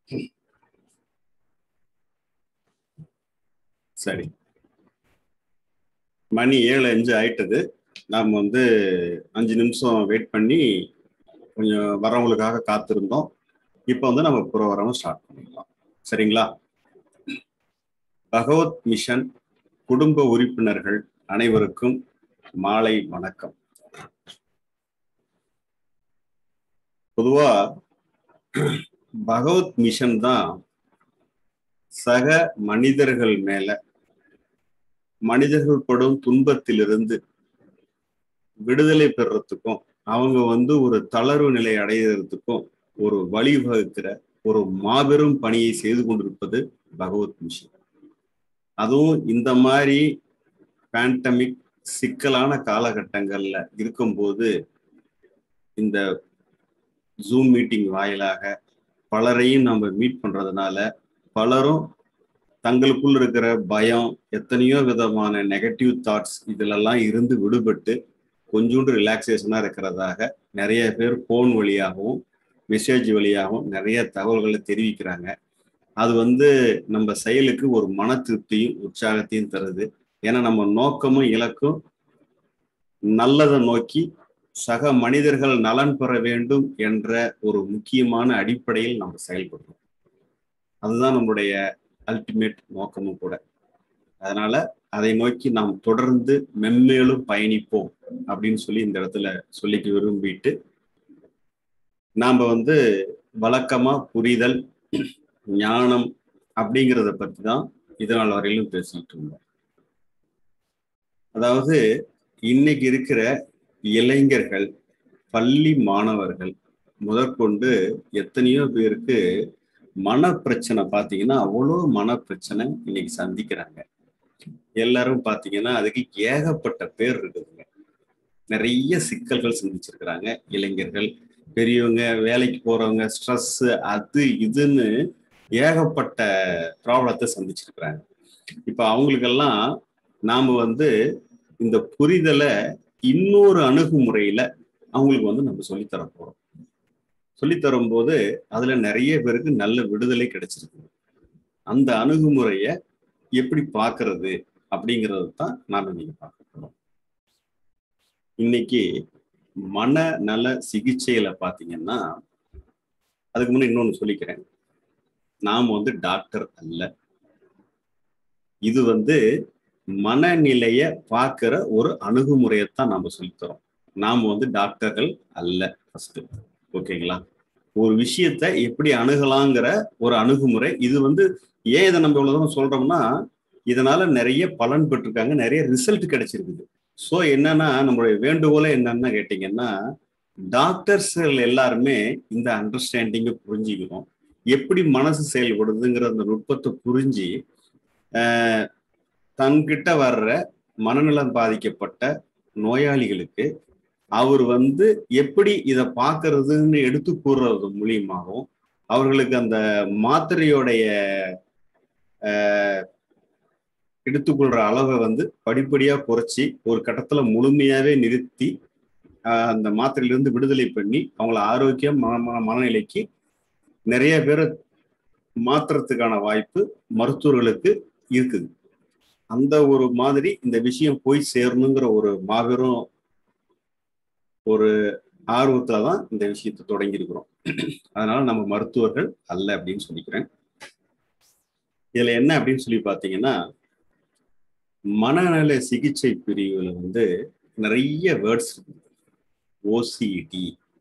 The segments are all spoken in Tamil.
சரி, மணி 7:05 ஆயிட்டது. நாம் 5 நிமிஷம் வெயிட் பண்ணி கொஞ்சம் வரவங்களுக்காக காத்திருந்தோம். இப்போ நம்ம ப்ரோகிராம் ஸ்டார்ட் பண்ணிடலாம். சரிங்களா? பகவத் மிஷன் குடும்ப உறுப்பினர்கள் அனைவருக்கும் மாலை வணக்கம். பொதுவா பகவத் மிஷன் தான் சக மனிதர்கள் மேல மனிதர்கள் படும் துன்பத்திலிருந்து விடுதலை பெறறதுக்கும் அவங்க ஒரு தளர்வு நிலை அடைகிறதுக்கும் ஒரு வழிவகுக்கிற ஒரு மாபெரும் பணியை செய்து கொண்டிருப்பது பகவத் மிஷன். அதுவும் இந்த மாதிரி பேண்டமிக் சிக்கலான காலகட்டங்கள்ல இருக்கும்போது இந்த ஜூம் மீட்டிங் வாயிலாக பலரையும் நம்ம மீட் பண்றதுனால பலரும் தங்களுக்குள் இருக்கிற பயம், எத்தனையோ விதமான நெகட்டிவ் தாட்ஸ் இதிலெல்லாம் இருந்து விடுபட்டு கொஞ்சோண்டு ரிலாக்ஸேஷனா இருக்கிறதாக நிறைய பேர் போன் வழியாகவும் மெசேஜ் வழியாகவும் நிறைய தகவல்களை தெரிவிக்கிறாங்க. அது நம்ம செயலுக்கு ஒரு மன திருப்தியும் உற்சாகத்தையும் தருது. ஏன்னா நம்ம நோக்கமும் இலக்கும் நல்லதை நோக்கி சக மனிதர்கள் நலன் பெற வேண்டும் என்ற ஒரு முக்கியமான அடிப்படையில் நம்ம செயல்படுறோம். அதுதான் நம்முடைய அல்டிமேட் நோக்கமும் கூட. அதனால அதை நோக்கி நாம் தொடர்ந்து மென்மேலும் பயணிப்போம் அப்படின்னு சொல்லி இந்த இடத்துல சொல்லிக்க விரும்பிட்டு, நாம வழக்கமா புரிதல், ஞானம் அப்படிங்கிறத பத்தி தான் இதனால் வரையிலும் பேசிட்டு இருந்தோம். அதாவது இன்னைக்கு இருக்கிற இளைஞர்கள், பள்ளி மாணவர்கள் முதற்கொண்டு எத்தனையோ பேருக்கு மன பிரச்சனை பார்த்தீங்கன்னா அவ்வளோ மன பிரச்சனை இன்னைக்கு சந்திக்கிறாங்க. எல்லாரும் பார்த்தீங்கன்னா அதுக்கு ஏகப்பட்ட பேர் இருக்குதுங்க. நிறைய சிக்கல்கள் சந்திச்சிருக்கிறாங்க இளைஞர்கள், பெரியவங்க, வேலைக்கு போறவங்க, ஸ்ட்ரெஸ், அது இதுன்னு ஏகப்பட்ட ப்ராப்ளத்தை சந்திச்சிருக்கிறாங்க. இப்ப அவங்களுக்கெல்லாம் நாம இந்த புரிதலை இன்னொரு அணுகுமுறையில அவங்களுக்கு நம்ம சொல்லித்தர போறோம். சொல்லித்தரும் போது அதுல நிறைய பேருக்கு நல்ல விடுதலை கிடைச்சிருக்கு. அந்த அணுகுமுறைய எப்படி பார்க்கறது அப்படிங்கிறது தான் நாம இன்னைக்கு பார்க்க போறோம். இன்னைக்கு மனநல சிகிச்சையில பாத்தீங்கன்னா, அதுக்கு முன்னாடி இன்னொன்னு சொல்லிக்கிறேன். நாம் டாக்டர் அல்ல. இது மனநிலைய பார்க்கிற ஒரு அணுகுமுறையத்தான் நாம சொல்லித்தரோம். நாம டாக்டர்கள் அல்ல. ஃபர்ஸ்ட் ஓகேங்களா? ஒரு விஷயத்தை எப்படி அணுகலாங்கிற ஒரு அணுகுமுறை இது. ஏன் இதை நம்ம இவ்வளவு தூரம் சொல்றோம்னா, இதனால நிறைய பலன் பெற்றிருக்காங்க, நிறைய ரிசல்ட் கிடைச்சிருக்குது. ஸோ என்னன்னா, நம்மளுடைய வேண்டுகோளை என்னன்னு கேட்டீங்கன்னா, டாக்டர்ஸ்கள் எல்லாருமே இந்த அண்டர்ஸ்டாண்டிங்கை புரிஞ்சுக்கணும். எப்படி மனசு செயல்படுதுங்கிற அந்த நுட்பத்தை புரிஞ்சு தன்கிட்ட வர்ற மனநலம் பாதிக்கப்பட்ட நோயாளிகளுக்கு அவர் எப்படி இதை பார்க்கறதுன்னு எடுத்து கூறுறது மூலியமாகவும், அவர்களுக்கு அந்த மாத்திரையோடைய எடுத்துக்கொள்ற அளவை படிப்படியா குறைச்சி ஒரு கட்டத்துல முழுமையாவே நிறுத்தி அந்த மாத்திரையிலிருந்து விடுதலை பண்ணி அவங்கள ஆரோக்கியம் மனநிலைக்கு நிறைய பேரை மாத்துறதுக்கான வாய்ப்பு மருத்துவர்களுக்கு இருக்குது. அந்த ஒரு மாதிரி இந்த விஷயம் போய் சேரணுங்கிற ஒரு மாபெரும் ஒரு ஆர்வத்துலதான் இந்த விஷயத்தை தொடங்கி இருக்கிறோம். அதனால நம்ம மருத்துவர்கள் அல்ல அப்படின்னு சொல்லிக்கிறேன். இதுல என்ன அப்படின்னு சொல்லி பாத்தீங்கன்னா, மனநல சிகிச்சை பிரிவுல நிறைய வேர்ட்ஸ் இருக்கு. ஓசிடி,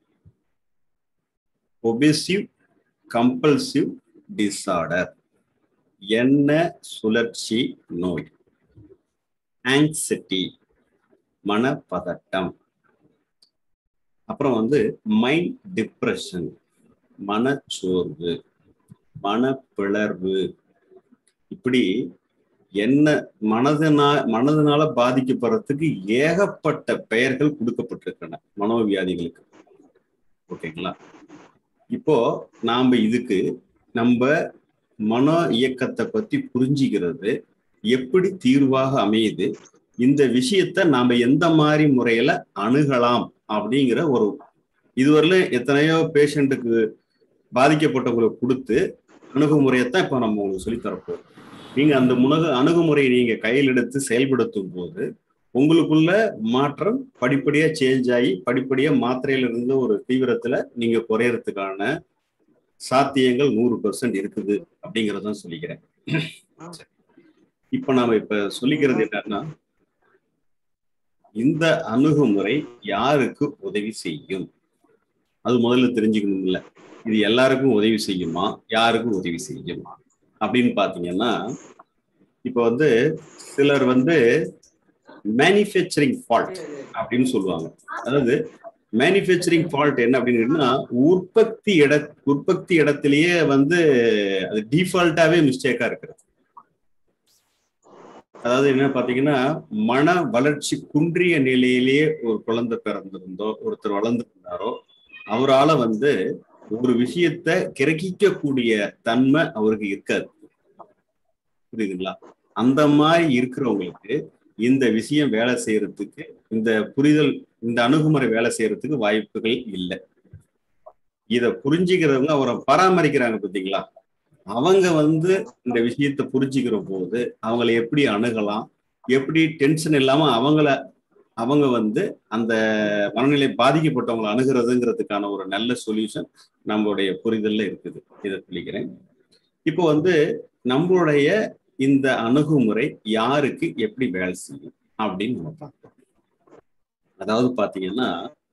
ஒபேசிவ் கம்பல்சிவ் டிசார்டர், எண்ண சுழற்சி நோய், ஆங்ஸைட்டி மனப்பதட்டம், அப்புறம் மைண்ட் டிப்ரெஷன் மனச்சோர்வு, மனப்பிளர்வு, இப்படி என்ன மனதினால பாதிக்கப்படுறதுக்கு ஏகப்பட்ட பெயர்கள் கொடுக்கப்பட்டிருக்கின்றன மனோவியாதிகளுக்கு. ஓகேங்களா? இப்போ நாம இதுக்கு நம்ம மன இயக்கத்தை பத்தி புரிஞ்சுக்கிறது எப்படி தீர்வாக அமையுது, இந்த விஷயத்த நாம எந்த மாதிரி முறையில அணுகலாம் அப்படிங்கிற ஒரு இதுவரையில எத்தனையோ பேஷண்ட்டுக்கு பாதிக்கப்பட்டவங்களுக்கு கொடுத்து அணுகுமுறையைத்தான் இப்ப நம்ம உங்களுக்கு சொல்லித்தரப்போம். நீங்க அந்த அணுகுமுறையை நீங்க கையில் எடுத்து செயல்படுத்தும் போது உங்களுக்குள்ள மாற்றம் படிப்படியா சேஞ்ச் ஆகி படிப்படியா மாத்திரையில இருந்து ஒரு தீவிரத்துல நீங்க குறையறதுக்கான சாத்தியங்கள் 100% இருக்குது அப்படிங்கறதான் சொல்லிக்கிறேன். இப்ப நாம சொல்லிக்கிறது என்னன்னா, இந்த அணுகுமுறை யாருக்கு உதவி செய்யும் அது முதல்ல தெரிஞ்சுக்கணும். இல்ல இது எல்லாருக்கும் உதவி செய்யுமா, யாருக்கும் உதவி செய்யும் அப்படின்னு பாத்தீங்கன்னா, இப்ப சிலர் மேனுஃபேக்சரிங் ஃபால்ட் அப்படின்னு சொல்லுவாங்க. அதாவது மேனுஃபேக்சரிங் ஃபால்ட் என்ன அப்படின்னு உற்பத்தி இடத்திலேயே அது டிஃபால்ட்டாவே மிஸ்டேக்கா இருக்கிறது. அதாவது என்ன பாத்தீங்கன்னா, மன வளர்ச்சி குன்றிய நிலையிலேயே ஒரு குழந்தை பிறந்திருந்தோ ஒருத்தர் வளர்ந்திருந்தாரோ அவரால ஒரு விஷயத்த கிரகிக்கக்கூடிய தன்மை அவருக்கு இருக்காது. புரியுதுங்களா? அந்த மாதிரி இருக்கிறவங்களுக்கு இந்த விஷயம் வேலை செய்யறதுக்கு, இந்த புரிதல், இந்த அணுகுமுறை வேலை செய்யறதுக்கு வாய்ப்புகள் இல்லை. இத புரிஞ்சுக்கிறவங்க அவரை பராமரிக்கிறாங்க பார்த்தீங்களா, அவங்க இந்த விஷயத்த புரிஞ்சுக்கிற போது அவங்களை எப்படி அணுகலாம், எப்படி டென்ஷன் இல்லாம அவங்க அந்த மனநிலை பாதிக்கப்பட்டவங்களை அணுகிறதுங்கிறதுக்கான ஒரு நல்ல சொல்யூஷன் நம்மளுடைய புரிதல்ல இருக்குது. இதை சொல்லிக்கிறேன். இப்போ நம்மளுடைய இந்த அணுகுமுறை யாருக்கு எப்படி வேலை செய்யும் அப்படின்னு நம்ம பார்ப்போம். அதாவது பாத்தீங்கன்னா,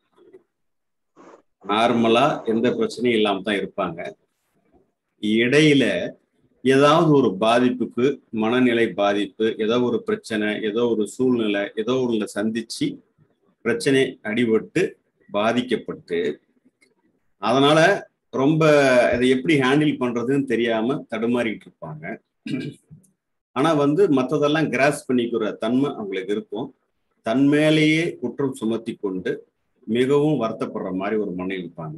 நார்மலா எந்த பிரச்சனையும் இல்லாம தான் இருப்பாங்க. இடையில ஏதாவது ஒரு பாதிப்புக்கு, மனநிலை பாதிப்பு, ஏதோ ஒரு பிரச்சனை, ஏதோ ஒரு சூழ்நிலை, ஏதோ ஒன்றுல சந்திச்சு பிரச்சனை அடிபட்டு பாதிக்கப்பட்டு அதனால ரொம்ப அதை எப்படி ஹேண்டில் பண்றதுன்னு தெரியாம தடுமாறிட்டு இருப்பாங்க. ஆனா மற்றதெல்லாம் கிராஸ் பண்ணிக்கிற தன்மை அவங்களுக்கு இருக்கும். தன் மேலேயே குற்றம் சுமத்தி கொண்டு மிகவும் வருத்தப்படுற மாதிரி ஒரு மனம் இருப்பாங்க.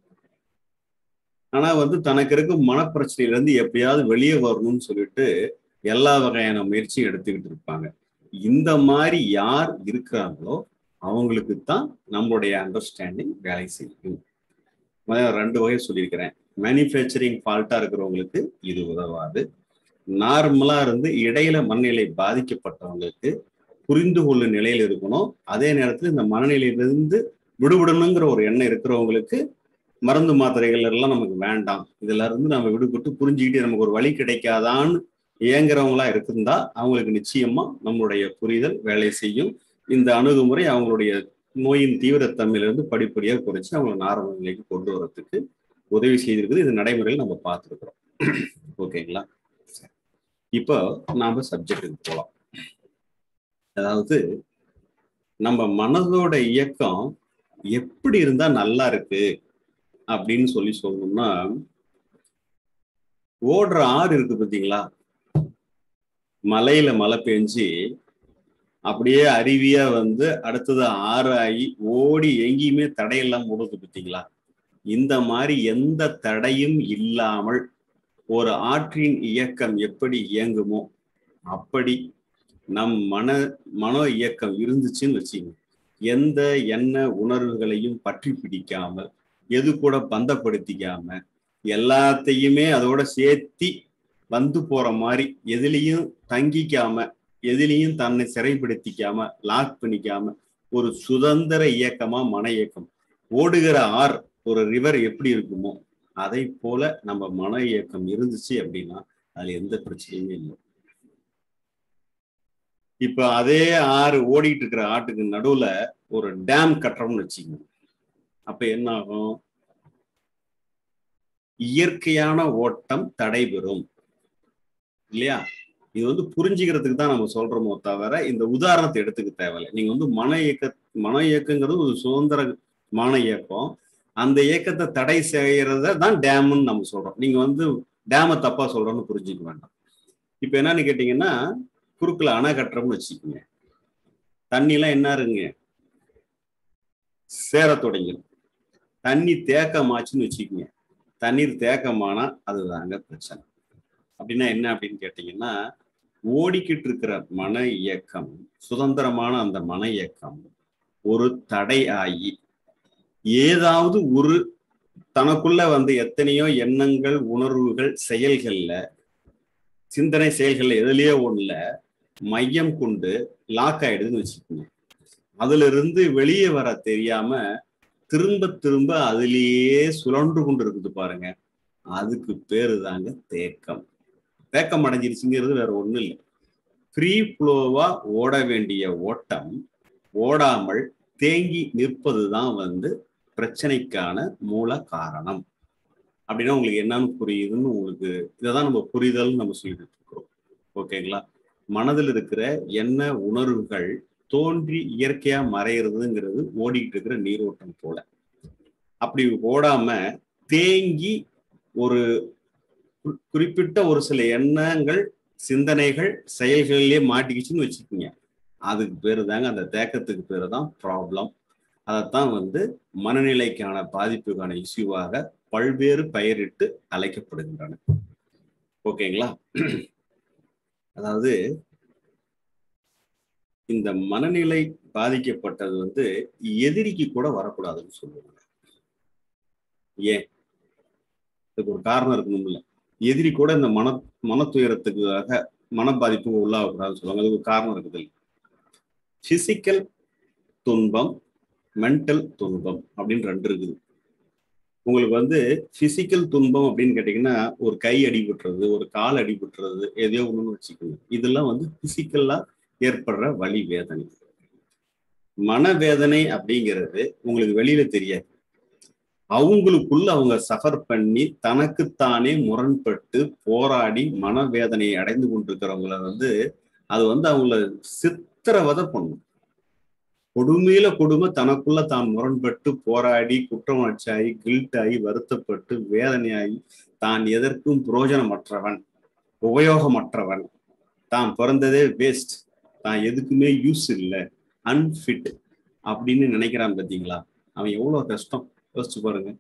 ஆனா தனக்கு இருக்கும் மனப்பிரச்சனையில இருந்து எப்படியாவது வெளியே வரணும்னு சொல்லிட்டு எல்லா வகையான முயற்சியும் எடுத்துக்கிட்டு இருப்பாங்க. இந்த மாதிரி யார் இருக்கிறாங்களோ அவங்களுக்கு தான் நம்மளுடைய அண்டர்ஸ்டாண்டிங் வேலை செய்யும். 2 வகை சொல்லியிருக்கிறேன். மேனுஃபேக்சரிங் ஃபால்ட்டா இருக்கிறவங்களுக்கு இது உதவாது. நார்மலா இடையில மனநிலை பாதிக்கப்பட்டவங்களுக்கு புரிந்து கொள்ளும் நிலையில இருக்கணும். அதே நேரத்தில் இந்த மனநிலையிலிருந்து விடுபடணுங்கிற ஒரு எண்ணம் இருக்கிறவங்களுக்கு மருந்து மாத்திரைகள் எல்லாம் நமக்கு வேண்டாம், இதுல இருந்து நம்ம விடுபட்டு புரிஞ்சுக்கிட்டு நமக்கு ஒரு வழி கிடைக்காதான்னு ஏங்குறவங்களா இருந்தா அவங்களுக்கு நிச்சயமா நம்மளுடைய புரிதல் வேலை செய்யும். இந்த அணுகுமுறை அவங்களுடைய நோயின் தீவிரத்தன்மையிலிருந்து படிப்படியாக குறைச்சு அவங்களை நார்மல் நிலைக்கு கொண்டு வரதுக்கு உதவி செய்திருக்குது. இது நடைமுறையில் நம்ம பார்த்துருக்கிறோம். ஓகேங்களா? இப்போ நாம சப்ஜெக்டுக்கு போகலாம். அதாவது நம்ம மனதோட இயக்கம் எப்படி இருந்தா நல்லா இருக்கு அப்படின்னு சொல்லணும்னா, ஓடுற ஆறு இருக்கு பார்த்தீங்களா, மலையில மழை பெஞ்சு அப்படியே அருவியா அடுத்தது ஆறு ஆகி ஓடி எங்கேயுமே தடையெல்லாம் ஓடுது பார்த்தீங்களா, இந்த மாதிரி எந்த தடையும் இல்லாமல் ஒரு ஆற்றின் இயக்கம் எப்படி இயங்குமோ அப்படி நம் மனோ இயக்கம் இருந்துச்சுன்னு வச்சுங்க, எந்த எண்ண உணர்வுகளையும் பற்றி பிடிக்காமல், எது கூட பந்தப்படுத்திக்காம, எல்லாத்தையுமே அதோட சேர்த்தி போற மாதிரி, எதுலையும் தங்கிக்காம, எதுலையும் தன்னை சிறைப்படுத்திக்காம, லாக் பண்ணிக்காம ஒரு சுதந்திர இயக்கமா மன இயக்கம் ஓடுகிற ஆர் ஒரு ரிவர் எப்படி இருக்குமோ அதை போல நம்ம மன இயக்கம் இருந்துச்சு அப்படின்னா அதுல எந்த பிரச்சனையுமே இல்லை. இப்ப அதே ஆறு ஓடிட்டு இருக்கிற ஆட்டுக்கு நடுவுல ஒரு டேம் கட்டுறோம்னு வச்சுக்கோங்க, அப்ப என்ன ஆகும்? இயற்கையான ஓட்டம் தடைபெறும் இல்லையா? இது புரிஞ்சுக்கிறதுக்கு தான் நம்ம சொல்றோமோ தவிர இந்த உதாரணத்தை எடுத்துக்க தேவையில்லை. நீங்க மன இயக்கங்கிறது ஒரு சுதந்திரமான இயக்கம். அந்த இயக்கத்தை தடை செய்யறத தான் டேம்னு நம்ம சொல்றோம். நீங்க டேமை தப்பா சொல்றோம்னு புரிஞ்சுக்க வேண்டாம். இப்ப என்னன்னு கேட்டீங்கன்னா, குறுக்குல அணை கட்டுறோம்னு வச்சுக்கோங்க, தண்ணி எல்லாம் என்ன இருங்க சேர தொடங்கிடும். தண்ணி தேக்கமாச்சுன்னு வச்சுக்கோங்க, தண்ணீர் தேக்கமானா அதுதாங்க பிரச்சனை. அப்படின்னா என்ன அப்படின்னு கேட்டீங்கன்னா, ஓடிக்கிட்டு இருக்கிற மன இயக்கம், சுதந்திரமான அந்த மன இயக்கம் ஒரு தடை ஆகி ஏதாவது ஒரு தனக்குள்ள வந்து எத்தனையோ எண்ணங்கள், உணர்வுகள், செயல்கள்ல, சிந்தனை செயல்கள்ல எதுலயோ ஒண்ணுல மையம் கொண்டு லாக் ஆயிடுதுன்னு வச்சுக்கோங்க. அதுல இருந்து வெளியே வர தெரியாம திரும்ப திரும்ப அதுலயே சுழன்று கொண்டு இருக்குது பாருங்க. அதுக்கு பேரு தாங்க தேக்கம். தேக்கம் அடைஞ்சிருச்சுங்கிறது வேற ஒண்ணும் இல்லை. ஃப்ரீ ஃப்ளோவா ஓட வேண்டிய ஓட்டம் ஓடாமல் தேங்கி நிற்பதுதான் வந்து பிரச்சனைக்கான மூல காரணம். அப்படின்னா உங்களுக்கு என்னன்னு புரியுதுன்னு உங்களுக்கு இதைதான் நம்ம புரிதல் நம்ம சொல்லிட்டு இருக்கிறோம். ஓகேங்களா? மனதில் இருக்கிற எண்ண உணர்வுகள் தோன்றி இயற்கையா மறைகிறதுங்கிறது ஓடிட்டு இருக்கிற நீரோட்டம் போல. அப்படி ஓடாம தேங்கி ஒரு குறிப்பிட்ட ஒரு சில எண்ணங்கள், சிந்தனைகள், செயல்களிலேயே மாட்டிக்கிச்சுன்னு வச்சுக்கோங்க. அதுக்கு பேரு தாங்க, அந்த தேக்கத்துக்கு பேரு தான் ப்ராப்ளம். அதைத்தான் வந்து மனநிலைக்கான பாதிப்புக்கான இஷ்யூவாக பல்வேறு பெயரிட்டு அழைக்கப்படுகின்றன. ஓகேங்களா? அதாவது இந்த மனநிலை பாதிக்கப்பட்டது வந்து எதிரிக்கு கூட வரக்கூடாதுன்னு சொல்லுவாங்க. ஏன்? இதுக்கு ஒரு காரணம் இருக்கணும்ல. எதிரி கூட இந்த மன துயரத்துக்காக மன பாதிப்புக்கு உள்ளாகக்கூடாதுன்னு சொல்லுவாங்க. அதுக்கு ஒரு காரணம் இருக்குது. பிசிக்கல் துன்பம், மென்டல் துன்பம் அப்படின்னு 2 இருக்குது. உங்களுக்கு வந்து பிசிக்கல் துன்பம் அப்படின்னு கேட்டீங்கன்னா, ஒரு கை அடிபட்டுறது, ஒரு கால் அடிபட்டுறது, எதையோ ஒண்ணுன்னு வச்சுக்கோங்க. இதெல்லாம் வந்து பிசிக்கலா ஏற்படுற வலி, வேதனை. மனவேதனை அப்படிங்கிறது உங்களுக்கு வெளியில தெரியாது. அவங்களுக்குள்ள அவங்க சஃபர் பண்ணி தனக்குத்தானே முரண்பட்டு போராடி மனவேதனையை அடைந்து கொண்டிருக்கிறவங்கள வந்து அது வந்து அவங்கள சித்திரவதை பண்ணும். கொடுமையில கொடுமை தனக்குள்ள தான் முரண்பட்டு போராடி குற்றமுணர்ச்சியாகி கில்ட்டாகி வருத்தப்பட்டு வேதனையாகி தான் எதற்கும் புரோஜனமற்றவன், உபயோகமற்றவன், தான் பிறந்ததே வேஸ்ட், தான் எதுக்குமே யூஸ் இல்லை, அன்ஃபிட் அப்படின்னு நினைக்கிறான் பார்த்தீங்களா? அவன் எவ்வளவு கஷ்டம் யோசிச்சு பாருங்க.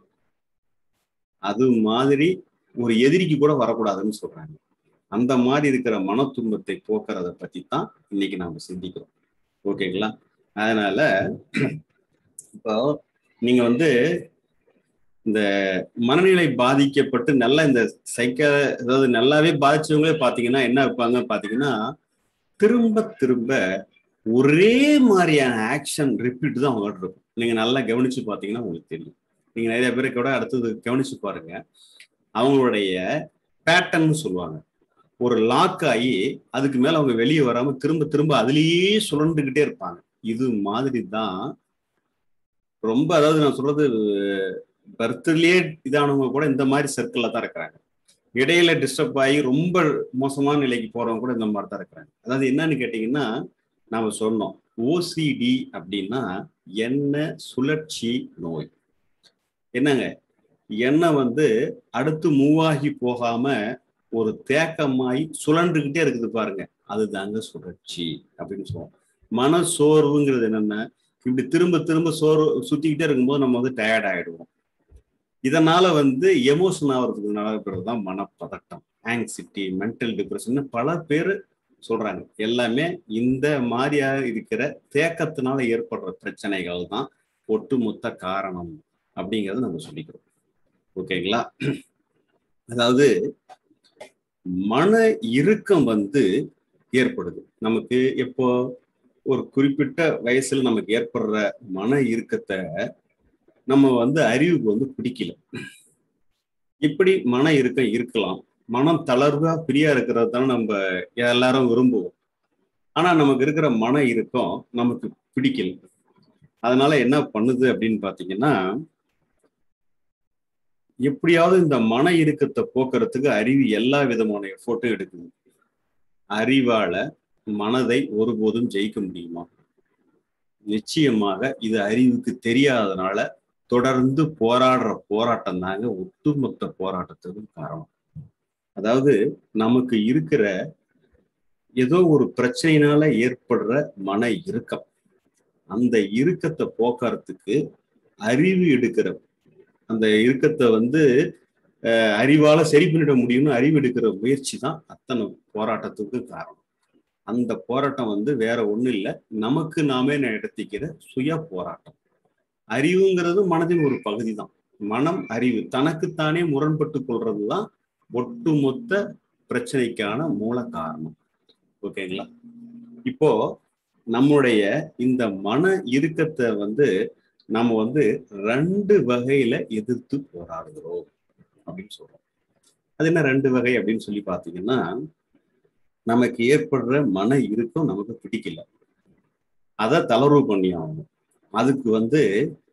அது மாதிரி ஒரு எதிரிக்கு கூட வரக்கூடாதுன்னு சொல்றாங்க. அந்த மாதிரி இருக்கிற மன துன்பத்தை போக்குறத பத்தி தான் இன்னைக்கு நாம சிந்திக்கிறோம். ஓகேங்களா? அதனால இப்போ நீங்க வந்து இந்த மனநிலை பாதிக்கப்பட்டு நல்லா இந்த அதாவது நல்லாவே பாதிச்சவங்களே பாத்தீங்கன்னா என்ன இருப்பாங்க பாத்தீங்கன்னா, திரும்ப திரும்ப ஒரே மாதிரியான ஆக்ஷன் ரிப்பீட் தான் அவங்கள்ட்ட இருக்கும். நீங்க நல்லா கவனிச்சு பாத்தீங்கன்னா உங்களுக்கு தெரியும். நீங்க நிறைய பேருக்கு கூட அடுத்தது கவனிச்சு பாருங்க. அவங்களுடைய பேட்டர்ன்னு சொல்லுவாங்க. ஒரு லாக் ஆகி அதுக்கு மேல அவங்க வெளியே வராம திரும்ப திரும்ப அதுலயே சுழண்டுகிட்டே இருப்பாங்க. இது மாதிரி தான் ரொம்ப, அதாவது நான் சொல்றது பர்த்லயே இதானவங்க கூட இந்த மாதிரி சர்க்கிள்ல தான் இருக்கிறாங்க. இடையில டிஸ்டர்ப் ஆகி ரொம்ப மோசமான நிலைக்கு போறவங்க கூட இந்த மாதிரி தான் இருக்கிறாங்க. அதாவது என்னன்னு கேட்டீங்கன்னா, நாம சொன்னோம் ஓசிடி அப்படின்னா எண்ண சுழற்சி நோய். என்னங்க, எண்ணெய் வந்து அடுத்து மூவாகி போகாம ஒரு தேக்கமாய் சுழன்றுகிட்டே இருக்குது பாருங்க, அதுதாங்க சுழற்சி அப்படின்னு சொல்லுவோம். மன சோர்வுங்கிறது என்னன்னா, இப்படி திரும்ப திரும்ப சுத்திக்கிட்டே இருக்கும்போது நம்ம வந்து டயர்ட் ஆயிடுவோம். இதனால வந்து எமோஷன் ஆகிறதுக்கு நடக்கிறது தான் மனப்பதட்டம், ஆங்ஸைட்டி, மென்டல் டிப்ரெஷன் பல பேர் சொல்றாங்க. எல்லாமே இந்த மாதிரியா இருக்கிற தேக்கத்தினால ஏற்படுற பிரச்சனைகள் தான் ஒட்டுமொத்த காரணம் அப்படிங்கிறத நம்ம சொல்லிக்கிறோம். ஓகேங்களா? அதாவது மன இறுக்கம் வந்து ஏற்படுது நமக்கு. எப்போ ஒரு குறிப்பிட்ட வயசுல நமக்கு ஏற்படுற மன இறுக்கத்தை நம்ம வந்து அறிவுக்கு வந்து பிடிக்கல. இப்படி மன இறுக்கம் இருக்கலாம். மனம் தளர்வா பிரியா இருக்கிறது தானே நம்ம எல்லாரும் விரும்புவோம். ஆனா நமக்கு இருக்கிற மன இறுக்கம் நமக்கு பிடிக்கல. அதனால என்ன பண்ணுது அப்படின்னு பாத்தீங்கன்னா, எப்படியாவது இந்த மன இறுக்கத்தை போக்குறதுக்கு அறிவு எல்லா விதமான எஃபோர்ட்டும் எடுக்குது. அறிவால மனதை ஒருபோதும் ஜெயிக்க முடியுமா? நிச்சயமாக இது அறிவுக்கு தெரியாதனால தொடர்ந்து போராடுற போராட்டம் தாங்க ஒட்டுமொத்த போராட்டத்துக்கு காரணம். அதாவது நமக்கு இருக்கிற ஏதோ ஒரு பிரச்சனையினால ஏற்படுற மன இறுக்கம், அந்த இறுக்கத்தை போக்குறதுக்கு அறிவு எடுக்கிற அந்த இறுக்கத்தை வந்து அறிவால சரி பண்ணிட முடியும்னு அறிவு எடுக்கிற முயற்சி தான் அத்தனை போராட்டத்துக்கு காரணம். அந்த போராட்டம் வந்து வேற ஒண்ணும் இல்லை, நமக்கு நாமே நடத்திக்கிற சுய போராட்டம். அறிவுங்கிறது மனதின் ஒரு பகுதி தான். மனம் அறிவு தனக்குத்தானே முரண்பட்டு கொள்றதுதான் ஒட்டுமொத்த பிரச்சனைக்கான மூல காரணம். ஓகேங்களா? இப்போ நம்முடைய இந்த மன இறுக்கத்தை நம்ம 2 வகையில எதிர்த்து போராடுகிறோம் அப்படின்னு சொல்றோம். அது என்ன 2 வகை அப்படின்னு சொல்லி பாத்தீங்கன்னா, நமக்கு ஏற்படுற மன இறுக்கம் நமக்கு பிடிக்கல, அதை தளர்வு பண்ணி ஆகணும். அதுக்கு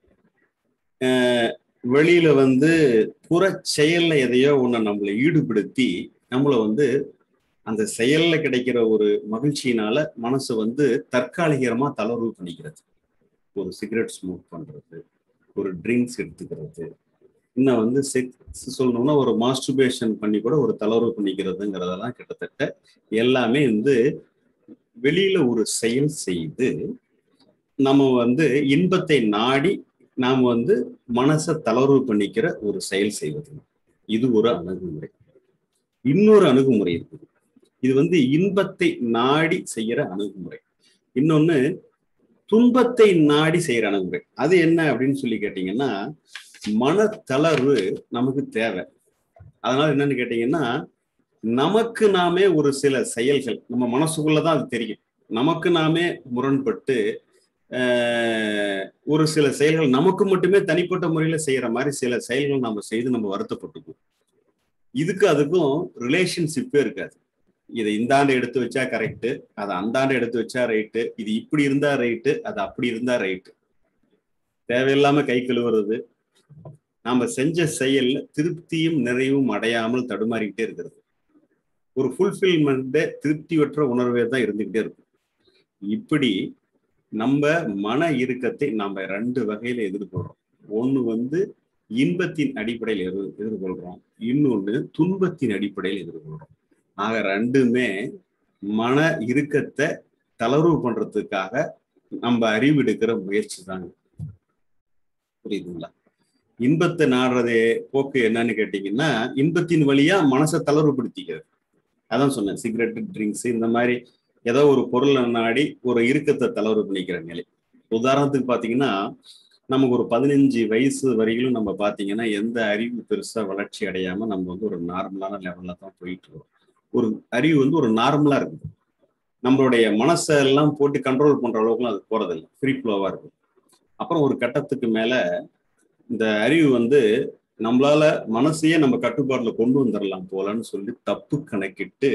வெளியில புற செயல்ல எதையோ ஒண்ணு நம்மளை ஈடுபடுத்தி நம்மள அந்த செயல்ல கிடைக்கிற ஒரு மகிழ்ச்சியினால மனசு தற்காலிகமா தளர்வு பண்ணிக்கிறது. ஒரு சிகரெட் ஸ்மோக் பண்றது, ஒரு ட்ரிங்க்ஸ் எடுத்துக்கிறது, இன்னும் செக்ஸ் சொல்லணும்னா ஒரு மாஸ்டர்பேஷன் பண்ணி கூட ஒரு தளர்வு பண்ணிக்கிறதுங்கிறதெல்லாம் கிட்டத்தட்ட எல்லாமே வெளியில ஒரு செயல் செய்து நம்ம இன்பத்தை நாடி நாம் மனசை தளர்வு பண்ணிக்கிற ஒரு செயல் செய்வது. இது ஒரு அணுகுமுறை. இன்னொரு அணுகுமுறை இருக்குது. இது இன்பத்தை நாடி செய்யற அணுகுமுறை. இன்னொன்னு துன்பத்தை நாடி செய்யற அணுகுமுறை. அது என்ன அப்படின்னு சொல்லி கேட்டீங்கன்னா, மனத்தளர்வு நமக்கு தேவை. அதனால என்னன்னு கேட்டீங்கன்னா, நமக்கு நாமே ஒரு சில செயல்கள் நம்ம மனசுக்குள்ளதான் அது தெரியும். நமக்கு நாமே முரண்பட்டு ஒரு சில செயல்கள் நமக்கு மட்டுமே தனிப்பட்ட முறையில செய்யற மாதிரி சில செயல்கள் நம்ம செய்து நம்ம வருத்தப்பட்டுக்குவோம். இதுக்கு அதுக்கும் ரிலேஷன்ஷிப்பே இருக்காது. இதை இந்த ஆண்டு எடுத்து வச்சா கரெக்டு, அதை அந்த ஆண்டு எடுத்து வச்சா ரைட்டு, இது இப்படி இருந்தா ரைட்டு, அது அப்படி இருந்தா ரைட்டு. தேவையில்லாம கை கழுவுறது, நாம செஞ்ச செயல்ல திருப்தியும் நிறைவும் அடையாமல் தடுமாறிக்கிட்டே இருக்கிறது. ஒரு ஃபுல்ஃபில்மெண்ட், திருப்தியற்ற உணர்வே தான் இருந்துகிட்டே இருக்கும். இப்படி நம்ம மன இறுக்கத்தை நம்ம 2 வகையில எதிர்கொள்றோம். ஒண்ணு இன்பத்தின் அடிப்படையில் எதிர்கொள்றோம், இன்னொன்னு துன்பத்தின் அடிப்படையில் எதிர்கொள்றோம். ஆக 2மே மன இறுக்கத்தை தளர்வு பண்றதுக்காக நம்ம அறிவெடுக்கிற முயற்சி தாங்க. புரியுதுங்களா? இன்பத்தை நாடுறதே போக்கு என்னன்னு கேட்டீங்கன்னா, இன்பத்தின் வழியா மனசை தளர்வுபடுத்திக்கிறது. அதான் சொன்னேன், சிகரெட், ட்ரிங்க்ஸ் இந்த மாதிரி ஏதோ ஒரு பொருளை நாடி ஒரு இறுக்கத்தை தளர்வு பண்ணிக்கிற நிலை. உதாரணத்துக்கு பாத்தீங்கன்னா, நமக்கு ஒரு 15 வயசு வரையிலும் நம்ம பாத்தீங்கன்னா எந்த அறிவு பெருசா வளர்ச்சி அடையாம நம்ம ஒரு நார்மலான லெவல்ல தான் போயிட்டு இருக்கோம். ஒரு அறிவு ஒரு நார்மலா இருக்குது. நம்மளுடைய மனசை எல்லாம் போட்டு கண்ட்ரோல் பண்ற அளவுக்குலாம் அது போறதில்லை, ஃப்ரீ ஃப்ளோவா இருக்கு. அப்புறம் ஒரு கட்டத்துக்கு மேல இந்த அறிவு நம்மளால மனசையே நம்ம கட்டுப்பாட்டுல கொண்டு வந்துடலாம் போலன்னு சொல்லி தப்பு கணக்கிட்டு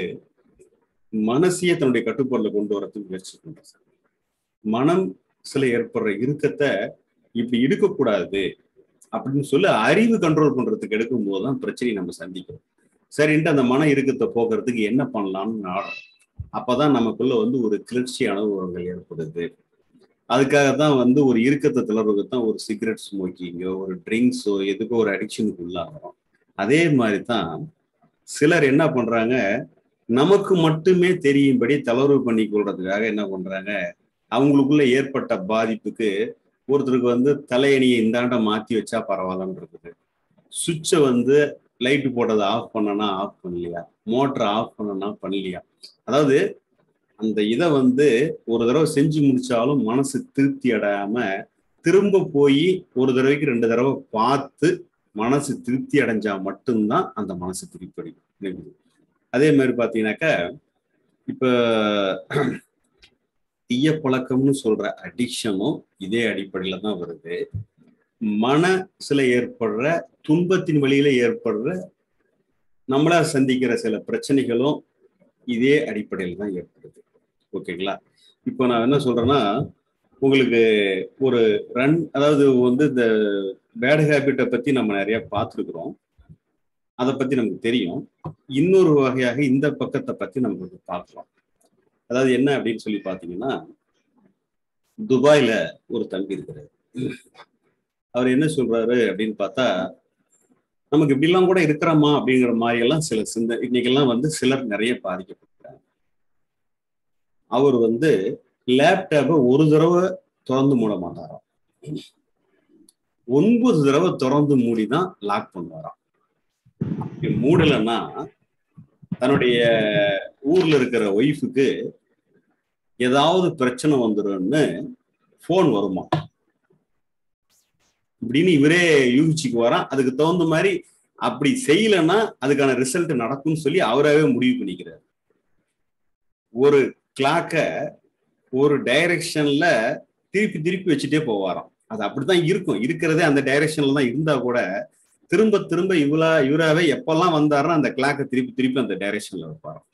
மனசையே தன்னுடைய கட்டுப்பாட்டுல கொண்டு வரதுக்கு முயற்சி பண்றது. மனம் சில ஏற்படுற இறுக்கத்தை இப்படி இருக்கக்கூடாது அப்படின்னு சொல்லி அறிவு கண்ட்ரோல் பண்றதுக்கு எடுக்கும் போதுதான் பிரச்சனையை நம்ம சந்திக்கிறோம். சரின்ட்டு அந்த மன இறுக்கத்தை போக்குறதுக்கு என்ன பண்ணலாம்னு நாடும். அப்பதான் நமக்குள்ள ஒரு கிளர்ச்சி அனுபவங்கள் ஏற்படுது. அதுக்காகத்தான் ஒரு இறுக்கத்தை தளர்வுக்குத்தான் ஒரு சிகரெட் ஸ்மோக்கிங்கோ ஒரு ட்ரிங்க்ஸோ எதுக்கோ ஒரு அடிக்ஷனுக்கு உள்ளாகிறோம். அதே மாதிரிதான் சிலர் என்ன பண்றாங்க, நமக்கு மட்டுமே தெரியும்படி தளர்வு பண்ணி கொள்றதுக்காக என்ன பண்றாங்க, அவங்களுக்குள்ள ஏற்பட்ட பாதிப்புக்கு ஒருத்தருக்கு தலையணியை இந்தாண்ட மாத்தி வச்சா பரவாயில்லன்னு இருக்குது, சுவிட்சை லைட்டு போட்டதை ஆஃப் பண்ணனா ஆஃப் பண்ணலையா, மோட்டரை ஆஃப் பண்ணனா பண்ணலையா. அதாவது அந்த இதை ஒரு தடவை செஞ்சு முடிச்சாலும் மனசு திருப்தி அடையாம திரும்ப போய் ஒரு தடவைக்கு 2 தடவை பார்த்து மனசு திருப்தி அடைஞ்சா மட்டும்தான் அந்த மனசு திருப்தி அடையும். அதே மாதிரி பாத்தீங்கன்னாக்கா, இப்ப தீய பழக்கம்னு சொல்ற அடிக்ஷனும் இதே அடிப்படையில தான் வருது. மனசுல ஏற்படுற துன்பத்தின் வழியில ஏற்படுற நம்மளா சந்திக்கிற சில பிரச்சனைகளும் இதே அடிப்படையில் தான் ஏற்படுது. ஓகேங்களா? இப்போ நான் என்ன சொல்றேன்னா, உங்களுக்கு ஒரு அதாவது இந்த பேட் ஹேபிட்டை பத்தி நம்ம நிறைய பார்த்துருக்குறோம், அதை பத்தி நமக்கு தெரியும். இன்னொரு வகையாக இந்த பக்கத்தை பத்தி நம்ம பார்க்கலாம். அதாவது என்ன அப்படின்னு சொல்லி பாத்தீங்கன்னா, துபாயில ஒரு தம்பி இருக்கிறாரு. அவர் என்ன சொல்றாரு அப்படின்னு பார்த்தா, நமக்கு இப்படிலாம் கூட இருக்கிறோமா அப்படிங்கிற மாதிரி எல்லாம் சில இன்னைக்கெல்லாம் சிலர் நிறைய பாதிக்கப்பட்டாங்க. அவர் லேப்டாப்பை ஒரு தடவை திறந்து மூட மாட்டாராம், 9 தடவை திறந்து மூடிதான் லாக் பண்ணுவாராம். மூடலைன்னா தன்னுடைய ஊர்ல இருக்கிற ஒய்ஃபுக்கு ஏதாவது பிரச்சனை வந்துடும்னு போன் வருமா. இப்படின்னு இவரே யூகிச்சுக்கு வரான். அதுக்கு தகுந்த மாதிரி அப்படி செய்யலைன்னா அதுக்கான ரிசல்ட் நடக்கும்னு சொல்லி அவராகவே முடிவு பண்ணிக்கிறார். ஒரு கிளாக்க ஒரு டைரக்ஷன்ல திருப்பி திருப்பி வச்சுட்டே போவாராம். அது அப்படித்தான் இருக்கும். இருக்கிறதே அந்த டைரக்ஷன்ல தான் இருந்தா கூட திரும்ப திரும்ப இவராவே எப்பெல்லாம் வந்தாருன்னா அந்த கிளாக்கை திருப்பி திருப்பி அந்த டைரக்ஷன்ல வைப்பாராம்.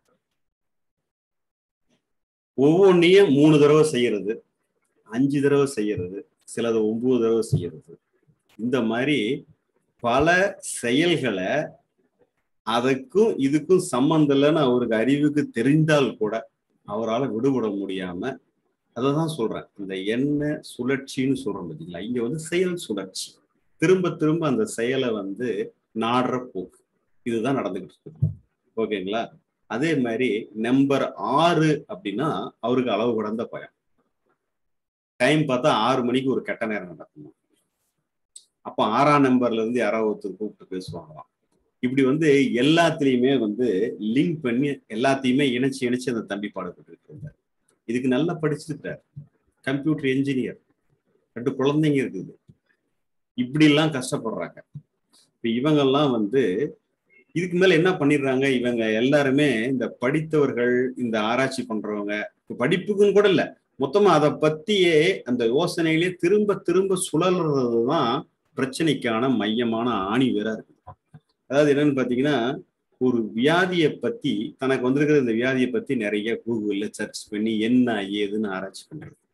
ஒவ்வொன்றையும் 3 தடவை செய்யறது, 5 தடவை செய்யறது, சிலது 9 தடவை செய்யறது. இந்த மாதிரி பல செயல்களை அதுக்கும் இதுக்கும் சம்பந்தம் இல்லைன்னு அவருக்கு அறிவுக்கு தெரிந்தால் கூட அவரால் விடுபட முடியாம, அதான் சொல்றேன், இந்த எண்ண சுழற்சின்னு சொல்றோம் பார்த்தீங்களா, இங்க வந்து செயல் சுழற்சி. திரும்ப திரும்ப அந்த செயலை வந்து நாடுற போக்கு இதுதான் நடந்துகிட்டு இருக்கு. ஓகேங்களா? அதே மாதிரி நம்பர் 6 அப்படின்னா அவருக்கு அளவு கடந்த பயம். டைம் பார்த்தா 6 மணிக்கு ஒரு கெட்ட நேரம் நடக்கணும். அப்ப 6ஆம் நம்பர்ல இருந்து யாராவது ஒருத்தர் கூப்பிட்டு பேசுவாங்களாம். இப்படி வந்து எல்லாத்துலயுமே வந்து லிங்க் பண்ணி எல்லாத்தையுமே இணைச்சு அந்த தம்பி பாடப்பட்டு இருக்கிறார். இதுக்கு நல்லா படிச்சிருக்கிறார். கம்ப்யூட்டர் என்ஜினியர், 2 குழந்தைங்க இருக்குது. இப்படி எல்லாம் கஷ்டப்படுறாங்க. இப்ப இவங்கெல்லாம் வந்து இதுக்கு மேல என்ன பண்ணிடுறாங்க, இவங்க எல்லாருமே இந்த படித்தவர்கள், இந்த ஆராய்ச்சி பண்றவங்க, படிப்புக்குன்னு கூட இல்ல, மொத்தமா அதை பத்தியே அந்த யோசனையிலே திரும்ப திரும்ப சுழல்றதுதான் பிரச்சனைக்கான மையமான ஆணி வேறா இருக்கு. அதாவது என்னன்னு பாத்தீங்கன்னா, ஒரு வியாதியை பத்தி, தனக்கு வந்திருக்கிற இந்த வியாதியை பத்தி நிறைய கூகுள்ல சர்ச் பண்ணி என்ன ஏதுன்னு ஆராய்ச்சி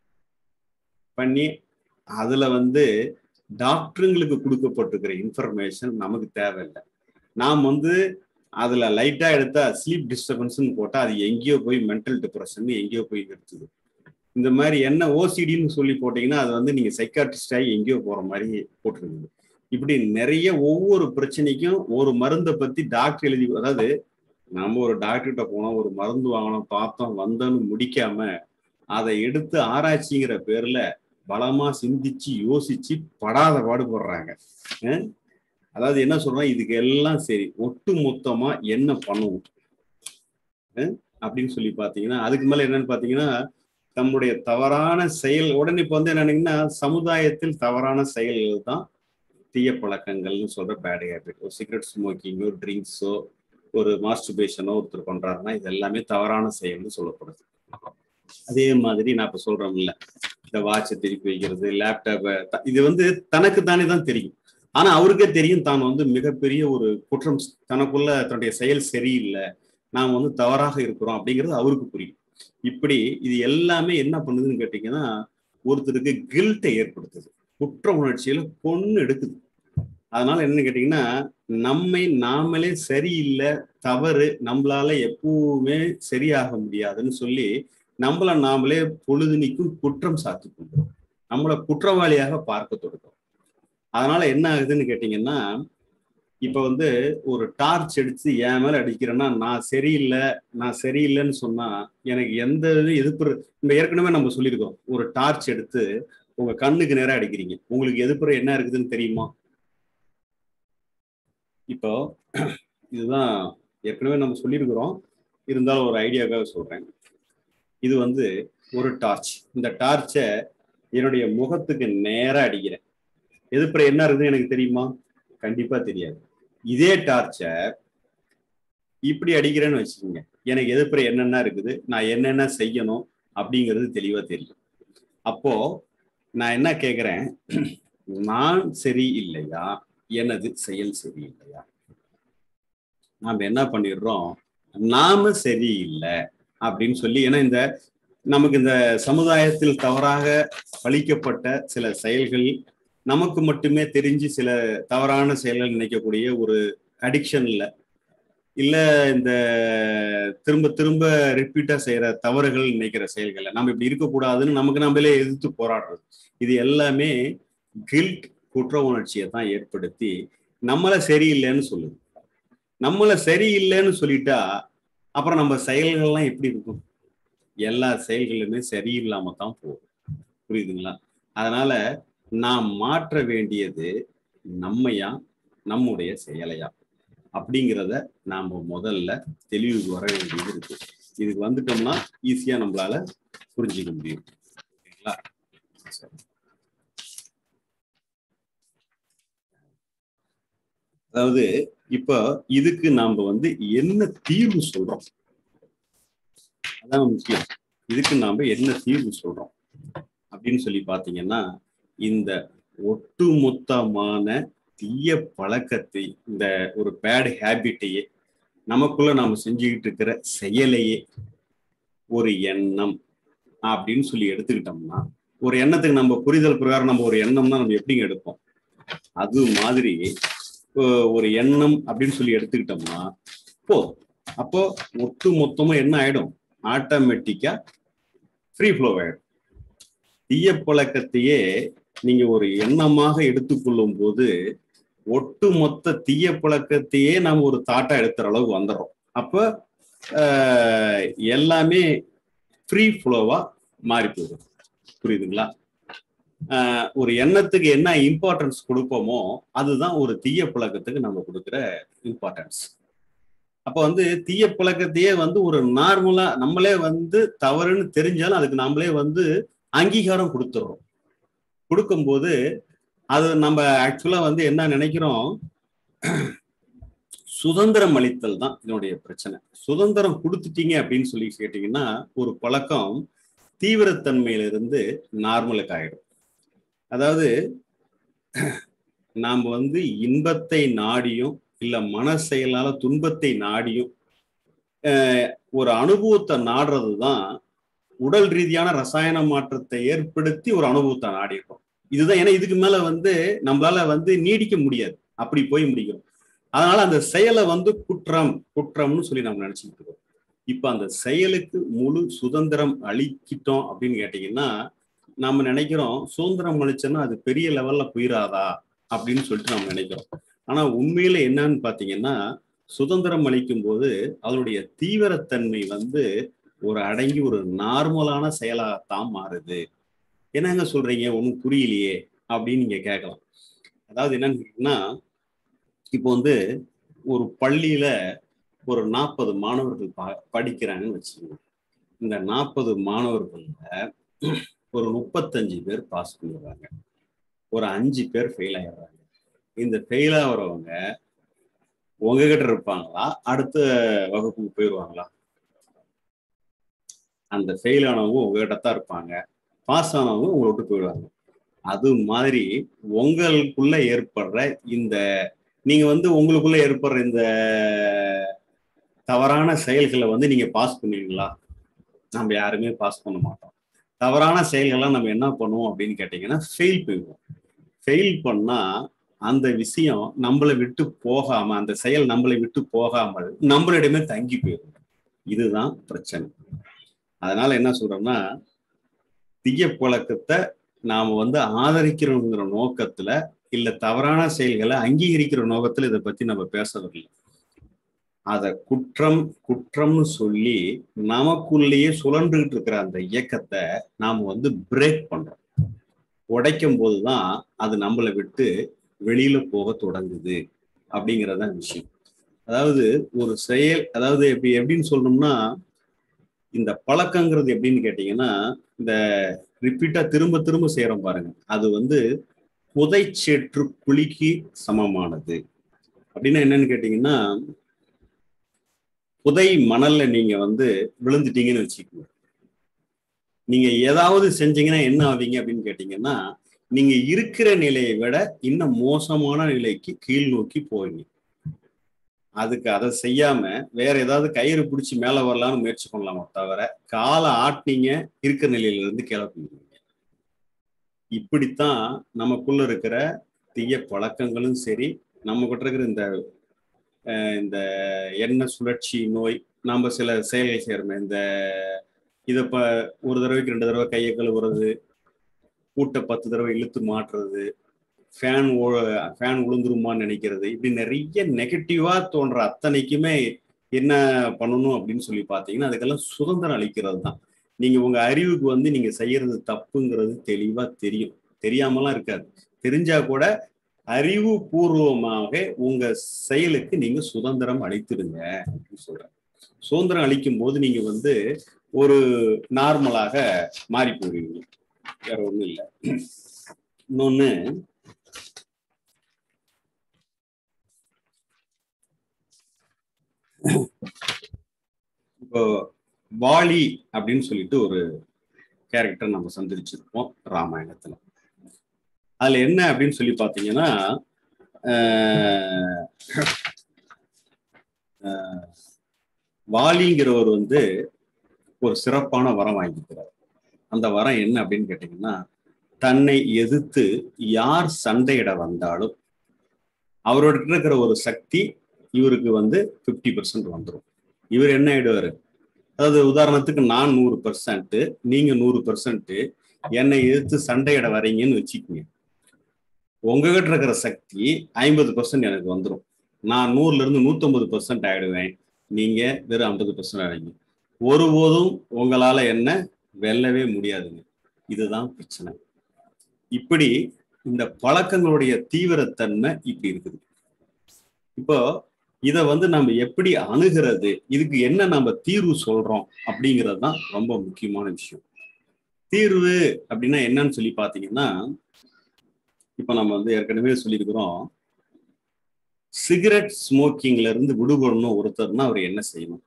பண்ணி அதுல வந்து டாக்டருங்களுக்கு கொடுக்கப்பட்டிருக்கிற இன்ஃபர்மேஷன் நமக்கு தேவையில்லை. நாம் வந்து அதுல லைட்டா எடுத்தா ஸ்லீப் டிஸ்டர்பன்ஸ் போட்டா அது எங்கேயோ போய் மென்டல் டிப்ரெஷன் எங்கேயோ போய் எடுத்துது. இந்த மாதிரி என்ன ஓசிடின்னு சொல்லி போட்டீங்கன்னா அது வந்து நீங்க சைக்காட்ரிஸ்ட் ஆகி எங்கேயோ போற மாதிரி போட்டிருக்குது. இப்படி நிறைய ஒவ்வொரு பிரச்சனைக்கும் ஒரு மருந்தை பத்தி டாக்டர் எழுதி, அதாவது நம்ம ஒரு டாக்டர்கிட்ட போனோம், ஒரு மருந்து வாங்கணும், பார்த்தோம், வந்தோன்னு முடிக்காம அதை எடுத்து ஆராய்ச்சிங்கிற பேர்ல பலமா சிந்திச்சு யோசிச்சு படாத பாடுபடுறாங்க. அதாவது என்ன சொல்றேன், இதுக்கு எல்லாம் சரி ஒட்டு மொத்தமா என்ன பண்ணுவோம் அப்படின்னு சொல்லி பாத்தீங்கன்னா, அதுக்கு மேல என்னன்னு பாத்தீங்கன்னா, நம்முடைய தவறான செயல் உடனே இப்ப வந்து என்னன்னா, சமுதாயத்தில் தவறான செயல்கள் தான் தீய பழக்கங்கள்னு சொல்ற பேட் ஹேபிட். ஒரு சிகரெட் ஸ்மோக்கிங்கோ, ட்ரிங்க்ஸோ, ஒரு மாஸ்டர்பேஷனோ ஒருத்தர் பண்றாருன்னா இது எல்லாமே தவறான செயல்னு சொல்லப்படுது. அதே மாதிரி நான் இப்ப சொல்றேன்ல, இந்த வாட்சை திருப்பி வைக்கிறது, லேப்டாப்பை, இது வந்து தனக்கு தானே தான் தெரியும். ஆனா அவருக்கே தெரியும் தான் வந்து மிகப்பெரிய ஒரு குற்றம், தனக்குள்ள தன்னுடைய செயல் சரியில்லை, நாம் வந்து தவறாக இருக்கிறோம் அப்படிங்கிறது அவருக்கு புரியும். இப்படி இது எல்லாமே என்ன பண்ணுதுன்னு கேட்டீங்கன்னா, ஒருத்தருக்கு கில்ட்டை ஏற்படுத்துது, குற்ற உணர்ச்சியில கொன்னு எடுக்குது. அதனால என்னன்னு கேட்டீங்கன்னா, நம்மை நாமளே சரியில்லை, தவறு, நம்மளால எப்பவுமே சரியாக முடியாதுன்னு சொல்லி நம்மள நாமளே பொழுதுனிக்கும் குற்றம் சாத்தி கொண்டோம், நம்மளை குற்றவாளியாக பார்க்க தொடங்கும். அதனால என்ன ஆகுதுன்னு கேட்டீங்கன்னா, இப்ப வந்து ஒரு டார்ச் எடுத்து என் மேல அடிக்கிறேன்னா, நான் சரியில்லைன்னு சொன்னா எனக்கு எந்த எதிர்ப்பு, நம்ம ஏற்கனவே நம்ம சொல்லியிருக்கோம், ஒரு டார்ச் எடுத்து உங்க கண்ணுக்கு நேரம் அடிக்கிறீங்க, உங்களுக்கு எதிர்ப்புற என்ன இருக்குதுன்னு தெரியுமா? இப்போ இதுதான் ஏற்கனவே நம்ம சொல்லியிருக்கிறோம், இருந்தாலும் ஒரு ஐடியாக்காக சொல்றேன். இது வந்து ஒரு டார்ச். இந்த டார்ச்சை என்னுடைய முகத்துக்கு நேரா அடிக்கிறேன், எதிர்ப்புற என்ன இருக்குதுன்னு எனக்கு தெரியுமா? கண்டிப்பா தெரியாது. இதே டார்ச்சை இப்படி அடிக்கிறேன்னு வச்சுக்கோங்க, எனக்கு எதிர்ப்புற என்னென்ன இருக்குது, நான் என்னென்ன செய்யணும் அப்படிங்கிறது தெளிவா தெரியும். அப்போ நான் என்ன கேட்கிறேன், நான் சரி இல்லையா, எனது செயல் சரியில்லையா? நாம என்ன பண்ணிடுறோம், நாம சரியில்லை அப்படின்னு சொல்லி, ஏன்னா இந்த நமக்கு இந்த சமுதாயத்தில் தவறாக பழிக்கப்பட்ட சில செயல்கள், நமக்கு மட்டுமே தெரிஞ்சு சில தவறான செயல்கள் நினைக்கக்கூடிய ஒரு அடிக்ஷன்ல இல்ல, இந்த திரும்ப திரும்ப ரிப்பீட்டா செய்யற தவறுகள் நினைக்கிற செயல்களை நம்ம இப்படி இருக்கக்கூடாதுன்னு நமக்கு நம்மளே எதிர்த்து போராடுறது, இது எல்லாமே கில்ட், குற்ற உணர்ச்சியை தான் ஏற்படுத்தி நம்மள சரியில்லைன்னு சொல்லுது. நம்மள சரியில்லைன்னு சொல்லிட்டா அப்புறம் நம்ம செயல்கள்லாம் எப்படி இருக்கும்? எல்லா செயல்களுமே சரியில்லாம தான் போகும். புரியுதுங்களா? அதனால நாம் மாற்ற வேண்டியது நம்மையா, நம்முடைய செயலையா அப்படிங்கிறத நாம முதல்ல தெளிவுக்கு வர வேண்டியது இருக்கு. இதுக்கு வந்துட்டோம்னா ஈஸியா நம்மளால புரிஞ்சுக்க முடியும். ஓகேங்களா? சரி. அதாவது இப்ப இதுக்கு நாம வந்து என்ன தீர்வு சொல்றோம், அதான் முக்கியம். இதுக்கு நாம என்ன தீர்வு சொல்றோம் அப்படின்னு சொல்லி பாத்தீங்கன்னா, இந்த ஒட்டுமொத்தமான தீய பழக்கத்தை, இந்த ஒரு பேட் ஹேபிட்டையே, நமக்குள்ள நாம செஞ்சுக்கிட்டு இருக்கிற செயலையே ஒரு எண்ணம் அப்படின்னு சொல்லி எடுத்துக்கிட்டோம்னா, ஒரு எண்ணத்துக்கு நம்ம புரிதல் பிரகாரம் நம்ம ஒரு எண்ணம்னா நம்ம எப்படிங்க எடுப்போம், அது மாதிரி ஒரு எண்ணம் அப்படின்னு சொல்லி எடுத்துக்கிட்டோம்னா அப்போ ஒட்டு மொத்தமா என்ன ஆயிடும், ஆட்டோமேட்டிக்கா ஃப்ரீ ஃப்ளோ ஆயிடும். தீய பழக்கத்தையே நீங்க ஒரு எண்ணமாக எடுத்துக்கொள்ளும் போது ஒட்டு மொத்த தீய பழக்கத்தையே நாம் ஒரு தாட்டா எடுத்துற அளவுக்கு வந்துடுறோம். அப்ப எல்லாமே ஃப்ரீ ஃப்ளோவா மாறி போயிடும். புரியுதுங்களா? ஒரு எண்ணத்துக்கு என்ன இம்பார்ட்டன்ஸ் கொடுப்போமோ அதுதான் ஒரு தீய பழக்கத்துக்கு நம்ம கொடுக்குற இம்பார்ட்டன்ஸ். அப்ப வந்து தீய பழக்கத்தையே வந்து ஒரு நார்மலா நம்மளே வந்து தவறுன்னு தெரிஞ்சாலும் அதுக்கு நம்மளே வந்து அங்கீகாரம் கொடுத்துடுறோம். கொடுக்கும்போது அது நம்ம ஆக்சுவலா வந்து என்ன நினைக்கிறோம், சுதந்திரம் அளித்தல் தான் இதனுடைய பிரச்சனை. சுதந்திரம் கொடுத்துட்டீங்க அப்படின்னு சொல்லி கேட்டீங்கன்னா ஒரு பழக்கம் தீவிரத்தன்மையிலிருந்து நார்மலுக்கு ஆயிடும். அதாவது நாம் வந்து இன்பத்தை நாடியும் இல்ல மன செயலால துன்பத்தை நாடியும் ஒரு அனுபவத்தை நாடுறது தான் உடல் ரீதியான ரசாயன மாற்றத்தை ஏற்படுத்தி ஒரு அனுபவத்தை நாடிடும். இதுதான். ஏன்னா இதுக்கு மேல வந்து நம்மளால வந்து நீடிக்க முடியாது, அப்படி போய் முடிக்கும். அதனால அந்த செயலை வந்து குற்றம்னு சொல்லி நம்ம நினைச்சுக்கிட்டு இருக்கோம். இப்ப அந்த செயலுக்கு முழு சுதந்திரம் அளிக்கிட்டோம் அப்படின்னு கேட்டீங்கன்னா, நம்ம நினைக்கிறோம் சுதந்திரம் அளிச்சோன்னா அது பெரிய லெவல்ல போயிடாதா அப்படின்னு சொல்லிட்டு நம்ம நினைக்கிறோம். ஆனா உண்மையில என்னன்னு பாத்தீங்கன்னா, சுதந்திரம் அளிக்கும் போது அதனுடைய தீவிரத்தன்மை வந்து ஒரு அடங்கி ஒரு நார்மலான செயலாகத்தான் மாறுது. என்னங்க சொல்றீங்க, ஒன்றும் புரியலையே அப்படின்னு நீங்க கேட்கலாம். அதாவது என்னன்னு கேட்டீங்கன்னா, இப்போ வந்து ஒரு பள்ளியில ஒரு 40 மாணவர்கள் படிக்கிறாங்கன்னு வச்சுக்கோங்க. இந்த 40 மாணவர்கள்ல ஒரு 35 பேர் பாஸ் பண்ணிடுறாங்க, ஒரு 5 பேர் ஃபெயில் ஆயிடுறாங்க. இந்த ஃபெயில் ஆகிறவங்க உங்ககிட்ட இருப்பாங்களா, அடுத்த வகுப்புக்கு போயிடுவாங்களா? அந்த ஃபெயில் ஆனவங்க உங்ககிட்ட தான் இருப்பாங்க, பாஸ் ஆனவங்க உங்களை விட்டு போயிடுவாங்க. அது மாதிரி உங்களுக்குள்ள ஏற்படுற இந்த நீங்க வந்து உங்களுக்குள்ள ஏற்படுற இந்த தவறான செயல்களை வந்து நீங்க பாஸ் பண்ணுவீங்களா? நம்ம யாருமே பாஸ் பண்ண மாட்டோம். தவறான செயல்கள்லாம் நம்ம என்ன பண்ணுவோம் அப்படின்னு கேட்டீங்கன்னா ஃபெயில் போயிடுவோம். ஃபெயில் பண்ணா அந்த விஷயம் நம்மளை விட்டு போகாம, அந்த செயல் நம்மளை விட்டு போகாமல் நம்மளிடமே தங்கி போயிடும். இதுதான் பிரச்சனை. அதனால என்ன சொல்றோம்னா, தீய பழக்கத்தை நாம வந்து ஆதரிக்கிறோங்கிற நோக்கத்துல இல்ல தவறான செயல்களை அங்கீகரிக்கிற நோக்கத்துல இதை பத்தி நம்ம பேசவில்லை. அதை குற்றம்னு சொல்லி நமக்குள்ளேயே சுழன்றுகிட்டு இருக்கிற அந்த இயக்கத்தை நாம வந்து பிரேக் பண்றோம். உடைக்கும் போதுதான் அது நம்மளை விட்டு வெளியில போக தொடங்குது அப்படிங்கிறதான் விஷயம். அதாவது ஒரு செயல், அதாவது எப்படின்னு சொல்லணும்னா, இந்த பழக்கங்கிறது எப்படின்னு கேட்டீங்கன்னா, இந்த ரிப்பீட்டா திரும்ப திரும்ப செய்யறோம் பாருங்க, அது வந்து புதைச்சேற்று குழிக்கு சமமானது. அப்படின்னா என்னன்னு கேட்டீங்கன்னா, புதை மணல்ல நீங்க வந்து விழுந்துட்டீங்கன்னு வச்சுக்கோங்க. நீங்க ஏதாவது செஞ்சீங்கன்னா என்ன ஆவீங்க அப்படின்னு கேட்டீங்கன்னா, நீங்க இருக்கிற நிலையை விட இன்னும் மோசமான நிலைக்கு கீழ் நோக்கி போவீங்க. அதுக்கு அதை செய்யாம வேற ஏதாவது கயிறு பிடிச்சி மேல வரலாம்னு முயற்சி பண்ணலாமா தவிர, காலை ஆட்டினீங்க இருக்கிற நிலையில இருந்து கீழே போவீங்க. இப்படித்தான் நமக்குள்ள இருக்கிற தீய பழக்கங்களும் சரி, நம்ம கிட்ட இருக்கிற இந்த எண்ண சுழற்சி நோய், நாம சில செயல்கள் செய்யறோமே, இதை ஒரு தடவைக்கு 2 தடவை கையை கழுவுறது, கூட்டை 10 தடவை இழுத்து மாட்டுறது, ஃபேன் விழுந்துருமான்னு நினைக்கிறது, இப்படி நிறைய நெகட்டிவா தோன்ற அத்தனைக்குமே என்ன பண்ணணும் அப்படின்னு சொல்லி பார்த்தீங்கன்னா, அதுக்கெல்லாம் சுதந்திரம் அளிக்கிறது தான். நீங்க உங்க அறிவுக்கு வந்து நீங்க செய்யறது தப்புங்கிறது தெளிவா தெரியும், தெரியாமலாம் இருக்காது. தெரிஞ்சா கூட அறிவு பூர்வமாக உங்க செயலுக்கு நீங்க சுதந்திரம் அளித்திருங்க அப்படின்னு சொல்றேன். சுதந்திரம் அளிக்கும் போது நீங்க வந்து ஒரு நார்மலாக மாறி போடுவீங்க, வேற ஒண்ணும் இல்லை. இன்னொன்னு, இப்போ வாலி அப்படின்னு சொல்லிட்டு ஒரு கேரக்டர் நம்ம சந்திச்சிருப்போம் ராமாயணத்துல. அதுல என்ன அப்படின்னு சொல்லி பாத்தீங்கன்னா, வாலிங்கிறவர் வந்து ஒரு சிறப்பான வரம் வாங்கிக்கிறார். அந்த வரம் என்ன அப்படின்னு கேட்டீங்கன்னா, தன்னை எதிர்த்து யார் சண்டையிட வந்தாலும் அவரோட இருக்கிற ஒரு சக்தி இவருக்கு வந்து 50% வந்துடும். இவர் என்ன ஆயிடுவாரு, அதாவது உதாரணத்துக்கு நான் 100%, நீங்க 100%, என்னை எதிர்த்து சண்டையிட வரீங்கன்னு வச்சுக்கோங்க. உங்ககிட்ட இருக்கிற சக்தி 50% எனக்கு வந்துடும். நான் 100ல இருந்து 150% ஆயிடுவேன். நீங்க வெறும் 50% ஆயிடுங்க. ஒருபோதும் உங்களால என்ன வெல்லவே முடியாதுங்க. இதுதான் பிரச்சனை. இப்படி இந்த பழக்கங்களுடைய தீவிரத்தன்மை இப்படி இருக்குது. இப்போ இதை வந்து நம்ம எப்படி அணுகிறது, இதுக்கு என்ன நம்ம தீர்வு சொல்றோம் அப்படிங்கிறது தான் ரொம்ப முக்கியமான விஷயம். தீர்வு அப்படின்னா என்னன்னு சொல்லி பாத்தீங்கன்னா, இப்ப நம்ம வந்து ஏற்கனவே சொல்லியிருக்கிறோம், சிகரெட் ஸ்மோக்கிங்ல இருந்து விடுபடணும் ஒருத்தர்னா அவர் என்ன செய்யணும்.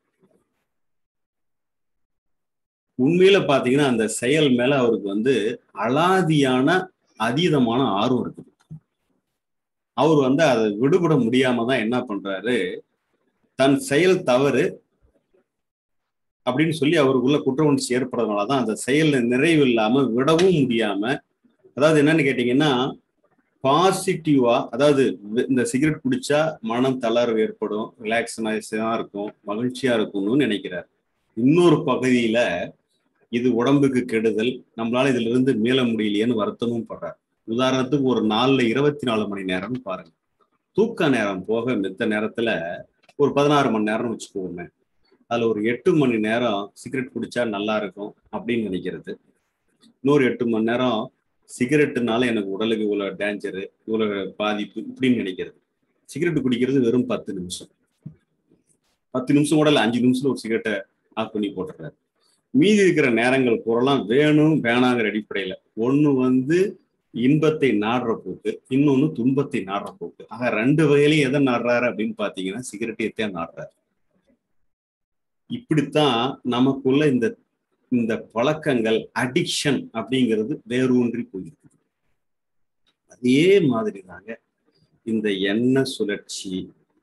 உண்மையில பாத்தீங்கன்னா அந்த செயல் மேல அவருக்கு வந்து அலாதியான அதீதமான ஆர்வம் இருக்குது. அவர் வந்து அதை விடுபட முடியாம தான் என்ன பண்றாரு, தன் செயல் தவறு அப்படின்னு சொல்லி அவருக்குள்ள குற்ற உணர்ச்சி ஏற்படுறதுனாலதான் அந்த செயல் நிறைவு இல்லாம விடவும் முடியாம, அதாவது என்னன்னு கேட்டீங்கன்னா, பாசிட்டிவா, அதாவது இந்த சிகரெட் குடிச்சா மனம் தளர்வு ஏற்படும், ரிலாக்ஸா இருக்கும், மகிழ்ச்சியா இருக்கும்னு நினைக்கிறார். இன்னொரு பகுதியில இது உடம்புக்கு கெடுதல், நம்மளால இதுல இருந்து மீள முடியலையேன்னு வருத்தமும் படுறார். உதாரணத்துக்கு ஒரு நாள்ல 24 மணி நேரம் பாருங்க, தூக்க நேரம் போக மித்த நேரத்துல ஒரு 16 மணி நேரம் வச்சுக்கோமே, அதுல ஒரு 8 மணி நேரம் சிகரெட் குடிச்சா நல்லா இருக்கும் அப்படின்னு நினைக்கிறது, இன்னொரு 8 மணி நேரம் சிகரெட்டுனால எனக்கு உடலுக்கு இவ்வளவு டேஞ்சரு, இவ்வளவு பாதிப்பு இப்படின்னு நினைக்கிறது. சிகரெட் குடிக்கிறது வெறும் 10 நிமிஷம், 10 நிமிஷம் கூட இல்லை, 5 நிமிஷத்துல ஒரு சிகரெட்டை ஆஃப் பண்ணி போட்டுறாரு. மீதி இருக்கிற நேரங்கள் பூரெல்லாம் வேணும் வேணாங்கிற அடிப்படையில, ஒண்ணு வந்து இன்பத்தை நாடுற போக்கு, இன்னொன்னு துன்பத்தை நாடுற போக்கு. ஆக 2 வகையிலையும் எதை நாடுறாரு அப்படின்னு பாத்தீங்கன்னா சிகரெட்டையத்தான் நாடுறாரு. இப்படித்தான் நமக்குள்ள இந்த இந்த பழக்கங்கள், அடிக்ஷன் அப்படிங்கிறது வேரூன்றி போயிருக்குது. அதே மாதிரி தாங்க இந்த எண்ணெய் சுழற்சி,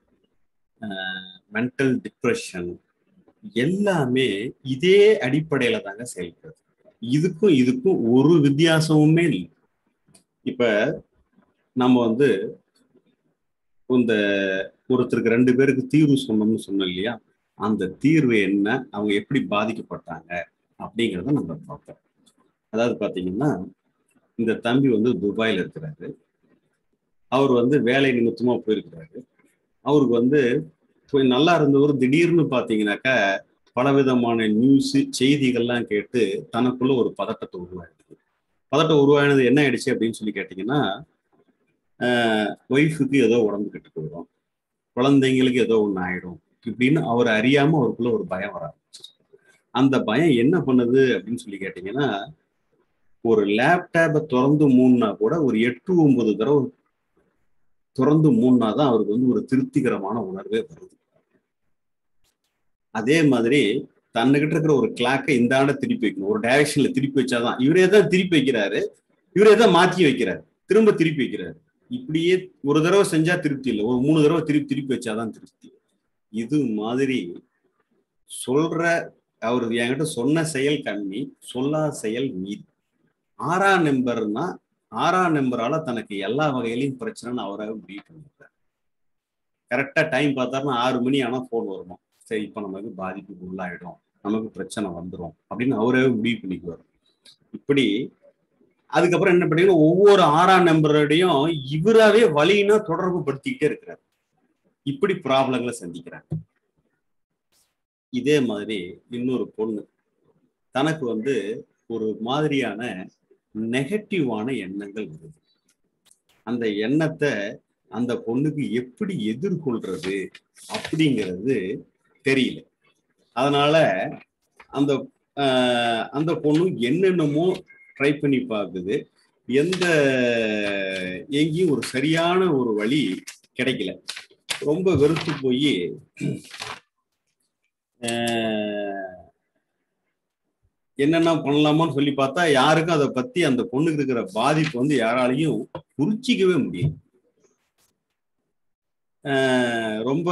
மென்டல் டிப்ரெஷன் எல்லாமே இதே அடிப்படையில தாங்க செயல்படுது. இதுக்கும் ஒரு வித்தியாசமுமே இல்லை. இப்ப நம்ம வந்து இந்த ஒருத்தருக்கு 2 பேருக்கு தீர்வு சொன்னோம்னு சொன்னோம் இல்லையா, அந்த தீர்வு என்ன, அவங்க எப்படி பாதிக்கப்பட்டாங்க அப்படிங்கிறத நம்ம பார்ப்போம். அதாவது பாத்தீங்கன்னா, இந்த தம்பி வந்து துபாயில இருக்கிறாரு. அவர் வந்து வேலை நிமித்தமா போயிருக்கிறாரு. அவருக்கு வந்து போய் நல்லா இருந்தவர் திடீர்னு பாத்தீங்கன்னாக்கா பலவிதமான நியூஸ் செய்திகள்லாம் கேட்டு தனக்குள்ள ஒரு பதட்டத்தை உருவாயிடுது. பதட்டம் உருவானது என்ன ஆயிடுச்சு அப்படின்னு சொல்லி கேட்டீங்கன்னா, ஒய்ஃபுக்கு ஏதோ உடம்பு கெட்டு போயிடும், குழந்தைங்களுக்கு ஏதோ ஒண்ணு ஆயிடும் இப்படின்னு அவர் அறியாம அவருக்குள்ள ஒரு பயம் வர ஆரம்பிச்சு. அந்த பயம் என்ன பண்ணுது அப்படின்னு சொல்லி கேட்டீங்கன்னா, ஒரு லேப்டாப்பை திறந்து மூணுனா கூட ஒரு 8-9 தடவை திறந்து மூணுனாதான் அவருக்கு வந்து ஒரு திருப்திகரமான உணர்வே வருது. அதே மாதிரி தன்னுகிட்ட இருக்கிற ஒரு கிளாக்கை இந்த ஆண்ட திருப்பி வைக்கணும், ஒரு டைரக்ஷன்ல திருப்பி வச்சாதான், இவரே தான் திருப்பி வைக்கிறாரு, இவரே தான் மாற்றி வைக்கிறாரு, திரும்ப திருப்பி வைக்கிறாரு. இப்படியே ஒரு தடவை செஞ்சா திருப்தி இல்லை, ஒரு 3 தடவை திருப்பி திருப்பி வச்சாதான் திருப்தி. இது மாதிரி சொல்ற, அவரு என்கிட்ட சொன்ன செயல் கம்மி, சொல்லாத செயல் மீதி. 6ஆம் நம்பர்னா 6ஆம் நம்பரால தனக்கு எல்லா வகையிலையும் பிரச்சனைன்னு அவராக முடிவு பண்ணிருக்காரு. கரெக்டா டைம் பார்த்தாருன்னா 6 மணி ஆனா போன் வருமா, சரி இப்ப நமக்கு பாதிப்புக்கு உள்ளாயிடும், நமக்கு பிரச்சனை வந்துடும் அப்படின்னு அவரே முடிவு பண்ணிக்குவார். இப்படி அதுக்கப்புறம் என்ன பண்ணீங்கன்னா, ஒவ்வொரு 6ஆம் நம்பரோடையும் இவராவே வழியினா தொடர்பு படுத்திக்கிட்டே இருக்கிறார். இப்படி ப்ராப்ளங்களை சந்திக்கிறாங்க. இதே மாதிரி இன்னொரு பொண்ணு தனக்கு வந்து ஒரு மாதிரியான நெகட்டிவான எண்ணங்கள் வருது. அந்த எண்ணத்தை அந்த பொண்ணுக்கு எப்படி எதிர்கொள்றது அப்படிங்கிறது தெரியல. அதனால அந்த அந்த பொண்ணு என்னென்னமோ ட்ரை பண்ணி பார்க்குது, எங்கேயும் ஒரு சரியான ஒரு வழி கிடைக்கல. ரொம்ப வெறுத்து போய் என்னென்ன பண்ணலாமான்னு சொல்லி பார்த்தா யாருக்கும் அதை பத்தி அந்த பொண்ணுக்கு இருக்கிற பாதிப்பு வந்து யாராலையும் புரிச்சிக்கவே முடியும். ரொம்ப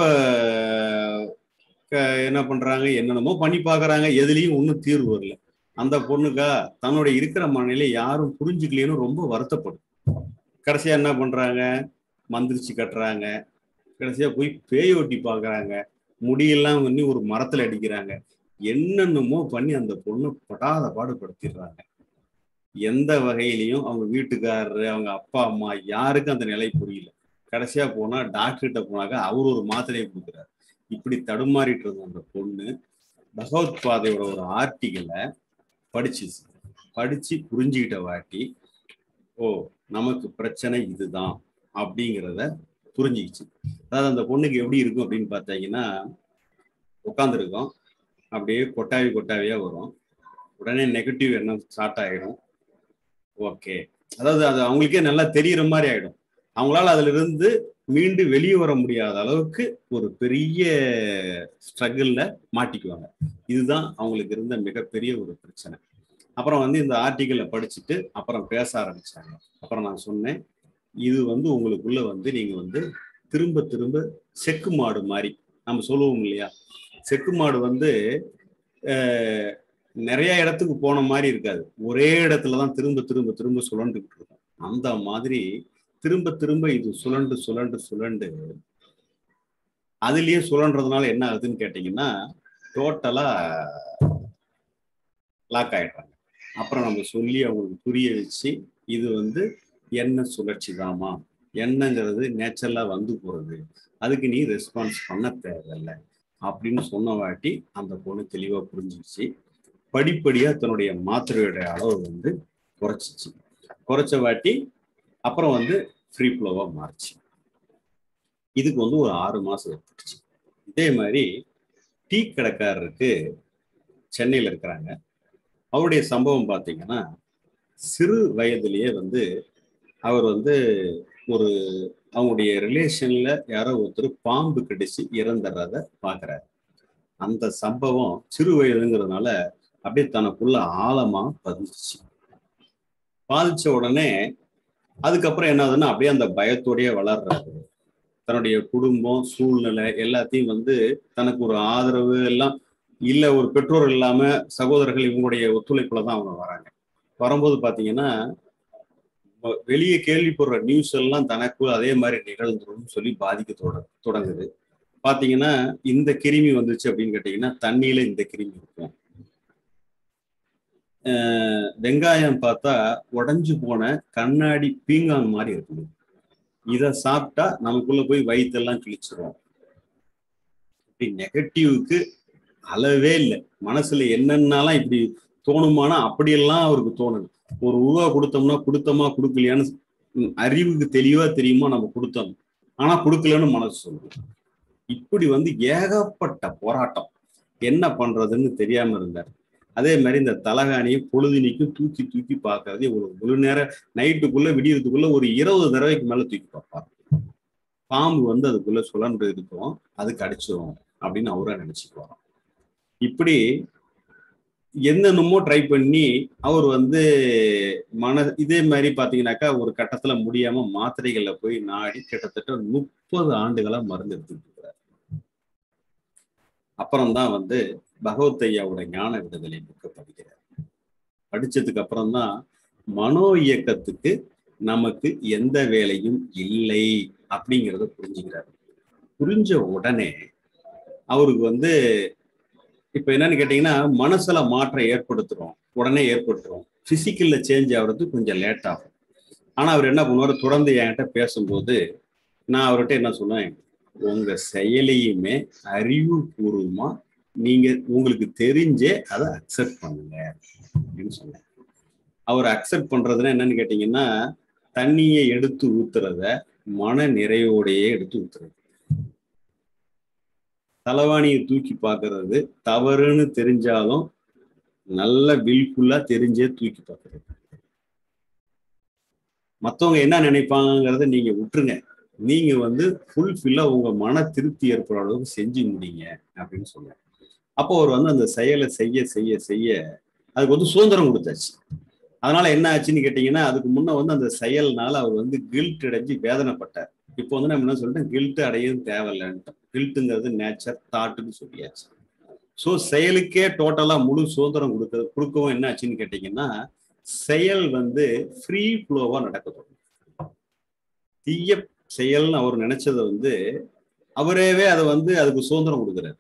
என்ன பண்றாங்க, என்னென்னமோ பண்ணி பாக்குறாங்க, எதுலயும் ஒன்றும் தீர்வு வரல. அந்த பொண்ணுக்கா தன்னோட இருக்கிற மனநிலை யாரும் புரிஞ்சுக்கலன்னு ரொம்ப வருத்தப்படும். கடைசியா என்ன பண்றாங்க, மந்திரிச்சு கட்டுறாங்க, கடைசியா போய் பேய் ஓட்டி பாக்குறாங்க, முடியெல்லாம் பண்ணி ஒரு மரத்துல அடிக்கிறாங்க, என்னென்னமோ பண்ணி அந்த பொண்ணு படாத பாடுபடுத்திடுறாங்க. எந்த வகையிலையும் அவங்க வீட்டுக்காரரு, அவங்க அப்பா அம்மா யாருக்கும் அந்த நிலை புரியல. கடைசியா போனா டாக்டர்கிட்ட போனாக்க அவர் ஒரு மாத்திரையை கொடுக்குறாரு. இப்படி தடுமாறிட்டு இருந்த அந்த பொண்ணு பகவத் பாதையோட ஒரு ஆர்டிகளை படிச்சு புரிஞ்சுக்கிட்ட வாட்டி, ஓ நமக்கு பிரச்சனை இதுதான் அப்படிங்கிறத புரிஞ்சுக்கிச்சு. அதாவது அந்த பொண்ணுக்கு எப்படி இருக்கும் அப்படின்னு பார்த்தீங்கன்னா, உட்காந்துருக்கோம், அப்படியே கொட்டாவியா வரும், உடனே நெகட்டிவ் எண்ணம் ஸ்டார்ட் ஆகிடும். ஓகே, அதாவது அது அவங்களுக்கே நல்லா தெரிகிற மாதிரி ஆகிடும். அவங்களால அதுல இருந்து மீண்டு வெளியே வர முடியாத அளவுக்கு ஒரு பெரிய ஸ்ட்ரகிள்ல மாட்டிக்குவாங்க. இதுதான் அவங்களுக்கு இருந்த மிகப்பெரிய ஒரு பிரச்சனை. அப்புறம் வந்து இந்த ஆர்டிக்கலை படிச்சுட்டு அப்புறம் பேச ஆரம்பிச்சாங்க. அப்புறம் நான் சொன்னேன், இது வந்து உங்களுக்குள்ள வந்து நீங்க வந்து திரும்ப திரும்ப செக்கு மாடு மாதிரி நம்ம சொல்லுவோம் இல்லையா, செக்கு மாடு வந்து நிறைய இடத்துக்கு போன மாதிரி இருக்காது, ஒரே இடத்துலதான் திரும்ப திரும்ப திரும்ப சுழண்டுகிட்டு இருக்கும். அந்த மாதிரி திரும்ப திரும்ப இது சுழண்டு சுழண்டு சுழண்டு அதுலயே சுழன்றதுனால என்ன ஆகுதுன்னு கேட்டீங்கன்னா, டோட்டலா லாக் ஆயிடுறாங்க. அப்புறம் நம்ம சொல்லி அவங்களுக்கு புரிய வச்சு, இது வந்து என்ன சுழற்சி தாமா, என்னங்கிறது நேச்சுரலா வந்து போறது, அதுக்கு நீ ரெஸ்பான்ஸ் பண்ண தேவையில்லை அப்படின்னு சொன்ன வாட்டி அந்த பொண்ணு தெளிவா புரிஞ்சிச்சு. படிப்படியா தன்னுடைய மாத்திரையோட அளவு வந்து குறைச்சிச்சு. குறைச்ச வாட்டி அப்புறம் வந்து ஃப்ரீ ஃப்ளோவா மாறிச்சு. இதுக்கு வந்து ஒரு 6 மாசம் ஏற்பட்டுச்சு. இதே மாதிரி டீ கடைக்காரருக்கு சென்னையில் இருக்கிறாங்க. அவருடைய சம்பவம் பார்த்தீங்கன்னா, சிறு வயதிலேயே வந்து அவர் வந்து ஒரு அவங்களுடைய ரிலேஷன்ல யாரோ ஒருத்தர் பாம்பு கடிச்சு இறந்துடுறத பார்க்குறாரு. அந்த சம்பவம் சிறு வயதுங்கிறதுனால அப்படியே தனக்குள்ள ஆழமா பதிஞ்சிச்சு. பாதிச்ச உடனே அதுக்கப்புறம் என்ன ஆகுதுன்னா, அப்படியே அந்த பயத்தோடய வளர்றாரு. தன்னுடைய குடும்பம் சூழ்நிலை எல்லாத்தையும் வந்து தனக்கு ஒரு ஆதரவு எல்லாம் இல்லை, ஒரு பெற்றோர் இல்லாம சகோதரர்கள் இவங்களுடைய ஒத்துழைப்புல தான் அவங்க வராங்க. வரும்போது பாத்தீங்கன்னா, வெளியே கேள்விப்படுற நியூஸ் எல்லாம் தனக்கு அதே மாதிரி நிகழ்ந்துடும் சொல்லி பாதிக்க தொடங்குது. பாத்தீங்கன்னா, இந்த கிருமி வந்துச்சு அப்படின்னு கேட்டீங்கன்னா, தண்ணியில இந்த கிருமி இருக்கும். வெங்காயம் பார்த்தா உடஞ்சு போன கண்ணாடி பீங்கான் மாதிரி இருக்குது, இதை சாப்பிட்டா நமக்குள்ள போய் வயிற்றெல்லாம் கிழிச்சிரும். இப்படி நெகட்டிவ்க்கு அளவே இல்லை. மனசுல என்னென்னலாம் இப்படி தோணுமானா அப்படியெல்லாம் அவருக்கு தோணுது. ஒரு ரூபா கொடுத்தோமா கொடுக்கலையான்னு அறிவுக்கு தெளிவா தெரியுமா நம்ம கொடுத்தோம், ஆனா கொடுக்கலன்னு மனசு சொல்லுது. இப்படி வந்து ஏகப்பட்ட போராட்டம், என்ன பண்றதுன்னு தெரியாம இருந்தார். அதே மாதிரி இந்த தலகாணியை பொழுதுனிக்கும் தூக்கி தூக்கி பார்க்கறது, ஒரு முழு நேரம் நைட்டுக்குள்ள விடியறதுக்குள்ள ஒரு 20 தடவைக்கு மேல தூக்கி பார்ப்பார். பாம்பு வந்து அதுக்குள்ள சுழன்று இருக்கும், அதுக்கு அடிச்சிடும் அப்படின்னு அவரா நினைச்சுக்குவார். இப்படி என்னென்னமோ ட்ரை பண்ணி அவர் வந்து இதே மாதிரி பாத்தீங்கன்னாக்கா ஒரு கட்டத்துல முடியாம மாத்திரைகள்ல போய் நாடி கிட்டத்தட்ட 30 ஆண்டுகளா மருந்து எடுத்துட்டு இருக்கிறார். அப்புறம்தான் வந்து பகவத் ஐயாவோட ஞான விடுதலை புக்கை படிக்கிறார். படிச்சதுக்கு அப்புறம்தான் மனோ இயக்கத்துக்கு நமக்கு எந்த வேலையும் இல்லை அப்படிங்கிறத புரிஞ்சுக்கிறார். புரிஞ்ச உடனே அவருக்கு வந்து இப்ப என்னன்னு கேட்டீங்கன்னா, மனசுல மாற்றம் ஏற்படுத்துறோம், உடனே ஏற்பட்டுரும். பிசிக்கல்ல சேஞ்ச் ஆகுறது கொஞ்சம் லேட் ஆகும். ஆனா அவர் என்ன பண்ணுவாரு, தொடர்ந்து என்கிட்ட பேசும்போது நான் அவர்கிட்ட என்ன சொன்னேன், உங்க செயலையுமே அறிவுபூர்வமா நீங்க உங்களுக்கு தெரிஞ்சே அதை அக்செப்ட் பண்ணுங்க அப்படின்னு சொன்னேன். அவர் அக்செப்ட் பண்றதுன்னா என்னன்னு கேட்டீங்கன்னா, தண்ணியை எடுத்து ஊத்துறத மன நிறைவோடையே எடுத்து ஊத்துறது. தலைவாணியை தூக்கி பார்க்கறது தவறுன்னு தெரிஞ்சாலும் நல்ல வில்ஃபுல்லா தெரிஞ்சே தூக்கி பார்க்கறது. மற்றவங்க என்ன நினைப்பாங்கிறத நீங்க விட்டுருங்க, நீங்க வந்து ஃபுல்ஃபில்லா உங்க மன திருப்தி ஏற்படுற அளவுக்கு செஞ்சு முடிங்க அப்படின்னு சொன்னேன். அப்போ அவர் வந்து அந்த செயலை செய்ய செய்ய செய்ய அதுக்கு வந்து சுதந்திரம் கொடுத்தாச்சு. அதனால என்ன ஆச்சுன்னு கேட்டீங்கன்னா, அதுக்கு முன்ன வந்து அந்த செயல்னால அவர் வந்து கில்ட் அடைஞ்சு வேதனைப்பட்டார். இப்போ வந்து நம்ம என்ன சொல்லிட்டோம், கில்ட் அடையவும் தேவையில்லைன்ட்டோம். கில்ட்டுங்கிறது நேச்சர், தாட்டுன்னு சொல்லியாச்சு. ஸோ செயலுக்கே டோட்டலா முழு சுதந்திரம் கொடுக்கவும் என்ன ஆச்சுன்னு கேட்டீங்கன்னா, செயல் வந்து ஃப்ரீ ஃப்ளோவா நடக்குது. தீய செயல்னு அவர் நினைச்சதை வந்து அவரேவே அதை வந்து அதுக்கு சுதந்திரம் கொடுக்குறாரு.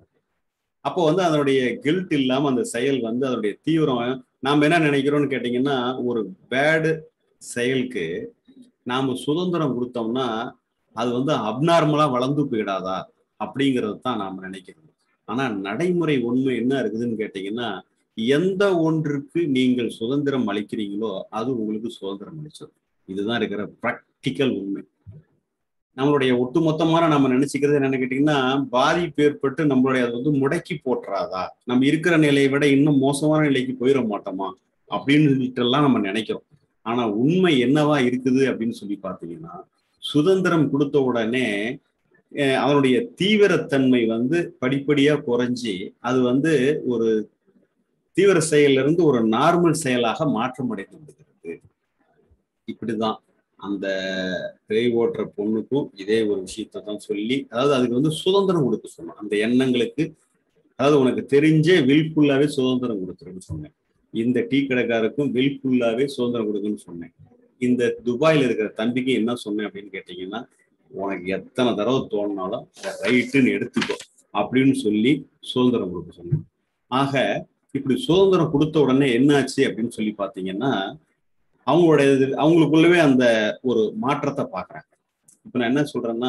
அப்போ வந்து அதனுடைய கில்ட் இல்லாம அந்த செயல் வந்து அதனுடைய தீவிரம் நாம என்ன நினைக்கிறோம்னு கேட்டீங்கன்னா, ஒரு பேடு செயலுக்கு நாம சுதந்திரம் கொடுத்தோம்னா அது வந்து அப்நார்மலா வளர்ந்து போயிடாதா அப்படிங்கிறது தான் நாம நினைக்கிறோம். ஆனா நடைமுறை உண்மை என்ன இருக்குதுன்னு கேட்டீங்கன்னா, எந்த ஒன்றுக்கு நீங்கள் சுதந்திரம் அளிக்கிறீங்களோ அது உங்களுக்கு சுதந்திரம் அளிச்சது. இதுதான் இருக்கிற பிராக்டிக்கல் உண்மை. நம்மளுடைய ஒட்டுமொத்தமான நம்ம நினைச்சுக்கிறது என்னன்னு கேட்டீங்கன்னா, பாதிப்பு ஏற்பட்டு நம்மளுடைய அது வந்து முடக்கி போட்டுறாதா, நம்ம இருக்கிற நிலையை விட இன்னும் மோசமான நிலைக்கு போயிட மாட்டோமா அப்படின்னு சொல்லிட்டு எல்லாம் நம்ம நினைக்கிறோம். ஆனா உண்மை என்னவா இருக்குது அப்படின்னு சொல்லி பார்த்தீங்கன்னா, சுதந்திரம் கொடுத்த உடனே அதனுடைய தீவிரத்தன்மை வந்து படிப்படியா குறைஞ்சி அது வந்து ஒரு தீவிர செயல்ல இருந்து ஒரு நார்மல் செயலாக மாற்றம் அடைந்து விடுகிறது. இப்படிதான் அந்த திரை ஓட்டுற பொண்ணுக்கும் இதே ஒரு விஷயத்த தான் சொல்லி, அதாவது அதுக்கு வந்து சுதந்திரம் கொடுக்க சொன்னோம். அந்த எண்ணங்களுக்கு, அதாவது உனக்கு தெரிஞ்சே வில்ஃபுல்லாவே சுதந்திரம் கொடுத்துருன்னு சொன்னேன். இந்த டீ கடைக்காருக்கும் வில்ஃபுல்லாவே சுதந்திரம் கொடுக்குன்னு சொன்னேன். இந்த துபாயில இருக்கிற தம்பிக்கு என்ன சொன்னேன் அப்படின்னு கேட்டீங்கன்னா, உனக்கு எத்தனை தடவை தோணுனாலும் ரைட்டுன்னு எடுத்துக்கோ அப்படின்னு சொல்லி சுதந்திரம் கொடுக்க சொன்னேன். ஆக இப்படி சுதந்திரம் கொடுத்த உடனே என்னாச்சு அப்படின்னு சொல்லி பார்த்தீங்கன்னா, அவங்களுடைய அவங்களுக்குள்ளவே அந்த ஒரு மாற்றத்தை பார்க்குறாங்க. இப்ப நான் என்ன சொல்றேன்னா,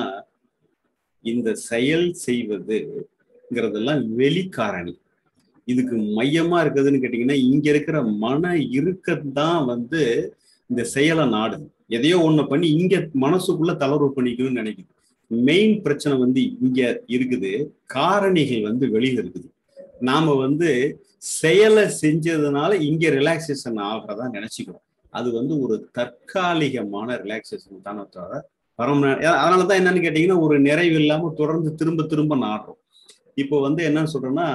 இந்த செயல் செய்வதுங்கிறதெல்லாம் வெளிக்காரணி. இதுக்கு மையமா இருக்குதுன்னு கேட்டீங்கன்னா, இங்க இருக்கிற மன இறுக்கம்தான் வந்து இந்த செயலை நாடுது. எதையோ ஒண்ணு பண்ணி இங்க மனசுக்குள்ள தளர்வு பண்ணிக்கணும்னு நினைக்குது. மெயின் பிரச்சனை வந்து இங்க இருக்குது, காரணிகள் வந்து வெளியில இருக்குது. நாம வந்து செயலை செஞ்சதுனால இங்க ரிலாக்ஸேஷன் ஆகிறதா நினைச்சுக்கிறோம். அது வந்து ஒரு தற்காலிகமான ரிலாக்ஸேஷன் தானே தவிர அதனாலதான் என்னன்னு கேட்டீங்கன்னா, ஒரு நிறைவு இல்லாம தொடர்ந்து திரும்ப திரும்ப நாடுறோம். இப்போ வந்து என்ன சொல்றேன்னா,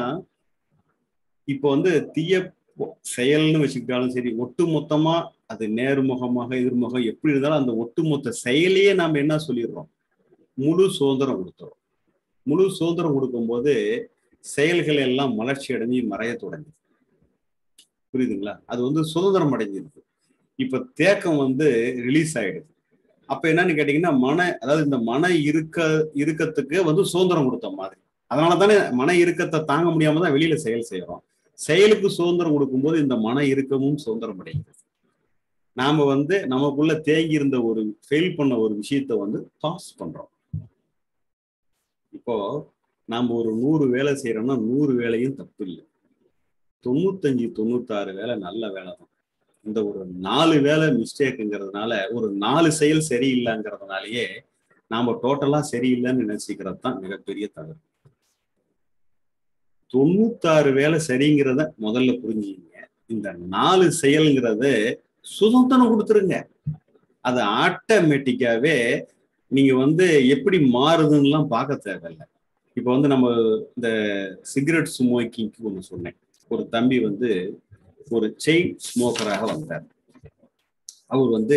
இப்போ வந்து தீய செயல்னு வச்சுக்கிட்டாலும் சரி, ஒட்டு மொத்தமா அது நேர்முகமாக எதிர்முகம் எப்படி இருந்தாலும் அந்த ஒட்டுமொத்த செயலையே நாம என்ன சொல்லிடுறோம், முழு சுதந்திரம் கொடுத்துறோம். முழு சுதந்திரம் கொடுக்கும்போது செயல்கள் எல்லாம் மலர்ச்சி அடைஞ்சு மறைய தொடங்குது. புரியுதுங்களா? அது வந்து சுதந்திரம் அடைஞ்சிருக்கு. இப்ப தேக்கம் வந்து ரிலீஸ் ஆயிடுது. அப்ப என்னன்னு கேட்டீங்கன்னா, அதாவது இந்த மன இறுக்கத்துக்கு வந்து சுதந்திரம் கொடுத்த மாதிரி. அதனால தானே மன இறுக்கத்தை தாங்க முடியாம தான் வெளியில செயல் செய்யறோம். செயலுக்கு சுதந்திரம் கொடுக்கும்போது இந்த மன இறுக்கமும் சுதந்திரம் அடைகிறது. நாம வந்து நமக்குள்ள தேங்கி இருந்த ஒரு ஃபெயில் பண்ண ஒரு விஷயத்த வந்து பாஸ் பண்றோம். இப்போ நாம ஒரு 100 வேலை செய்யறோம்னா 100 வேலையும் தப்பு இல்லை. 95, 96 வேலை நல்ல வேலை தான். இந்த ஒரு 4 வேலை மிஸ்டேக்குங்கிறதுனால ஒரு 4 செயல் சரியில்லைங்கிறதுனாலயே நாம டோட்டலா சரியில்லைன்னு நினைச்சுக்கிறது தான் மிகப்பெரிய தவறு. 96 வேலை சரிங்கிறத முதல்ல புரிஞ்சுங்க. இந்த 4 செயல்ங்கிறத சுதந்திரம் கொடுத்துருங்க. அது ஆட்டோமேட்டிக்காவே நீங்க வந்து எப்படி மாறுதுன்னு பார்க்க தேவையில்லை. இப்ப வந்து நம்ம இந்த சிகரெட் ஸ்மோக்கிங்க்கு ஒண்ணு சொன்னேன். ஒரு தம்பி வந்து ஒரு செயின் ஸ்மோக்கராக வந்தார். அவர் வந்து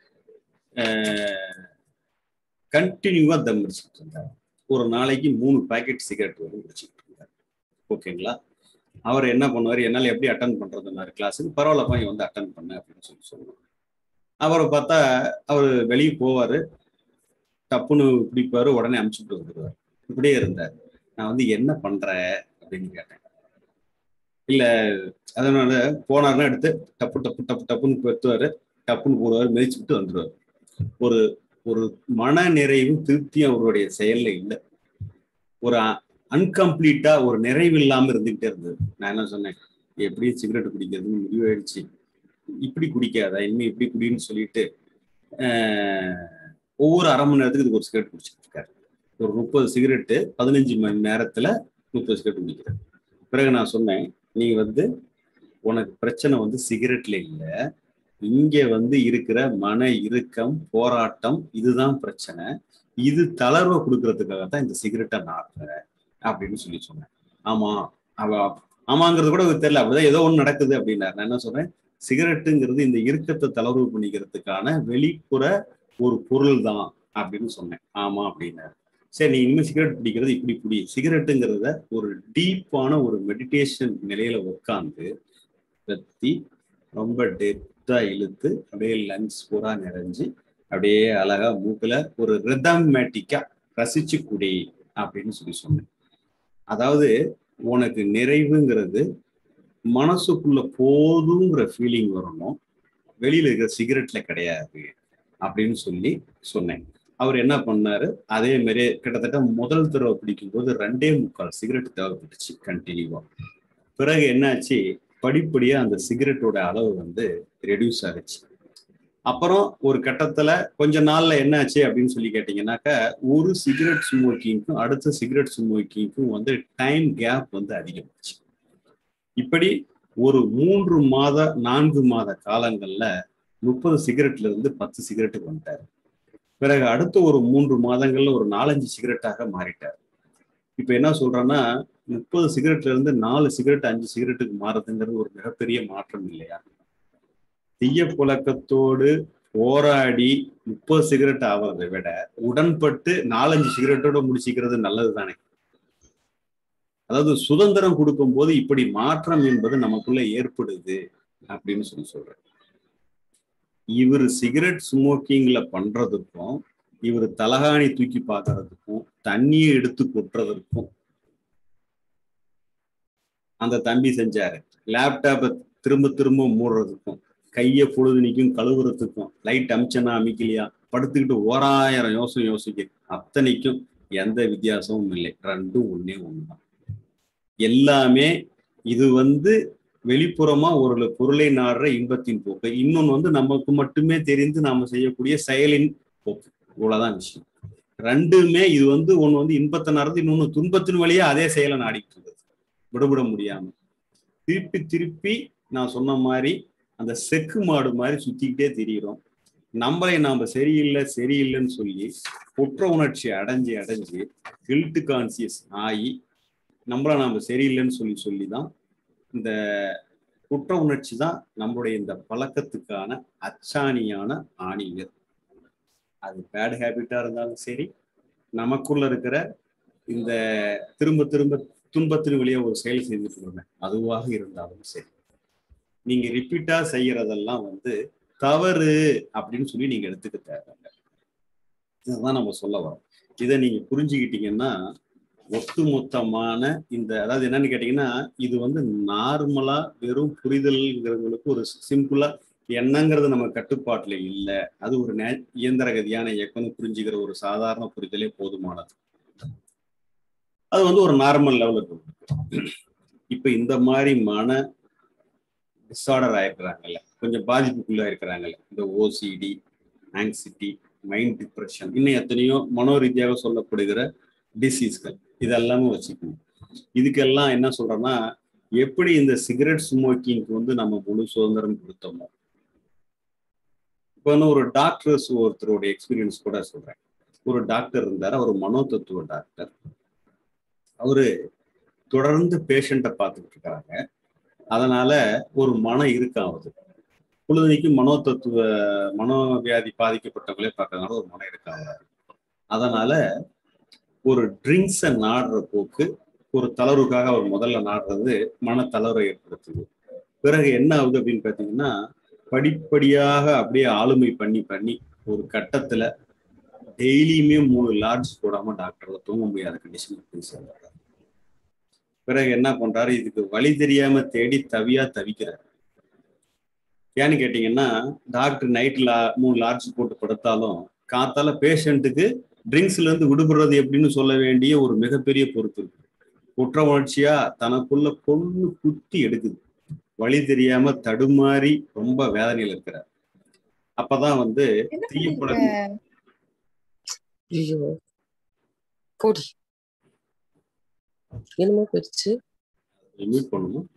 கண்டினியூவா தம் அடிச்சுட்டு இருந்தார். ஒரு நாளைக்கு 3 பாக்கெட் சிகரெட் வந்து குடிச்சுட்டு இருந்தார். ஓகேங்களா? அவர் என்ன பண்ணுவார், என்னால் எப்படி அட்டன் பண்றதுன்னாரு கிளாஸுக்கு. பரவாயில்லப்பா, நீ வந்து அட்டன் பண்ண அப்படின்னு சொல்லுவார். அவரை பார்த்தா அவர் வெளியே போவாரு, டப்புன்னு பிடிப்பாரு, உடனே அமுச்சுட்டு வந்துடுவார். இப்படியே இருந்தார். நான் வந்து என்ன பண்ற அப்படின்னு கேட்டேன். இல்ல, அதனால போனாருன்னா எடுத்து டப்பு டப்பு டப்பு டப்புன்னு பெத்துவாரு, டப்புன்னு போடுவாரு, மிதிச்சுட்டு வந்துடுவார். ஒரு ஒரு மன நிறைவும் திருப்தியும் அவருடைய செயல்ல இல்லை. ஒரு அன்கம்ப்ளீட்டா ஒரு நிறைவு இல்லாம இருந்துகிட்டே இருந்தது. நான் என்ன சொன்னேன், எப்படியும் சிகரெட் குடிக்கிறதுன்னு முடிவாயிடுச்சு, இப்படி குடிக்காத, இனிமே இப்படி குடின்னு சொல்லிட்டு ஒவ்வொரு அரை மணி நேரத்துக்கு இதுக்கு ஒரு சிகரெட் குடிச்சிட்டு இருக்காரு. ஒரு 30 சிகரெட்டு 15 மணி நேரத்துல 30 சிகரெட் குடிக்கிறார். பிறகு நான் சொன்னேன், நீ வந்து உனக்கு பிரச்சனை வந்து சிகரெட்ல இல்லை, இங்க வந்து இருக்கிற மன இறுக்கம், போராட்டம், இதுதான் பிரச்சனை. இது தளர்வை கொடுக்கறதுக்காகத்தான் இந்த சிகரெட்டை நாடுற அப்படின்னு சொல்லி சொன்னேன். ஆமா, அவ ஆமாங்கிறது கூட தெரியல, அப்படிதான் ஏதோ ஒண்ணு நடக்குது அப்படின்னாரு. நான் என்ன சொல்றேன், சிகரெட்டுங்கிறது இந்த இறுக்கத்தை தளர்வு பண்ணிக்கிறதுக்கான வெளிப்புற ஒரு பொருள் தான் அப்படின்னு சொன்னேன். ஆமா அப்படின்னாரு. சரி, நீ இனிமேல் சிகரெட் பிடிக்கிறது இப்படி பிடி. சிகரெட்டுங்கிறத ஒரு டீப்பான ஒரு மெடிடேஷன் நிலையில உட்காந்து பத்தி ரொம்ப டெப்தா இழுத்து அப்படியே லங்ஸ் பூரா நிறைஞ்சு அப்படியே அழகா மூக்குல ஒரு ரிதமேட்டிக்கா ரசிச்சு குடி அப்படின்னு சொன்னேன். அதாவது உனக்கு நிறைவுங்கிறது மனசுக்குள்ள போதுங்கிற ஃபீலிங் வரணும், வெளியில இருக்கிற சிகரெட்ல கிடையாது அப்படின்னு சொல்லி சொன்னேன். அவர் என்ன பண்ணாரு, அதே மாதிரி கிட்டத்தட்ட முதல் தடவை பிடிக்கும் போது 2.25 சிகரெட் தேவைப்பட்டுச்சு கண்டினியூவா. பிறகு என்னாச்சு, படிப்படியா அந்த சிகரெட்டோட அளவு வந்து ரெடியூஸ் ஆகுச்சு. அப்புறம் ஒரு கட்டத்துல கொஞ்ச நாள்ல என்ன ஆச்சு அப்படின்னு சொல்லி கேட்டீங்கன்னாக்க, ஒரு சிகரெட் ஸ்மோக்கிங்க்கும் அடுத்த சிகரெட் ஸ்மோக்கிங்க்கும் வந்து டைம் கேப் வந்து அதிகமாச்சு. இப்படி ஒரு 3 மாத 4 மாத காலங்கள்ல 30 சிகரெட்ல இருந்து 10 சிகரெட்டுக்கு வந்துட்டாரு. பிறகு அடுத்த ஒரு 3 மாதங்கள்ல ஒரு 4-5 சிகரெட்டாக மாறிட்டார். இப்ப என்ன சொல்றேன்னா, 30 சிகரெட்ல இருந்து 4 சிகரெட் 5 சிகரெட்டுக்கு மாறுதுங்கிறது ஒரு மிகப்பெரிய மாற்றம் இல்லையா? தீய புழக்கத்தோடு போராடி 30 சிகரெட் ஆவதை விட உடன்பட்டு 4-5 சிகரெட்டோட முடிச்சுக்கிறது நல்லது தானே. அதாவது சுதந்திரம் கொடுக்கும் போது இப்படி மாற்றம் என்பது நமக்குள்ள ஏற்படுது அப்படின்னு சொல்றேன். இவர் சிகரெட் ஸ்மோக்கிங்ல பண்றதுக்கும் இவர் தலகாணி தூக்கி பார்க்கறதுக்கும் தண்ணியை எடுத்து கொட்டுறதற்கும் அந்த தம்பி செஞ்சாரு. லேப்டாப்பை திரும்ப திரும்ப மூடுறதுக்கும் கையை பொழுதுனிக்கும் கழுவுறதுக்கும் லைட் அமிச்சனா அமைக்கலையா படுத்துக்கிட்டு 1000 யோசிக்க அத்தனைக்கும் எந்த வித்தியாசமும் இல்லை. ரெண்டும் ஒன்னே ஒண்ணுதான். எல்லாமே இது வந்து வெளிப்புறமா ஒரு பொருளை நாடுற இன்பத்தின் போக்கு, இன்னொன்னு வந்து நமக்கு மட்டுமே தெரிந்து நாம செய்யக்கூடிய செயலின் போக்கு. இவ்வளவுதான் விஷயம். ரெண்டுமே இது வந்து ஒண்ணு வந்து இன்பத்தை நாடுறது, இன்னொன்னு துன்பத்தின் வழியா அதே செயலை நாடிட்டு இருக்குது, விடுபட முடியாம. திருப்பி திருப்பி நான் சொன்ன மாதிரி அந்த செக்கு மாடு மாதிரி சுத்திக்கிட்டே திரியிறோம். நம்மளை நாம சரியில்லைன்னு சொல்லி குற்ற உணர்ச்சி அடைஞ்சு கில்ட் கான்சியஸ் ஆகி நம்மள நாம சரியில்லைன்னு சொல்லிதான் இந்த குற்ற உணர்ச்சி தான் நம்மளுடைய இந்த பழக்கத்துக்கான அச்சாணியான ஆணிகள். அது பேட் ஹேபிட்டா இருந்தாலும் சரி, நமக்குள்ள இருக்கிற இந்த திரும்ப திரும்ப துன்பத்தின் வழியா ஒரு செயல் செஞ்சுட்டு இருந்தேன் அதுவாக இருந்தாலும் சரி, நீங்க ரிப்பீட்டா செய்யறதெல்லாம் வந்து தவறு அப்படின்னு சொல்லி நீங்க எடுத்துக்க தேவையில்லை. இதுதான் நம்ம சொல்ல வரோம். இதை நீங்க புரிஞ்சுக்கிட்டீங்கன்னா ஒட்டுமொத்தமான இந்த, அதாவது என்னன்னு கேட்டீங்கன்னா, இது வந்து நார்மலா வெறும் புரிதல்ங்கிறவங்களுக்கு ஒரு சிம்பிளா என்னங்கிறது நம்ம கட்டுப்பாட்டுல இல்லை, அது ஒரு இயந்திர கதியான இயக்கம்னு புரிஞ்சுக்கிற ஒரு சாதாரண புரிதலே போதுமானது. அது வந்து ஒரு நார்மல் லெவலுக்கு. இப்ப இந்த மாதிரி மன டிஸார்டர் ஆயிருக்கிறாங்கல்ல, கொஞ்சம் பாதிப்புக்குள்ள இருக்கிறாங்கல்ல, இந்த ஓசிடி, ஆங்ஸைட்டி, மைண்ட் டிப்ரெஷன், இன்னும் எத்தனையோ மனோரீதியாக சொல்லப்படுகிற டிசீஸ்கள், இதெல்லாமே வச்சுக்கணும். இதுக்கெல்லாம் என்ன சொல்றேன்னா, எப்படி இந்த சிகரெட் ஸ்மோக்கிங்க்கு வந்து நம்ம முழு சுதந்திரம் கொடுத்தோமோ, இப்போ வந்து ஒரு டாக்டர்ஸ் ஒருத்தருடைய எக்ஸ்பீரியன்ஸ் கூட சொல்றேன். ஒரு டாக்டர் இருந்தார், அவர் மனோதத்துவ டாக்டர். அவரு தொடர்ந்து பேஷண்ட்டை பார்த்துக்கிட்டு இருக்கிறாங்க. அதனால ஒரு மன இருக்காவது பொழுதுனைக்கும் மனோவியாதி பாதிக்கப்பட்டவங்களே பார்க்கறதுனால ஒரு மன இருக்காங்க. அதனால ஒரு ட்ரிங்க்ஸை நாடுற போக்கு, ஒரு தளர்வுக்காக அவர் முதல்ல நாடுறது மன தளர்வை ஏற்படுத்துது. பிறகு என்ன ஆகுது அப்படின்னு பார்த்தீங்கன்னா, படிப்படியாக அப்படியே ஆளுமை பண்ணி ஒரு கட்டத்துல டெய்லியுமே 3 லார்ஜ் போடாம டாக்டர்ல தூங்க முடியாத கண்டிஷன் சேர்ந்தாரு. பிறகு என்ன பண்றாரு, இதுக்கு வழி தெரியாம தேடி தவிக்கிறார். ஏன்னு கேட்டீங்கன்னா, டாக்டர் நைட்ல 3 லார்ஜ் போட்டு படுத்தாலும் காத்தால பேஷண்ட்டுக்கு ட்ரிங்க்ஸ்ல இருந்து விடுபடுறது எப்படின்னு சொல்ல வேண்டிய ஒரு மிகப்பெரிய பொறுப்பு இருக்கு. குற்ற உணர்ச்சியா தனக்குள்ள கொன்னு குத்தி எடுக்குது. வழி தெரியாம தடுமாறி ரொம்ப வேதனையில் இருக்கிறார். அப்பதான் வந்து தீய பழக்கம். என்னமோ போயிடுச்சு, மியூட் பண்ணணும்.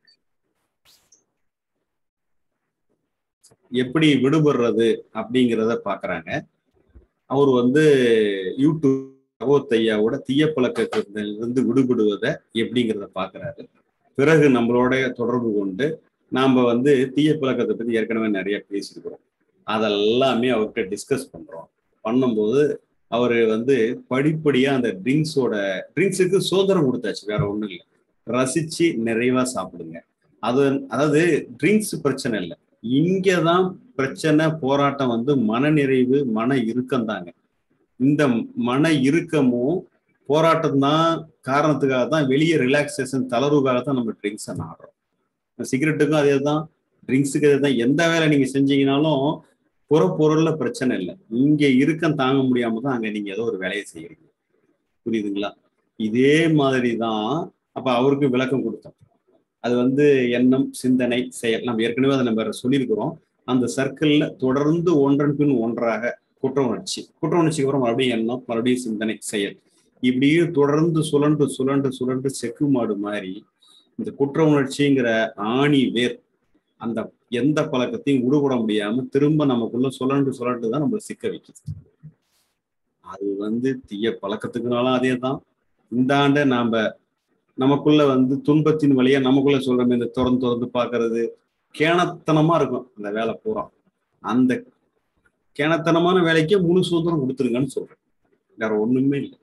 எப்படி விடுபடுறது அப்படிங்கிறத பாக்குறாங்க. அவர் வந்து யூடியூப் பகவத் ஐயாவோட தீய பழக்கத்திலிருந்து விடுபடுவதை எப்படிங்கிறத பாக்குறாரு. பிறகு நம்மளோட தொடர்பு கொண்டு நாம வந்து தீய பழக்கத்தை பத்தி ஏற்கனவே நிறைய பேசியிருக்கிறோம். அதெல்லாமே அவர்கிட்ட டிஸ்கஸ் பண்றோம். பண்ணும்போது அவரு வந்து படிப்படியா அந்த ட்ரிங்க்ஸுக்கு சுதந்திரம் கொடுத்தாச்சு, வேற ஒண்ணும் இல்லை. ரசிச்சு நிறைவா சாப்பிடுங்க. அதாவது ட்ரிங்க்ஸ் பிரச்சனை இல்லை, இங்கதான் பிரச்சனை போராட்டம் வந்து மனநிறைவு, மன இறுக்கம் தாங்க. இந்த மன இறுக்கமும் போராட்டம் தான் காரணத்துக்காக தான் வெளியே ரிலாக்ஸேஷன் தளர்வுக்காக தான் நம்ம ட்ரிங்க்ஸை நாடுறோம். சிகரெட்டுக்கும் அதே தான், ட்ரிங்க்ஸுக்கு அதே தான். எந்த வேலை நீங்க செஞ்சீங்கன்னாலும் புறப்பொருள்ல பிரச்சனை இல்லை, இங்க இறுக்கம் தாங்க முடியாம தான் அங்க நீங்க ஏதோ ஒரு வேலையை செய்யறீங்க. புரியுதுங்களா? இதே மாதிரி தான் அப்ப அவருக்கு விளக்கம் கொடுத்தோம். அது வந்து எண்ணம், சிந்தனை, செயல். நம்ம ஏற்கனவே அதை நம்ம சொல்லியிருக்கிறோம். அந்த சர்க்கிள்ல தொடர்ந்து ஒன்றன் பின் ஒன்றாக குற்ற உணர்ச்சிக்கு அப்புறம் மறுபடியும் எண்ணம், மறுபடியும் சிந்தனை, செயல், இப்படியே தொடர்ந்து சுழன்று சுழன்று சுழன்று செக்கு மாடு மாதிரி இந்த குற்ற உணர்ச்சிங்கிற ஆணி வேர் அந்த எந்த பழக்கத்தையும் விடுபட முடியாம திரும்ப நமக்குள்ள சுழன்று சுழன்று தான் நம்ம சிக்க வைக்குது. அது வந்து தீய பழக்கத்துக்குனாலும் அதே தான். இந்த ஆண்ட நமக்குள்ள வந்து துன்பத்தின் வழியா நமக்குள்ள சொல்றோமே, இந்த திறந்து பாக்குறது கேணத்தனமா இருக்கும். அந்த வேலை பூரா அந்த கேணத்தனமான வேலைக்கே முழு சுதந்திரம் கொடுத்துருங்கன்னு சொல்றேன், வேற ஒண்ணுமே இல்லை.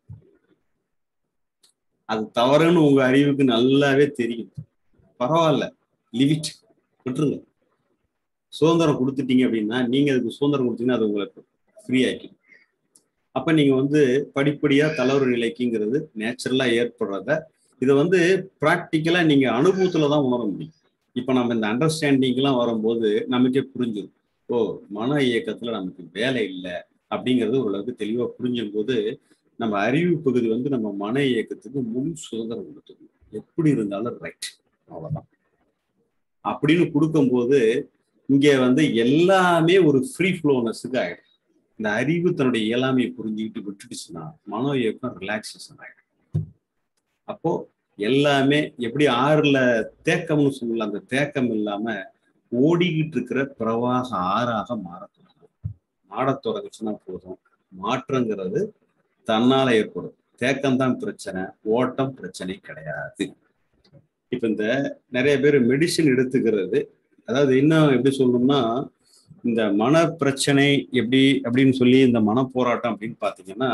அது தவறுன்னு உங்க அறிவுக்கு நல்லாவே தெரியும். பரவாயில்ல, லிமிட் விட்டுருங்க. சுதந்திரம் கொடுத்துட்டீங்க அப்படின்னா, நீங்க அதுக்கு சுதந்திரம் கொடுத்தீங்கன்னா அது உங்களுக்கு ஃப்ரீ ஆக்கிடும். அப்ப நீங்க வந்து படிப்படியா தளர்வு நிலைக்குங்கிறது நேச்சுரலா ஏற்படுறத இதை வந்து ப்ராக்டிக்கலா நீங்க அனுபவத்துலதான் உணர முடியும். இப்ப நம்ம இந்த அண்டர்ஸ்டாண்டிங்லாம் வரும்போது நமக்கே புரிஞ்சிடும், ஓ மன இயக்கத்துல நமக்கு வேலை இல்லை அப்படிங்கிறது ஓரளவுக்கு தெளிவா புரிஞ்சும் போது நம்ம அறிவு பகுதி வந்து நம்ம மன இயக்கத்துக்கு முழு சுதந்திரம் கொடுத்துக்கணும். எப்படி இருந்தாலும் ரைட், அவ்வளவுதான் அப்படின்னு கொடுக்கும்போது இங்க வந்து எல்லாமே ஒரு ஃப்ரீ ஃப்ளோனஸுக்கு ஆயிடும். இந்த அறிவு தன்னுடைய இயலாமையை புரிஞ்சுக்கிட்டு விட்டுடுச்சுன்னா மனோ இயக்கம் ரிலாக்ஸேஷன் ஆயிடும். அப்போ எல்லாமே எப்படி ஆறுல தேக்கம்னு சொல்லலாம், அந்த தேக்கம் இல்லாம ஓடிக்கிட்டு இருக்கிற பிரவாக ஆறாக மாறத் தொடங்குச்சுன்னா போதும். மாற்றங்கிறது தன்னால ஏற்படும். தேக்கம்தான் பிரச்சனை, ஓட்டம் பிரச்சனை கிடையாது. இப்ப இந்த நிறைய பேர் மெடிசின் எடுத்துக்கிறது, அதாவது இன்னும் எப்படி சொல்லணும்னா இந்த மன பிரச்சனை எப்படி அப்படின்னு சொல்லி இந்த மன போராட்டம் அப்படின்னு பாத்தீங்கன்னா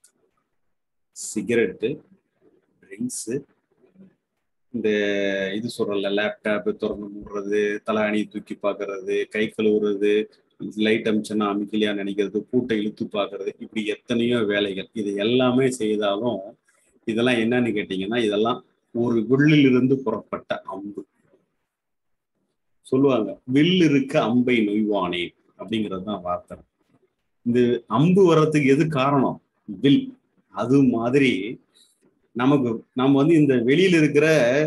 சிகரெட்டு, ட்ரிங்க்ஸு, இந்த இது சொல்றல லேப்டாப் திறந்து மூடுறது, தலாணி தூக்கி பார்க்கறது, கை கழுவுறது, லைட் அமிச்சுன்னா அமைக்கலையா நினைக்கிறது, பூட்டை இழுத்து பார்க்கறது, இப்படி எத்தனையோ வேலைகள். இது எல்லாமே செய்தாலும் இதெல்லாம் என்னன்னு கேட்டீங்கன்னா இதெல்லாம் ஒரு வில்லிலிருந்து புறப்பட்ட அம்பு. சொல்லுவாங்க வில் இருக்க அம்பை நொய்வானே அப்படிங்கிறது தான் வார்த்தை. இந்த அம்பு வர்றதுக்கு எது காரணம்? வில். அது மாதிரி நம்ம வந்து இந்த வெளியில இருக்கிற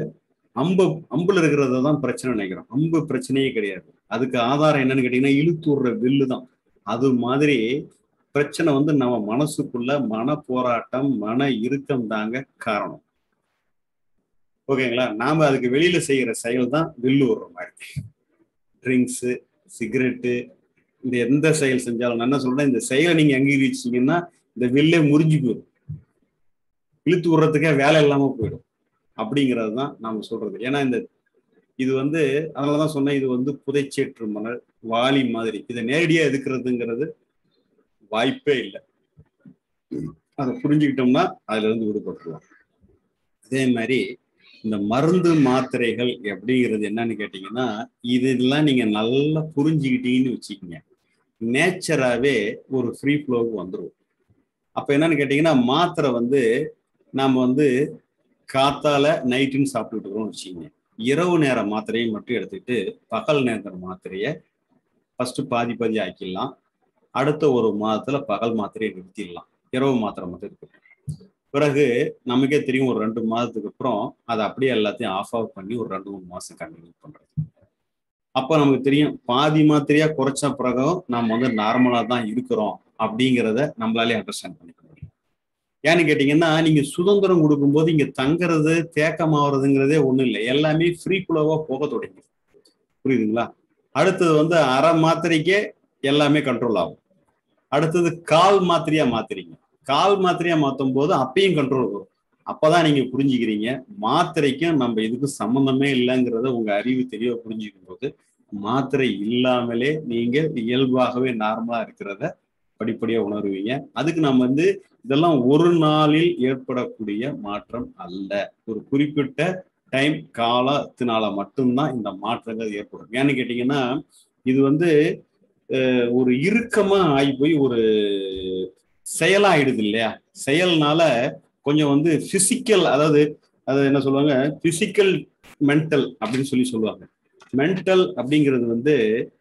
அம்புல இருக்கிறத தான் பிரச்சனை நினைக்கிறோம். அம்பு பிரச்சனையே கிடையாது. அதுக்கு ஆதாரம் என்னன்னு கேட்டீங்கன்னா இழுத்து விடுற வில்லு தான். அது மாதிரி பிரச்சனை வந்து நம்ம மனசுக்குள்ள மன போராட்டம், மன இறுக்கம் தாங்க காரணம். ஓகேங்களா? நாம அதுக்கு வெளியில செய்யற செயல் தான் வில்லு விடுற மாதிரி. ட்ரிங்க்ஸு, சிகரெட்டு, இந்த எந்த செயல் செஞ்சாலும் நான் என்ன சொல்றேன், இந்த செயலை நீங்க அங்கீகரிச்சீங்கன்னா இந்த வில்லே முறிஞ்சு போயிடும், இழுத்து விடுறதுக்கே வேலை இல்லாம போயிடும். அப்படிங்கிறது தான் நாம சொல்றது. ஏன்னா இது வந்து அதனாலதான் சொன்னேன், இது வந்து புதைச்சேற்று மணல் வாலி மாதிரி. இதை நேரடியா எதுக்குறதுங்கிறது வாய்ப்பே இல்லை. அதை புரிஞ்சுக்கிட்டோம்னா அதுல இருந்து விடுபட்டுருவோம். அதே மாதிரி இந்த மருந்து மாத்திரைகள் எப்படிங்கிறது என்னன்னு கேட்டீங்கன்னா இதெல்லாம் நீங்க நல்லா புரிஞ்சுக்கிட்டீங்கன்னு வச்சுக்கோங்க, நேச்சராகவே ஒரு ஃப்ரீ ஃப்ளோவுக்கு வந்துடும். அப்ப என்னன்னு கேட்டீங்கன்னா மாத்திரை வந்து நாம வந்து காத்தால நைட்டுன்னு சாப்பிட்டுட்டு இருக்கோம்னு வச்சுக்கோங்க. இரவு நேர மாத்திரையை மட்டும் எடுத்துக்கிட்டு பகல் நேர மாத்திரையை ஃபர்ஸ்ட் பாதி பாதி ஆக்கிடலாம். அடுத்த ஒரு மாதத்துல பகல் மாத்திரையை நிறுத்திடலாம், இரவு மாத்திரை மட்டும் இருக்கு. பிறகு நமக்கே தெரியும் ஒரு 2 மாதத்துக்கு அப்புறம் அதை அப்படியே எல்லாத்தையும் ஆஃப் பண்ணி ஒரு 2-3 மாசம் கண்டினியூ பண்றது. அப்போ நமக்கு தெரியும் பாதி மாத்திரையா குறைச்ச பிறகும் நம்ம வந்து நார்மலா தான் இருக்கிறோம் அப்படிங்கிறத நம்மளாலே அண்டர்ஸ்டாண்ட் பண்ணிக்க முடியும். ஏன்னு கேட்டீங்கன்னா நீங்க சுதந்திரம் கொடுக்கும்போது இங்க தங்குறது தேக்கமாகறதுங்கிறதே ஒண்ணும் இல்லை, எல்லாமே ஃப்ரீ ஃப்ளோவா போக தொடங்கி. புரியுதுங்களா? அடுத்தது வந்து அரை மாத்திரைக்கே எல்லாமே கண்ட்ரோல் ஆகும். அடுத்தது கால் மாத்திரையா மாத்திரீங்க, கால் மாத்திரையா மாற்றும் போது அப்பயும் கண்ட்ரோல் வரும். அப்பதான் நீங்க புரிஞ்சுக்கிறீங்க மாத்திரைக்கும் நம்ம இதுக்கும் சம்மந்தமே இல்லைங்கிறத உங்க அறிவு தெளிவா புரிஞ்சுக்கும் போது மாத்திரை இல்லாமலே நீங்க இயல்பாகவே நார்மலா இருக்கிறத படிப்படியா உணர்வீங்க. அதுக்கு நம்ம இதெல்லாம் ஒரு நாளில் ஏற்படக்கூடிய மாற்றம் அல்ல, ஒரு குறிப்பிட்ட டைம் காலத்தினால மட்டும்தான் இந்த மாற்றங்கள் ஏற்படும். ஏன்னு கேட்டீங்கன்னா இது ஒரு இறுக்கமா ஆகி போய் ஒரு செயலாயிடுது இல்லையா. செயல்னால கொஞ்சம் பிசிக்கல், அதாவது என்ன சொல்லுவாங்க, பிசிக்கல் மென்டல் அப்படின்னு சொல்லுவாங்க. மென்டல் அப்படிங்கிறது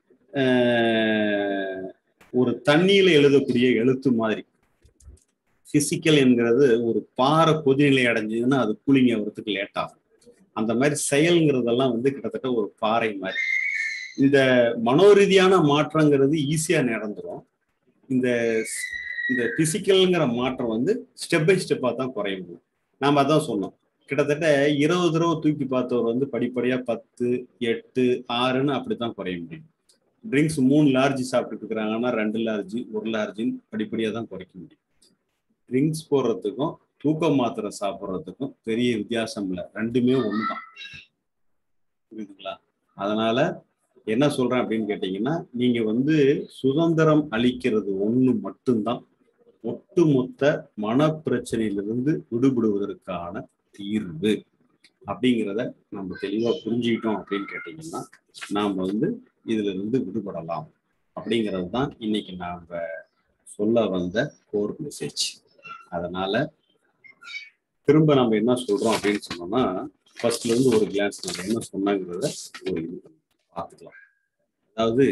ஒரு தண்ணியில எழுதக்கூடிய எழுத்து மாதிரி. பிசிக்கல் என்கிறது ஒரு பாறை கொதிநிலை அடைஞ்சதுன்னா அது கூலிங் ஆகிறதுக்கு லேட் ஆகும். அந்த மாதிரி செயல்ங்கிறதெல்லாம் கிட்டத்தட்ட ஒரு பாறை மாதிரி. இந்த மனோரீதியான மாற்றங்கிறது ஈஸியா நடந்துடும். இந்த இந்த பிசிக்கல்ங்கிற மாற்றம் ஸ்டெப் பை ஸ்டெப்பா தான் குறைய முடியும். நாம அதான் சொன்னோம், கிட்டத்தட்ட 20 தடவை தூக்கி பார்த்தவர் படிப்படியா 10, 8, 6ன்னு அப்படித்தான் குறைய முடியும். ட்ரிங்க்ஸ் 3 லார்ஜ் சாப்பிட்டுட்டு இருக்கிறாங்கன்னா 2 லார்ஜ் 1 லார்ஜின்னு படிப்படியா தான் குறைக்க முடியும். ட்ரிங்க்ஸ் போடுறதுக்கும் தூக்க மாத்திரை சாப்பிட்றதுக்கும் பெரிய வித்தியாசம் இல்லை, ரெண்டுமே ஒண்ணுதான். புரியுதுங்களா? அதனால என்ன சொல்றேன் அப்படின்னு கேட்டீங்கன்னா, நீங்க சுதந்திரம் அளிக்கிறது ஒண்ணு மட்டும்தான் ஒட்டுமொத்த மனப்பிரச்சனையிலிருந்து விடுபடுவதற்கான தீர்வு அப்படிங்கிறத நம்ம தெளிவா புரிஞ்சுக்கிட்டோம் அப்படின்னு கேட்டீங்கன்னா நாம இதுல இருந்து விடுபடலாம் அப்படிங்கிறது தான் இன்னைக்கு நாம சொல்ல வந்த கோர் மெசேஜ். அதனால திரும்ப நம்ம என்ன சொல்றோம் அப்படின்னு சொன்னோம்னா, ஃபர்ஸ்ட்ல இருந்து ஒரு கிளான்ஸ் நம்ம என்ன சொன்னாங்கிறத ஒரு பார்த்துக்கலாம். அதாவது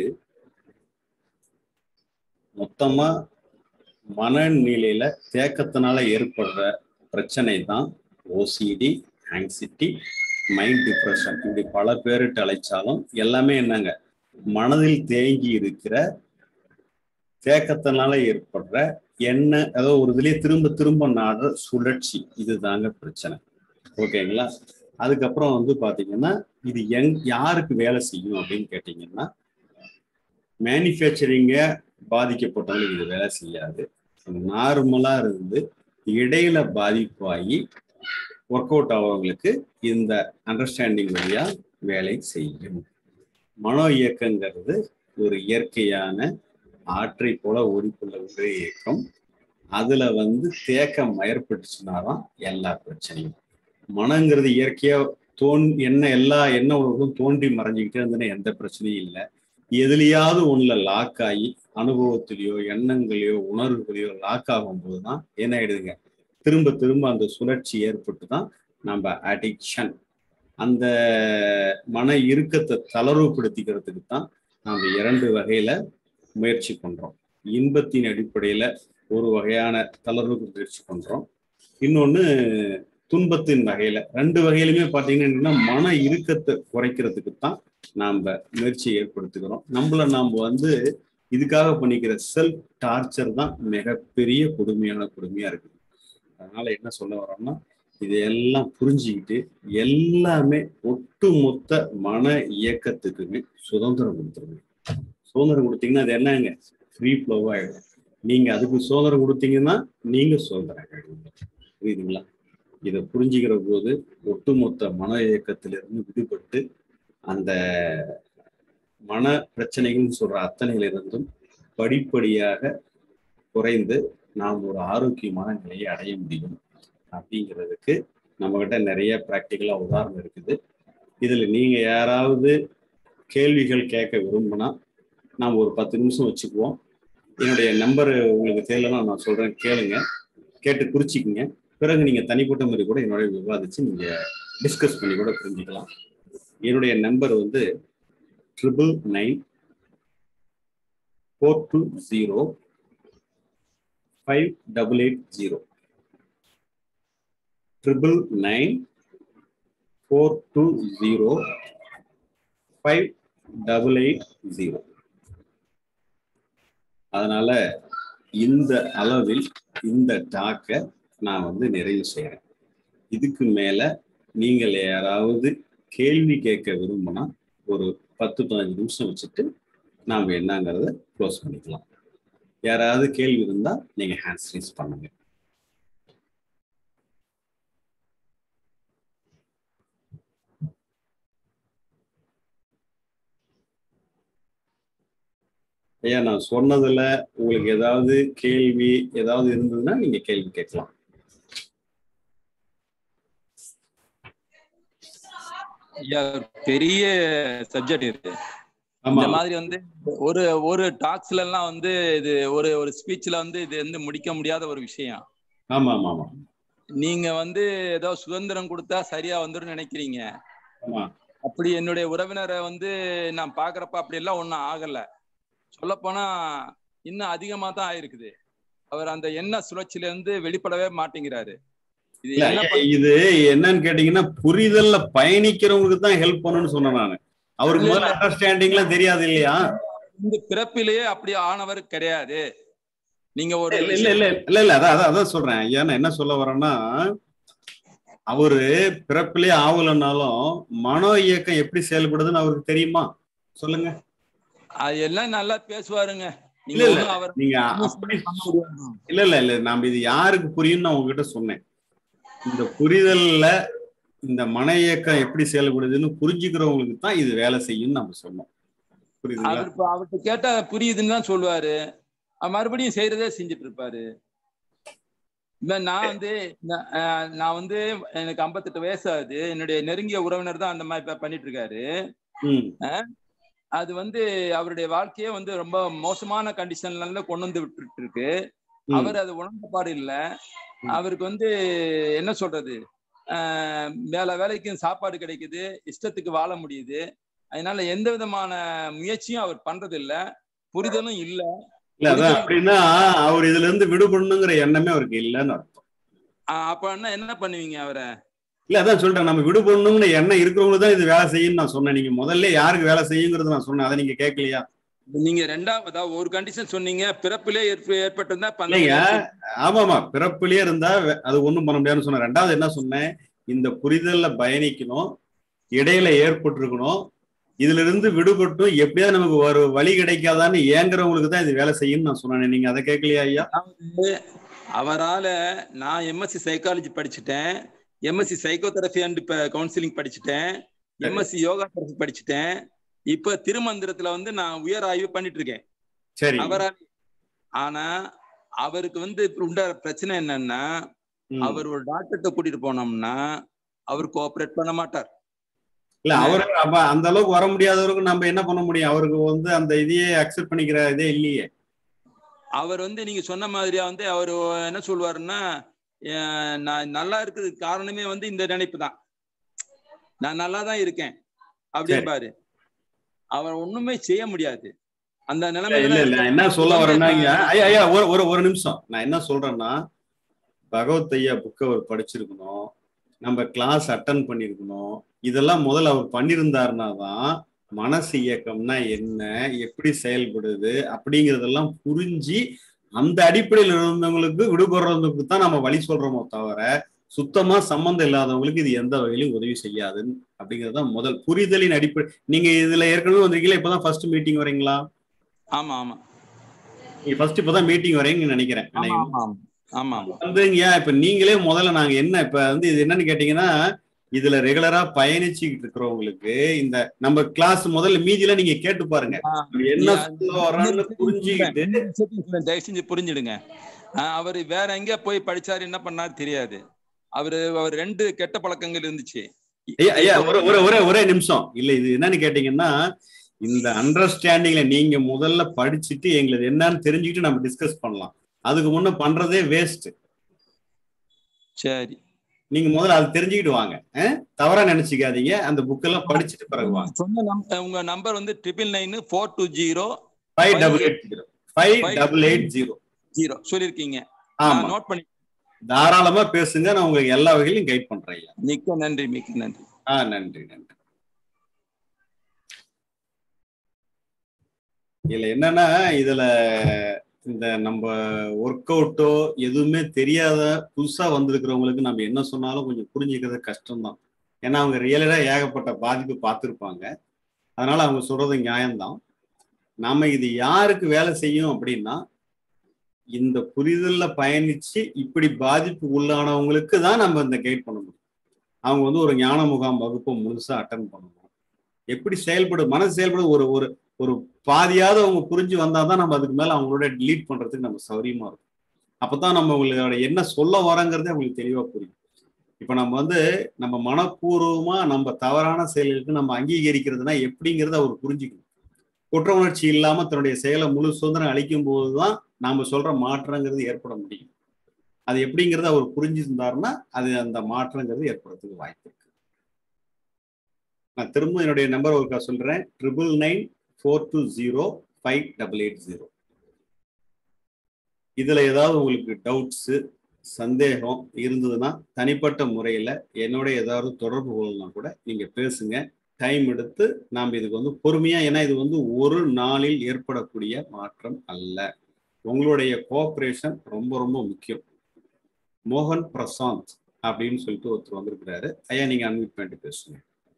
மொத்தமா மனநிலையில தேக்கத்தினால ஏற்படுற பிரச்சனை தான் ஓசிடி, ஆங்ஸைட்டி, மைண்ட் டிப்ரெஷன், இப்படி பல பேரிட்டு அழைச்சாலும் எல்லாமே என்னங்க, மனதில் தேங்கி இருக்கிற தேக்கத்தினால ஏற்படுற அதாவது ஒரு இதுலயே திரும்ப திரும்ப நாடுற சுழற்சி, இதுதாங்க பிரச்சனை. ஓகேங்களா? அதுக்கப்புறம் பாத்தீங்கன்னா இது யாருக்கு வேலை செய்யும் அப்படின்னு கேட்டீங்கன்னா, மேனுஃபேக்சரிங்க பாதிக்கப்பட்டவங்களுக்கு இது வேலை செய்யாது. நார்மலா இருந்து இடையில பாதிப்பாகி ஒர்க் அவுட் ஆகிறவங்களுக்கு இந்த அண்டர்ஸ்டாண்டிங் வழியா வேலை செய்யும். மனோ இயக்கங்கிறது ஒரு இயற்கையான ஆற்றை போல ஓடிக்கொள்ள ஒரே இயக்கம். அதுல தேக்கம் ஏற்பட்டுச்சுனாதான் எல்லா பிரச்சனையும். மனங்கிறது இயற்கையா எல்லா எண்ண உணர்வுகளும் தோன்றி மறைஞ்சிக்கிட்டே இருந்ததுன்னா எந்த பிரச்சனையும் இல்லை. எதுலையாவது ஒண்ணுல லாக் ஆகி அனுபவத்திலேயோ எண்ணங்களையோ உணர்வுகளையோ லாக் ஆகும் போதுதான் என்ன ஆயிடுதுங்க, திரும்ப திரும்ப அந்த சுழற்சி ஏற்பட்டு தான் நம்ம அடிக்ஷன், அந்த மன இறுக்கத்தை தளர்வுபடுத்திக்கிறதுக்கு தான் நம்ம 2 வகையில முயற்சி பண்றோம். இன்பத்தின் அடிப்படையில ஒரு வகையான தளர்வுக்கு முயற்சி பண்றோம், இன்னொன்னு துன்பத்தின் வகையில. 2 வகையிலுமே பாத்தீங்கன்னா மன இறுக்கத்தை குறைக்கிறதுக்கு தான் நாம முயற்சியை ஏற்படுத்துகிறோம். நம்மள நாம இதுக்காக பண்ணிக்கிற செல்ஃப் டார்ச்சர் தான் மிகப்பெரிய கொடுமையா இருக்குது. அதனால என்ன சொல்ல வரோம்னா, இதையெல்லாம் புரிஞ்சுக்கிட்டு எல்லாமே ஒட்டுமொத்த மன இயக்கத்துக்குமே சுதந்திரம் கொடுத்துருங்க. சுதந்திரம் கொடுத்தீங்கன்னா அது என்னங்க, ஃப்ரீ ஃப்ளோ ஆயிடும். நீங்க அதுக்கு சுதந்திரம் கொடுத்தீங்கன்னா நீங்க சுதந்திரம் ஆயிடுவீங்க. புரியுதுங்களா? இதை புரிஞ்சுக்கிற போது ஒட்டுமொத்த மன இயக்கத்திலிருந்து விடுபட்டு அந்த மன பிரச்சனைகள்னு சொல்ற அத்தனையிலிருந்தும் படிப்படியாக குறைந்து நாம் ஒரு ஆரோக்கியமான நிலையை அடைய முடியும். அப்படிங்கிறதுக்கு நம்ம கிட்ட நிறைய பிராக்டிக்கலா உதாரணம் இருக்குது. இதுல நீங்க யாராவது கேள்விகள் கேட்க விரும்பினா நாம் ஒரு 10 நிமிஷம் வச்சுக்குவோம். என்னுடைய நம்பரு உங்களுக்கு தெரியலன்னா நான் சொல்றேன், கேளுங்க, கேட்டு குறிச்சிக்குங்க. பிறகு நீங்க தனிப்பட்ட முறை கூட என்னோட விவாதிச்சு நீங்க டிஸ்கஸ் பண்ணி கூட புரிஞ்சுக்கலாம். என்னுடைய நம்பர் 999-420-5880 999-420-5880. அதனால இந்த அளவில் இந்த டாக்கை நான் நிறைவு செய்யறேன். இதுக்கு மேல நீங்கள் யாராவது கேள்வி கேட்க விரும்பினா ஒரு 10-15 நிமிஷம் வச்சுட்டு நாம என்னங்கிறத க்ளோஸ் பண்ணிக்கலாம். யாராவது கேள்வி இருந்தா நீங்க ஹேண்ட்ஸ் ரைஸ் பண்ணுங்க. ஐயா நான் சொன்னதுல உங்களுக்கு ஏதாவது கேள்வி ஏதாவது இருந்ததுன்னா நீங்க கேள்வி கேட்கலாம். ஐயா பெரிய சப்ஜெக்ட் இருக்கு. ஆமா இந்த மாதிரி வந்து ஒரு ஒரு டாக்ஸ்ல எல்லாம் வந்து இது ஒரு ஒரு ஸ்பீச்ல வந்து இது வந்து முடிக்க முடியாத ஒரு விஷயம். ஆமா ஆமா ஆமா நீங்க வந்து ஏதோ சுதந்திரம் கொடுத்தா சரியா வந்துடும் நினைக்கிறீங்க. ஆமா அப்படி என்னுடைய உறவினரை வந்து நான் பாக்குறப்ப அப்படி எல்லாம் ஒண்ணும் ஆகல. சொல்ல போனா இன்னும் அதிகமா தான் ஆயிருக்குது. அவர் அந்த எண்ண சுழற்சியில இருந்து வெளிப்படவே மாட்டேங்கிறாரு. இது இல்ல என்ன இது என்னன்னு கேட்டீங்கன்னா புரிதல்ல பயணிக்கிறவங்களுக்கு தான் ஹெல்ப் பண்ணணும்னு சொன்னேன் நானு. அவருக்கு இல்ல, முதல்ல அண்டர்ஸ்டாண்டிங்லாம் தெரியாது இல்லையா? இந்த பிறப்பிலேயே அப்படி ஆனவர் கிடையாது. நீங்க ஒரு இல்ல இல்ல இல்ல இல்ல இல்ல அதான் சொல்றேன். ஏன்னா என்ன சொல்ல வரேன்னா அவரு பிறப்பிலே ஆகலன்னாலும் மனோ இயக்கம் எப்படி செயல்படுதுன்னு அவருக்கு தெரியுமா? சொல்லுங்க. அது எல்லாம் நல்லா பேசுவாருங்க. இல்ல இல்ல நீங்க அப்படி இல்ல இல்ல இல்ல நாம இது யாருக்கு புரியும் நான் உங்ககிட்ட சொன்னேன். இந்த புரிதல்ல இந்த மன இயக்கம் எப்படி செயல்படுதுன்னு புரிஞ்சுக்கிறவங்களுக்கு தான் இது வேலை செய்யும் நம்ம சொன்னோம். புரியுதுங்களா? அவர்கிட்ட கேட்டா புரியுதுன்னு தான் சொல்லுவாரு. மறுபடியும் செய்யறதே செஞ்சுட்டு இருப்பாரு. நான் வந்து எனக்கு 58 வயசு ஆகுது. என்னுடைய நெருங்கிய உறவினர் தான் அந்த மாதிரி பண்ணிட்டு இருக்காரு. அது வந்து அவருடைய வாழ்க்கையே வந்து ரொம்ப மோசமான கண்டிஷன்ல கொண்டு வந்து விட்டுட்டு இருக்கு. அவர் அது உணர்ந்த பாடு இல்ல. அவருக்கு வந்து என்ன சொல்றது, வேலைக்கும் சாப்பாடு கிடைக்குது, இஷ்டத்துக்கு வாழ முடியுது. அதனால எந்த விதமான முயற்சியும் அவர் பண்றது இல்ல, புரிதலும் இல்ல. இல்ல அதான் அப்படின்னா அவர் இதுல இருந்து விடுபடணுங்கிற எண்ணமே அவருக்கு இல்லைன்னு அர்த்தம். அப்ப என்ன பண்ணுவீங்க அவரை? இல்ல அதான் சொல்றேன், நம்ம விடுபடணும்னு எண்ணம் இருக்கிறவங்களுக்கு தான் இது வேலை செய்யும்னு நான் சொன்னேன். நீங்க முதல்ல யாருக்கு வேலை செய்யுங்கிறது நான் சொன்னேன், அதை நீங்க கேட்கலையா? நீங்க ரெண்டாவதா ஒரு கண்டிஷன் சொன்னீங்க, பிறப்பிலே ஏற்பட்டிருந்தா ஆமாமா பிறப்பிலே இருந்தா அது ஒண்ணும் பண்ண முடியாதுன்னு சொன்னேன். ரெண்டாவது என்ன சொன்னேன், இந்த புரிதல்ல பயணிக்கணும், இடையில ஏற்பட்டிருக்கணும், இதுல இருந்து விடுபட்டும் எப்படியாவது நமக்கு ஒரு வழி கிடைக்காதான்னு ஏங்குறவங்களுக்கு தான் இது வேலை செய்யும்னு நான் சொன்னேன். நீங்க அதை கேட்கலையா ஐயா? அவரால நான் எம்எஸ்சி சைக்காலஜி படிச்சுட்டேன், எம்எஸ்சி சைக்கோதெரபி அண்ட் கவுன்சிலிங் படிச்சுட்டேன், எம்எஸ்சி யோகா தெரபி படிச்சுட்டேன். இப்ப திருமந்திரத்துல வந்து நான் உயர் ஆய்வு பண்ணிட்டு இருக்கேன். சரி. ஆனா அவருக்கு வந்து உண்டான பிரச்சனை என்னன்னா, அவர் ஒரு டாக்டர்கிட்ட கூட்டிட்டு போனோம்னா அவர் கோஆபரேட் பண்ண மாட்டார். இல்ல அவரு அந்த அளவுக்கு வர முடியாதவருக்கு நம்ம என்ன பண்ண முடியும்? அவருக்கு வந்து அந்த இதையே அக்செப்ட் பண்ணிக்கிற இதே இல்லையே. அவர் வந்து நீங்க சொன்ன மாதிரியா வந்து அவரு என்ன சொல்லுவாருன்னா, நான் நல்லா இருக்கிறதுக்கு காரணமே வந்து இந்த நினைப்பு தான், நான் நல்லா தான் இருக்கேன் அப்படின்பாரு. அவர் ஒண்ணுமே செய்ய முடியாது அந்த நிலைமை. இல்ல இல்ல என்ன சொல்ல வரேன்னா ஐயா ஒரு நிமிஷம், நான் என்ன சொல்றேன்னா பகவத் ஐயா புக்கை அவர் படிச்சிருக்கணும், நம்ம கிளாஸ் அட்டன் பண்ணிருக்கணும். இதெல்லாம் முதல்ல அவர் பண்ணியிருந்தாருன்னா தான் மனசு இயக்கம்னா என்ன, எப்படி செயல்படுது அப்படிங்கிறதெல்லாம் புரிஞ்சு அந்த அடிப்படையில் இருந்தவங்களுக்கு விடுபடுறதுக்கு தான் நம்ம வழி சொல்றோமோ தவிர சுத்தமா சம்பந்தம் இல்லாதவங்களுக்கு இது எந்த வகையிலும் உதவி செய்யாதுன்னு அப்படிங்கறதுதான் முதல் புரிதலின் அடிப்படை. நீங்க இதுல ஏற்கனவே வந்திருக்கீங்களா, இப்பதான் ஃபர்ஸ்ட் மீட்டிங் வரீங்களா? ஆமா ஆமா நீங்க ஃபர்ஸ்ட் இப்பதான் மீட்டிங் வரீங்கன்னு நினைக்கிறேன். வந்துங்க இப்ப நீங்களே முதல்ல நாங்க என்ன இப்ப வந்து இது என்னன்னு கேட்டீங்கன்னா, இதுல ரெகுலரா பயணிச்சுக்கிட்டு இருக்கிறவங்களுக்கு இந்த நம்ம கிளாஸ் முதல்ல மீதியில நீங்க கேட்டு பாருங்க, என்ன சொல்ல வர்றான்னு புரிஞ்சுக்கிட்டு தயவு செஞ்சு புரிஞ்சிடுங்க. அவர் வேற எங்க போய் படிச்சாரு, என்ன பண்ணாரு தெரியாது. அவர் 2 கெட்ட பழக்கங்கள் இருந்துச்சு. ஐயா ஒரே நிமிஷம். இல்ல இது என்னன்னு கேட்டீங்கன்னா, இந்த அண்டர்ஸ்டாண்டிங்ல நீங்க முதல்ல படிச்சுட்டு எங்களுக்கு என்னன்னு தெரிஞ்சுக்கிட்டு நம்ம டிஸ்கஸ் பண்ணலாம். அதுக்கு முன்ன பண்றதே வேஸ்ட். சரி, நீங்க முதல்ல அது தெரிஞ்சுக்கிட்டு வாங்க, தவறா நினைச்சுக்காதீங்க. அந்த புக் எல்லாம் படிச்சுட்டு பிறகு வாங்க. உங்க நம்பர் வந்து 9994205880 சொல்லிருக்கீங்க. நோட் பண்ணி தாராளமா பேசுங்க, நான் உங்களுக்கு எல்லா வகையிலும் கைட் பண்றேன். மிக்க நன்றி. நன்றி. இதுல என்னன்னா, இதுல இந்த நம்ம ஒர்க் அவுட்டோ எதுவுமே தெரியாத புதுசா வந்திருக்கிறவங்களுக்கு நம்ம என்ன சொன்னாலும் கொஞ்சம் புரிஞ்சுக்கிறது கஷ்டம்தான். ஏன்னா அவங்க ரியலா ஏகப்பட்ட பாதிப்பு பார்த்துருப்பாங்க. அதனால அவங்க சொல்றது நியாயம்தான். நாம இது யாருக்கு வேலை செய்யும் அப்படின்னா, இந்த புரிதல்ல பயணிச்சு இப்படி பாதிப்பு உள்ளானவங்களுக்கு தான் நம்ம இந்த கைட் பண்ண முடியும். அவங்க வந்து ஒரு ஞான முகாம் வகுப்பை முழுசா அட்டன் பண்ணணும். எப்படி செயல்படும் மனசு செயல்படும், ஒரு ஒரு பாதியாவது அவங்க புரிஞ்சு வந்தாதான் நம்ம அதுக்கு மேல அவங்களோட லீட் பண்றதுக்கு நம்ம சௌரியமா இருக்கும். அப்பதான் நம்ம அவங்களோட என்ன சொல்ல வரோங்கிறதே அவங்களுக்கு தெளிவா புரியும். இப்ப நம்ம வந்து நம்ம மனப்பூர்வமா நம்ம தவறான செயல்களுக்கு நம்ம அங்கீகரிக்கிறதுனா எப்படிங்கிறத அவர் புரிஞ்சுக்கணும். குற்ற உணர்ச்சி இல்லாம தன்னுடைய செயலை முழு சுதந்திரம் அளிக்கும் போதுதான் நாம சொல்ற மாற்றங்கிறது ஏற்பட முடியும். அது எப்படிங்கிறத அவர் புரிஞ்சிருந்தாருன்னா அது அந்த மாற்றங்கிறது ஏற்படுறதுக்கு வாய்ப்பு இருக்கு. நான் திரும்ப என்னுடைய நம்பர் ஒருக்கா சொல்றேன், 9994205880. இதுல ஏதாவது உங்களுக்கு டவுட்ஸ் சந்தேகம் இருந்ததுன்னா தனிப்பட்ட முறையில என்னோட ஏதாவது தொடர்பு கொள்ளலாம் கூட நீங்க பேசுங்க. டைம் எடுத்து நாம் இதுக்கு வந்து பொறுமையா, ஏன்னா இது வந்து ஒரு நாளில் ஏற்படக்கூடிய மாற்றம் அல்ல. உங்களுடைய கோஆபரேஷன் ரொம்ப ரொம்ப முக்கியம். மோகன் பிரசாந்த் அப்படின்னு சொல்லிட்டு ஒருத்தர் வந்திருக்கிறாரு. ஐயா நீங்க அன்மியூட் பண்ணிட்டு பேசுங்க.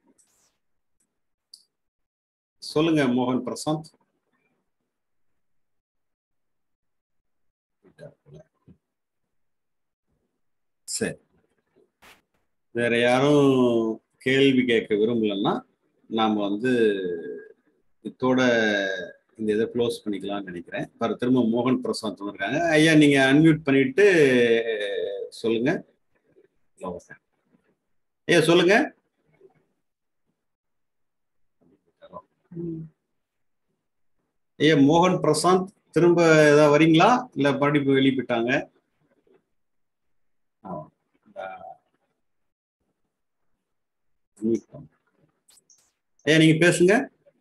சொல்லுங்க மோகன் பிரசாந்த். சரி, வேற யாரும் கேள்வி கேட்க விரும்பலன்னா நாம வந்து இதோட இந்த இதை க்ளோஸ் பண்ணிக்கலாம்னு நினைக்கிறேன். பாரு திரும்ப மோகன் பிரசாந்த் வந்திருக்காங்க. ஐயா நீங்க அன்மியூட் பண்ணிட்டு சொல்லுங்க. ஐயா சொல்லுங்க. ஐயா மோகன் பிரசாந்த் திரும்ப ஏதாவது வரீங்களா இல்ல படிப்பு வெளியிட்டாங்க? ஐயா நீங்க பேசுங்க.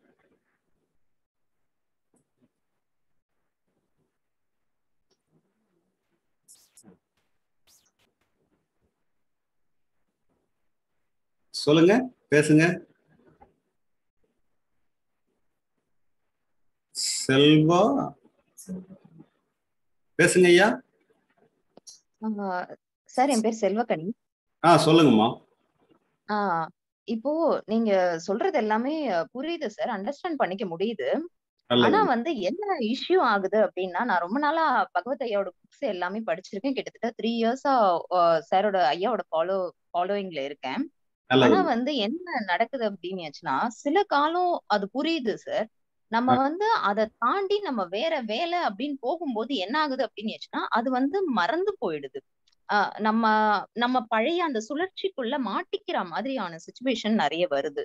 சொல்லுங்க பேசுங்க. செல்வா பேசுங்க ஐயா. சார் என் பேர் செல்வக்கனி. சொல்லுங்கம்மா. இப்போ நீங்க சொல்றது எல்லாமே புரியுது சார், அண்டர்ஸ்டாண்ட் பண்ணிக்க முடியுது. ஆனா வந்து என்ன இஷ்யூ ஆகுது அப்படின்னா, நான் ரொம்ப நாளா பகவத் ஐயாவோட புக்ஸ் எல்லாமே படிச்சிருக்கேன். கிட்டத்தட்ட 3 இயர்ஸா சாரோட ஐயாவோட ஃபாலோயிங்ல இருக்கேன். ஆனா வந்து என்ன நடக்குது அப்படின்னுச்சுன்னா, சில காலம் அது புரியுது சார். நம்ம வந்து அதை தாண்டி நம்ம வேற வேலை அப்படின்னு போகும்போது என்ன ஆகுது அப்படின்னுச்சுன்னா, அது வந்து மறந்து போயிடுது. நம்ம நம்ம பழைய அந்த சுழற்சிக்குள்ள மாட்டிக்கிற மாதிரியான சிச்சுவேஷன் நிறைய வருது.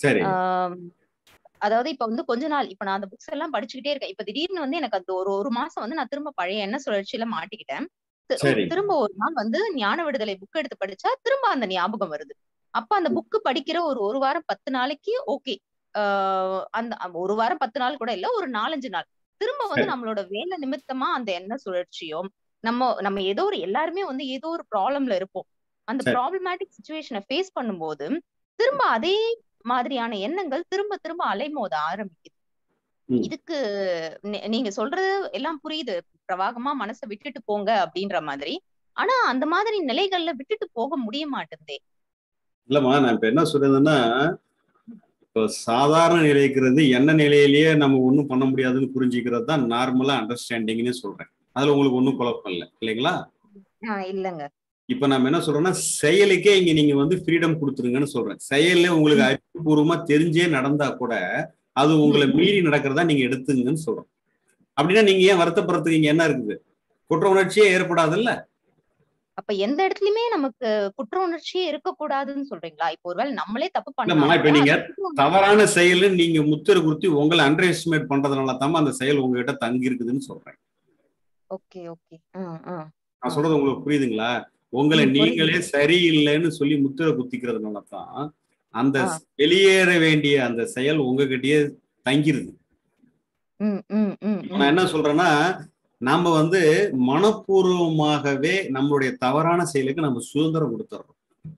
அதாவது இப்ப வந்து கொஞ்ச நாள் இப்ப நான் அந்த புக்ஸ் எல்லாம் படிச்சுக்கிட்டே இருக்கேன். இப்ப திடீர்னு வந்து எனக்கு அந்த ஒரு மாசம் வந்து நான் திரும்ப பழைய எண்ண சுழற்சியில மாட்டிக்கிட்டேன். திரும்ப ஒரு நாள் வந்து ஞான விடுதலை புக் எடுத்து படிச்சா திரும்ப அந்த ஞாபகம் வருது. அப்ப அந்த புக்கு படிக்கிற ஒரு வாரம் 10 நாளைக்கு ஓகே, அந்த ஒரு வாரம் 10 நாள் கூட இல்ல, ஒரு 4-5 நாள் திரும்ப வந்து நம்மளோட வேலை நிமித்தமா அந்த எண்ண சுழற்சியோ நம்ம ஏதோ ஒரு எல்லாருமே வந்து ஏதோ ஒரு ப்ராப்ளம்ல இருப்போம். அந்த ப்ராப்ளமேட்டிக் சிச்சுவேஷனை ஃபேஸ் பண்ணும்போது திரும்ப அதே மாதிரியான எண்ணங்கள் திரும்ப திரும்ப அலைமோத ஆரம்பிக்குது. இதுக்கு நீங்க சொல்றது எல்லாம் புரியுது, பிரவாகமா மனசை விட்டுட்டு போங்க அப்படின்ற மாதிரி. ஆனா அந்த மாதிரி நிலைகள்ல விட்டுட்டு போக முடிய மாட்டேங்குதே. இல்லம்மா, நான் இப்ப என்ன சொல்றதுன்னா, இப்போ சாதாரண நிலைக்கிறது என்ன நிலையிலேயே நம்ம ஒன்றும் பண்ண முடியாதுன்னு புரிஞ்சுக்கிறது தான் நார்மலா அண்டர்ஸ்டாண்டிங்னே சொல்றேன். அதுல உங்களுக்கு ஒன்றும் குழப்பம் இல்லை இல்லைங்களா? இல்லங்க. இப்ப நம்ம என்ன சொல்றோம்னா, செயலுக்கே இங்க நீங்க வந்து ஃப்ரீடம் கொடுத்துருங்கன்னு சொல்றேன். செயல்ல உங்களுக்கு அறிவுபூர்வமா தெரிஞ்சே நடந்தா கூட அது உங்களை மீறி நடக்கிறதா நீங்க எடுத்துங்கன்னு சொல்றோம். அப்படின்னா நீங்க ஏன் வருத்தப்படுறதுக்கு இங்க என்ன இருக்குது? குற்ற உணர்ச்சியே ஏற்படாதுல்ல. அப்ப எந்த இடத்துலயுமே நமக்கு குற்ற உணர்ச்சியே இருக்கக்கூடாதுன்னு சொல்றீங்களா? இப்போ ஒருவேளை நம்மளே தப்பு பண்ணா இப்ப நீங்க தவறான செயல் நீங்க முத்திரை குறித்து உங்களை அண்டர் எஸ்டிமேட் பண்றதுனால தான் அந்த செயல் உங்ககிட்ட தங்கி இருக்குதுன்னு சொல்றேன். Okay okay. நான் சொல்றது உங்களுக்கு புரியுதுங்களா? உங்களை நீங்களே சரியில்லைன்னு சொல்லி முத்திரை குத்திக்கிறதுனால தான் அந்த வெளியேற வேண்டிய அந்த செயல் உங்ககிட்டயே தங்கிருது. நான் என்ன சொல்றேன்னா, நாம வந்து மனப்பூர்வமாகவே நம்மளுடைய தவறான செயலுக்கு நம்ம சுதந்திரம் கொடுத்துறோம்.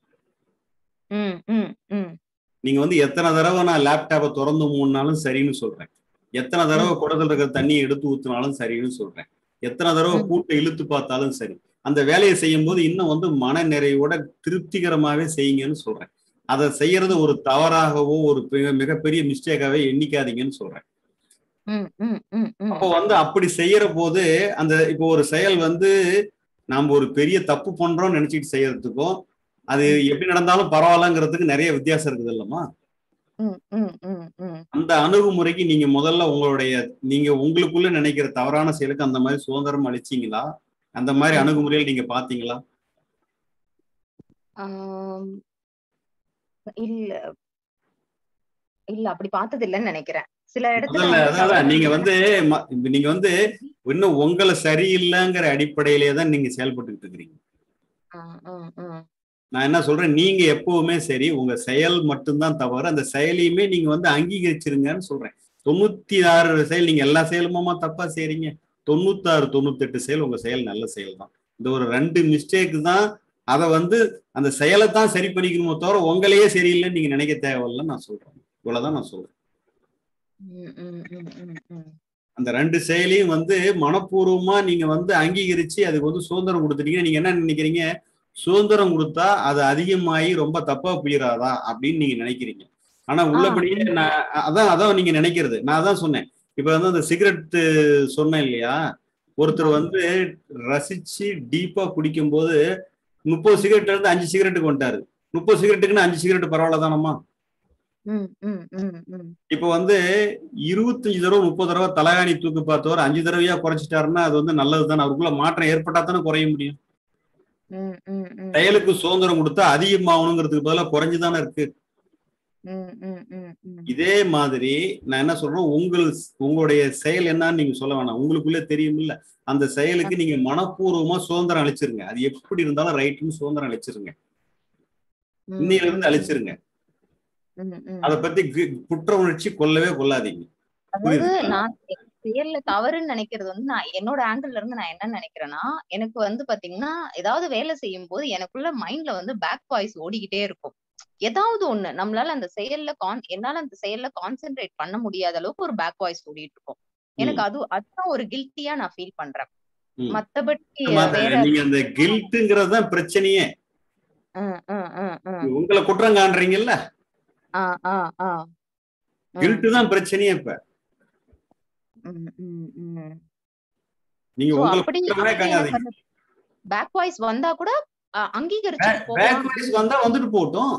நீங்க வந்து எத்தனை தடவை நான் லேப்டாப்பை திறந்து மூடினாலும் சரின்னு சொல்றேன், எத்தனை தடவை குடத்துல இருக்கிற தண்ணியை எடுத்து ஊத்தினாலும் சரின்னு சொல்றேன், எத்தனை தடவை பூட்டை இழுத்து பார்த்தாலும் சரி, அந்த வேலையை செய்யும் போது இன்னும் வந்து மன நிறைவோட திருப்திகரமாவே செய்யுங்கன்னு சொல்றேன். அதை செய்யறது ஒரு தவறாகவோ ஒரு மிகப்பெரிய மிஸ்டேக்காவே எண்ணிக்காதீங்கன்னு சொல்றேன். அப்போ வந்து அப்படி செய்யற போது அந்த இப்போ ஒரு செயல் வந்து நாம ஒரு பெரிய தப்பு பண்றோம்னு நினைச்சிட்டு செய்யறதுக்கும் அது எப்படி நடந்தாலும் பரவாயில்லங்கிறதுக்கு நிறைய வித்தியாசம் இருக்குது இல்லம்மா? அந்த அணுகுமுறைக்கு நீங்க முதல்ல நீங்க உங்களுக்குள்ள நினைக்கிற தவறான செயலுக்கு அந்த மாதிரி சுதந்திரம் அளிச்சீங்களா? அந்த மாதிரி அணுகுமுறையில் நீங்க பாத்தீங்களா? இல்ல இல்ல அப்படி பார்த்தது இல்லைன்னு நினைக்கிறேன். சில இடத்துல அதான் நீங்க இன்னும் உங்களை சரியில்லைங்கிற அடிப்படையிலே தான் நீங்க செயல்பட்டு இருக்கிறீங்க. நான் என்ன சொல்றேன், நீங்க எப்பவுமே சரி, உங்க செயல் மட்டும்தான் தவறு. அந்த செயலையுமே நீங்க அங்கீகரிச்சிருங்கன்னு சொல்றேன். 96 செயல் நீங்க எல்லா செயலுமா தப்பா செய்றீங்க. 96 98 செயல் உங்க செயல் நல்ல செயல் தான். இந்த ஒரு 2 மிஸ்டேக் தான். அதை அந்த செயலை தான் சரி பண்ணிக்கணுமோ தவிர உங்களையே சரியில்லைன்னு நீங்க நினைக்க தேவையில்லைன்னு நான் சொல்றேன். இவ்வளவுதான் நான் சொல்றேன். அந்த 2 செயலையும் மனப்பூர்வமா நீங்க அங்கீகரிச்சு அதுக்கு சுதந்திரம் கொடுத்துட்டீங்க. நீங்க என்ன நினைக்கிறீங்க, சுதந்திரம் கொடுத்தா அது அதிகமாகி ரொம்ப தப்பா போயிடாதா அப்படின்னு நீங்க நினைக்கிறீங்க. ஆனா உள்ளபடியே அதான் நீங்க நினைக்கிறது. நான் அதான் சொன்னேன். இப்ப அந்த சிகரெட் சொன்னேன் இல்லையா, ஒருத்தர் ரசிச்சு டீப்பா குடிக்கும் போது 30 சிகரெட்ல இருந்து 5 சிகரெட்டுக்கு வந்துட்டாரு. 30 சிகரெட்டுக்குன்னு 5 சிகரெட் பரவாயில்ல தானம்மா? இப்ப 25 தடவை 30 தடவை தலகாணி தூக்கு பார்த்தவர் 5 தடவையா குறைச்சிட்டாருன்னா அது நல்லதுதானே. அவருக்குள்ள மாற்றம் ஏற்பட்டா தானே குறைய முடியும். செயலுக்கு சுதந்திரம் கொடுத்தா அதிகமாகணுங்கிறதுக்கு பதிலாக குறைஞ்சுதானே இருக்கு. இதே மாதிரி நான் என்ன சொல்றேன், உங்களுடைய செயல் என்னன்னு நீங்க சொல்ல வேணாம், உங்களுக்குள்ளே தெரியும் இல்ல. அந்த செயலுக்கு நீங்க மனப்பூர்வமா சுதந்திரம் அளிச்சிருங்க. அது எப்படி இருந்தாலும் ரைட்டுன்னு சுதந்திரம் அளிச்சிருங்க. இன்னையில இருந்து அளிச்சிருங்க. அத பத்தி குற்ற உணர்ச்சி கொள்ளவே கொள்ளாதீங்க. அதாவது நான் செயல்ல தவறுன்னு நினைக்கிறது நான் என்னோட ஆங்கிள் இருந்து நான் என்ன நினைக்கிறேன்னா, எனக்கு பாத்தீங்கன்னா ஏதாவது வேலை செய்யும் போது எனக்குள்ள மைண்ட்ல பேக் வாய்ஸ் ஓடிக்கிட்டே இருக்கும். ஏதாவது ஒண்ணு நம்மளால என்னால அந்த செயல்ல கான்சென்ட்ரேட் பண்ண முடியாத அளவுக்கு ஒரு பேக் வாய்ஸ் ஓடிட்டு இருக்கும். எனக்கு அதுதான் ஒரு கில்ட்டியா நான் ஃபீல் பண்றேன். மத்தபடி நீங்க அந்த கில்ட்ங்கிறது தான் பிரச்சனையே. உங்களை குற்றம் காண்றீங்கல்ல, கில்ட் தான் பிரச்சனையே. இப்ப நீங்க உங்களுக்கு பேக் வாய்ஸ் வந்தா கூட அங்கீகரிச்சு பேக் வாய்ஸ் வந்தா வந்துட்டு போட்டும்.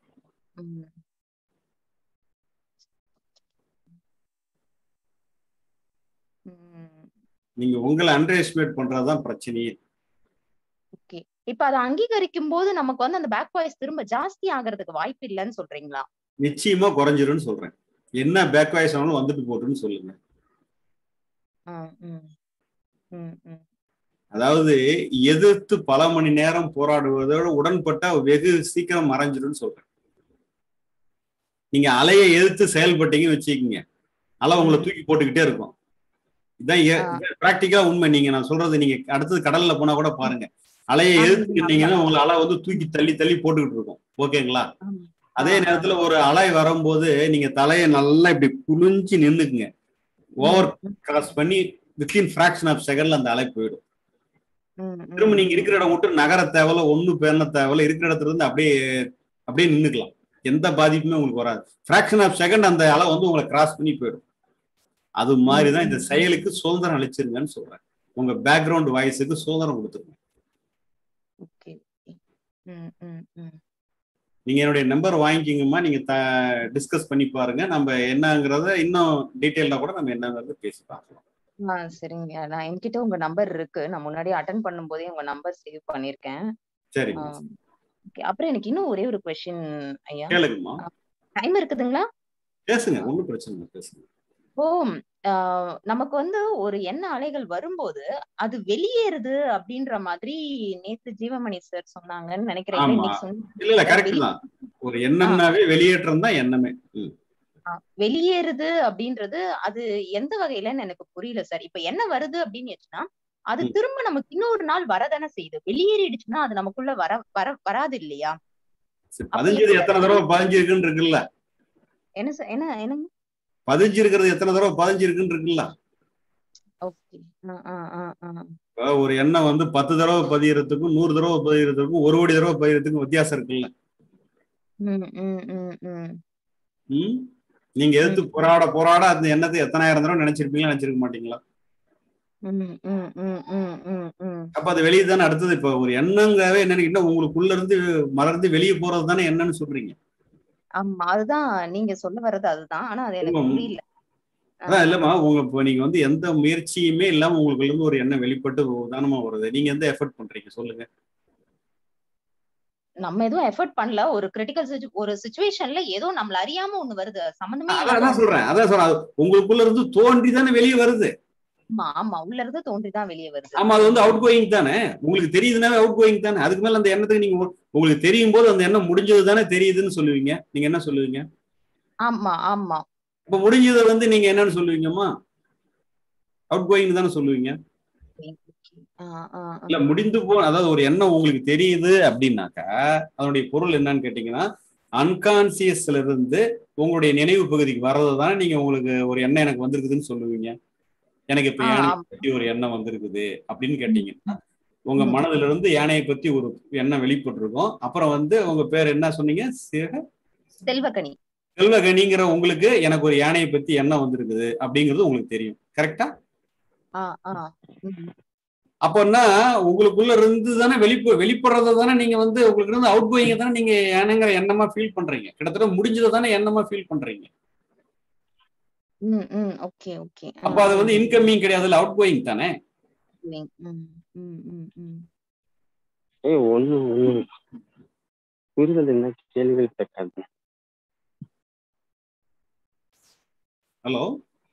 நீங்க உங்களை அண்டர் எஸ்டிமேட் பண்றதுதான் பிரச்சனையே. ஓகே, இப்ப அதை அங்கீகரிக்கும் போது நமக்கு அந்த பேக் வாய்ஸ் திரும்ப ஜாஸ்தி ஆகிறதுக்கு வாய்ப்பு இல்லைன்னு சொல்றீங்களா? நிச்சயமா குறைஞ்சிரும்னு சொல்றேன். என்ன பேக் வாய்ஸ் ஆனாலும் வந்துட்டு போட்டுன்னு சொல்லுங்க. அதாவது எதிர்த்து பல மணி நேரம் போராடுவதோட உடன்பட்ட வெகு சீக்கிரம் மறைஞ்சிடும் சொல்றேன். நீங்க அலையை எதிர்த்து செயல்பட்டீங்கன்னு வச்சுக்கீங்க, அலை உங்களை தூக்கி போட்டுக்கிட்டே இருக்கும். இதான் பிராக்டிக்கலா உண்மை. நீங்க நான் சொல்றது நீங்க அடுத்தது கடல்ல போனா கூட பாருங்க, அலையை எதிர்த்துக்கிட்டீங்கன்னா உங்களை அலை தூக்கி தள்ளி தள்ளி போட்டுக்கிட்டு இருக்கும். ஓகேங்களா? அதே நேரத்துல ஒரு அலை வரும்போது நீங்க தலையை நல்லா இப்படி குளிஞ்சு நின்னுக்குங்க. ஓவர் கிராஸ் பண்ணி வித்தின் ஃபிராக்ஷன் ஆஃப் செகண்ட்ல அந்த அலை போயிடும். திரும்ப நீங்க இருக்கிற இடம் விட்டு நகர தேவையில்ல, ஒண்ணு பேரண தேவையில்ல, இருக்கிற இடத்துல இருந்து அப்படியே நின்னுக்கலாம். எந்த பாதிப்புமே உங்களுக்கு வராது. ஃபிராக்ஷன் ஆஃப் செகண்ட் அந்த அலை உங்களை கிராஸ் பண்ணி போயிடும். அது மாதிரிதான் இந்த செயலுக்கு சுதந்திரம் அளிச்சிருங்கன்னு சொல்றேன். உங்க பேக்ரவுண்ட் வாய்ஸுக்கு சுதந்திரம் கொடுத்துருங்க. நீங்க என்னுடைய நம்பர் வாங்கிக்கிங்கம்மா, நீங்க டிஸ்கஸ் பண்ணி பாருங்க. நம்ம என்னங்கிறத இன்னும் டீட்டெயிலா கூட நம்ம என்னங்கிறத பேசி பார்க்கலாம். சரிங்க, நான் என்கிட்ட உங்க நம்பர் இருக்கு. நான் முன்னாடி அட்டெண்ட் பண்ணும் போதே உங்க நம்பர் சேவ் பண்ணிருக்கேன். சரி. அப்புறம் எனக்கு இன்னும் ஒரே ஒரு क्वेश्चन ஐயா. கேளுங்கம்மா. டைம் இருக்குதுங்களா? பேசுங்க, ஒண்ணும் பிரச்சனை இல்லை, பேசுங்க. இப்போ நமக்கு ஒரு எண்ண அலைகள் வரும்போது அது வெளியேறுது அப்படின்ற மாதிரி நேத்து ஜீவமணி சார் சொன்னாங்கன்னு நினைக்கிறேன். இல்ல கரெக்ட் தான். ஒரு எண்ணம்னாவே வெளியேற்றம் தான் எண்ணமே. வெளியேறுது அப்படின்றது அது எந்த வகையிலன்னு எனக்கு புரியல சார். இப்ப என்ன வருது அப்படின்னு அது திரும்ப நமக்கு இன்னொரு நாள் வரதானே செய்யுது. வெளியேறிடுச்சுன்னா அது நமக்குள்ள வராது இல்லையா? பதிஞ்சது எத்தனை தடவை பதிஞ்சிருக்குன்னு இருக்குல்ல? என்ன சார், என்ன பதிஞ்சிருக்கிறது எத்தனை தடவை பதிஞ்சிருக்குன்னு இருக்குல்ல? ஒரு எண்ணம் 10 தடவை பதியறதுக்கும் 100 தடவை பதியறதுக்கும் 1 கோடி தடவை பதியறதுக்கும் வித்தியாசம் இருக்குல்ல? நீங்க எதிர்த்து போராட அந்த எண்ணத்தை எத்தனாயிரம் தடவை நினைச்சிருப்பீங்களா, நினைச்சிருக்க மாட்டீங்களா? அப்ப அது வெளியே தானே அடுத்தது. இப்ப ஒரு எண்ணங்காவே என்னன்னு உங்களுக்குள்ள இருந்து மலர்ந்து வெளியே போறது தானே என்னன்னு சொல்றீங்க. ஆமா, அதுதான் நீங்க சொல்ல வர்றது அதுதான். ஆனா அது எனக்கு புரியல. அதான் இல்லம்மா, இப்போ நீங்க வந்து எந்த முயற்சியுமே இல்லாம உங்களுக்கு இருந்து ஒரு எண்ணம் வெளிப்பட்டு உதாரணமா வருது. நீங்க எந்த எஃபர்ட் பண்றீங்க சொல்லுங்க. நம்ம எதுவும் எஃபர்ட் பண்ணல. ஒரு கிரிட்டிக்கல் ஒரு சிச்சுவேஷன்ல ஏதோ நம்மள அறியாம ஒண்ணு வருது. சம்பந்தமே இல்லாம அதான் சொல்றேன். உங்களுக்குள்ள இருந்து தோன்றி தானே வெளியே வருது. ஆமா ஆமா, உள்ள இருந்து தோன்றிதான் வெளியே வருது. ஆமா, அது வந்து அவுட் கோயிங் தானே. உங்களுக்கு தெரியுதுனாவே அவுட் கோயிங் தானே. அதுக்கு மேல அந்த எண்ணத்துக்கு நீங்க உங்களுக்கு தெரியும் போது அந்த எண்ணம் முடிஞ்சது தானே தெரியுதுன்னு சொல்லுவீங்க. நீங்க என்ன சொல்லுவீங்க? ஆமா ஆமா. இப்ப முடிஞ்சதை வந்து நீங்க என்னன்னு சொல்லுவீங்கம்மா? அவுட் கோயிங் தானே சொல்லுவீங்க. இல்ல முடிந்து அதாவது ஒரு எண்ணம் உங்களுக்கு தெரியுது அப்படின்னாக்கா அதனுடைய பொருள் என்னன்னு கேட்டீங்கன்னா, அன்கான்சியஸ்ல இருந்து உங்களுடைய நினைவு பகுதிக்கு வர்றதுதான் நீங்க உங்களுக்கு ஒரு எண்ணம் எனக்கு வந்திருக்குதுன்னு சொல்லுவீங்க. எனக்கு இப்ப யானையை பத்தி ஒரு எண்ணம் வந்திருக்குது அப்படின்னு கேட்டீங்கன்னா, உங்க மனதுல இருந்து யானையை பத்தி ஒரு எண்ணம் வெளிப்பட்டிருக்கும். அப்புறம் வந்து உங்க பேர் என்ன சொன்னீங்க? செல்வகனி. செல்வகனிங்கிற உங்களுக்கு எனக்கு ஒரு யானையை பத்தி எண்ணம் வந்திருக்குது அப்படிங்கிறது உங்களுக்கு தெரியும். கரெக்டா? அப்போன்னா உங்களுக்குள்ள இருந்து தானே வெளிப்படுறத தானே நீங்க வந்து உங்களுக்கு இருந்து அவுட் கோயிங்க தானே நீங்க யானைங்கிற எண்ணமா ஃபீல் பண்றீங்க. கிட்டத்தட்ட முடிஞ்சதை தானே எண்ணமா ஃபீல் பண்றீங்க. Okay okay. அப்ப அது வந்து இன்கமிங் கிடையாது, அவுட் கோயிங் தானே. புரிதல் என்ன கேள்விகள் கேட்காது. ஹலோ,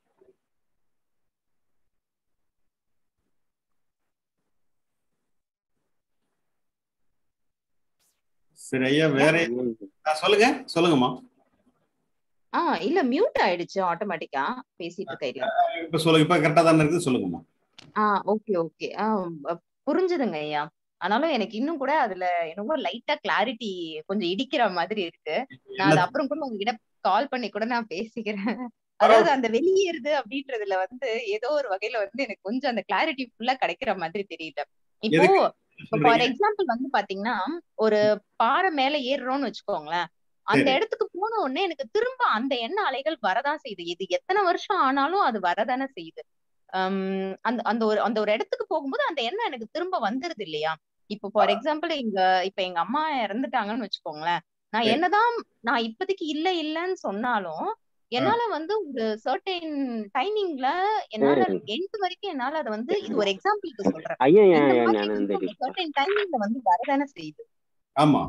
சரி ஐயா, வேற சொல்லுங்கம்மா. இல்ல மியூட் ஆயிடுச்சு ஆட்டோமேட்டிக்கா பேசிட்டு இருக்கையில. இப்ப சொல்லுங்க, இப்ப கரெக்டா தானே இருக்கு, சொல்லுங்கம்மா. Okay okay. புரிஞ்சுதுங்க ஐயா. ஆனாலும் எனக்கு இன்னும் கூட அதுல என்னவோ லைட்டா கிளாரிட்டி கொஞ்சம் இடிக்கிற மாதிரி இருக்கு. நான் அது அப்புறம் கூட உங்ககிட்ட கால் பண்ணி கூட நான் பேசிக்கிறேன். அதாவது அந்த வெளியேறுது அப்படின்றதுல வந்து ஏதோ ஒரு வகையில வந்து எனக்கு கொஞ்சம் அந்த கிளாரிட்டி ஃபுல்லா கிடைக்கிற மாதிரி தெரியல. இப்போ ஃபார் எக்ஸாம்பிள் வந்து பாத்தீங்கன்னா, ஒரு பாறை மேல ஏறுறோம்னு வச்சுக்கோங்களேன். அந்த இடத்துக்கு போன உடனே எனக்கு திரும்ப அந்த எண்ண அலைகள் வரதான் செய்யுது. இது எத்தனை வருஷம் ஆனாலும் அது வரதானே செய்யுது. அந்த ஒரு இடத்துக்கு போகும்போது அந்த எண்ணம் எனக்கு திரும்ப வந்துருது இல்லையா? இப்போ ஃபார் எக்ஸாம்பிள் இப்ப எங்க அம்மா இறந்துட்டாங்கன்னு வச்சுக்கோங்களேன். நான் இப்போதைக்கு இல்லன்னு சொன்னாலும் என்னால வந்து ஒரு சர்டைன் டைமிங்ல என்னால எண்ட் வரைக்கும் என்னால அதை வந்து இது ஒரு எக்ஸாம்பிளுக்கு சொல்றேன். சர்டைன் டைமிங்ல வந்து வரதானே செய்யுது. ஆமா.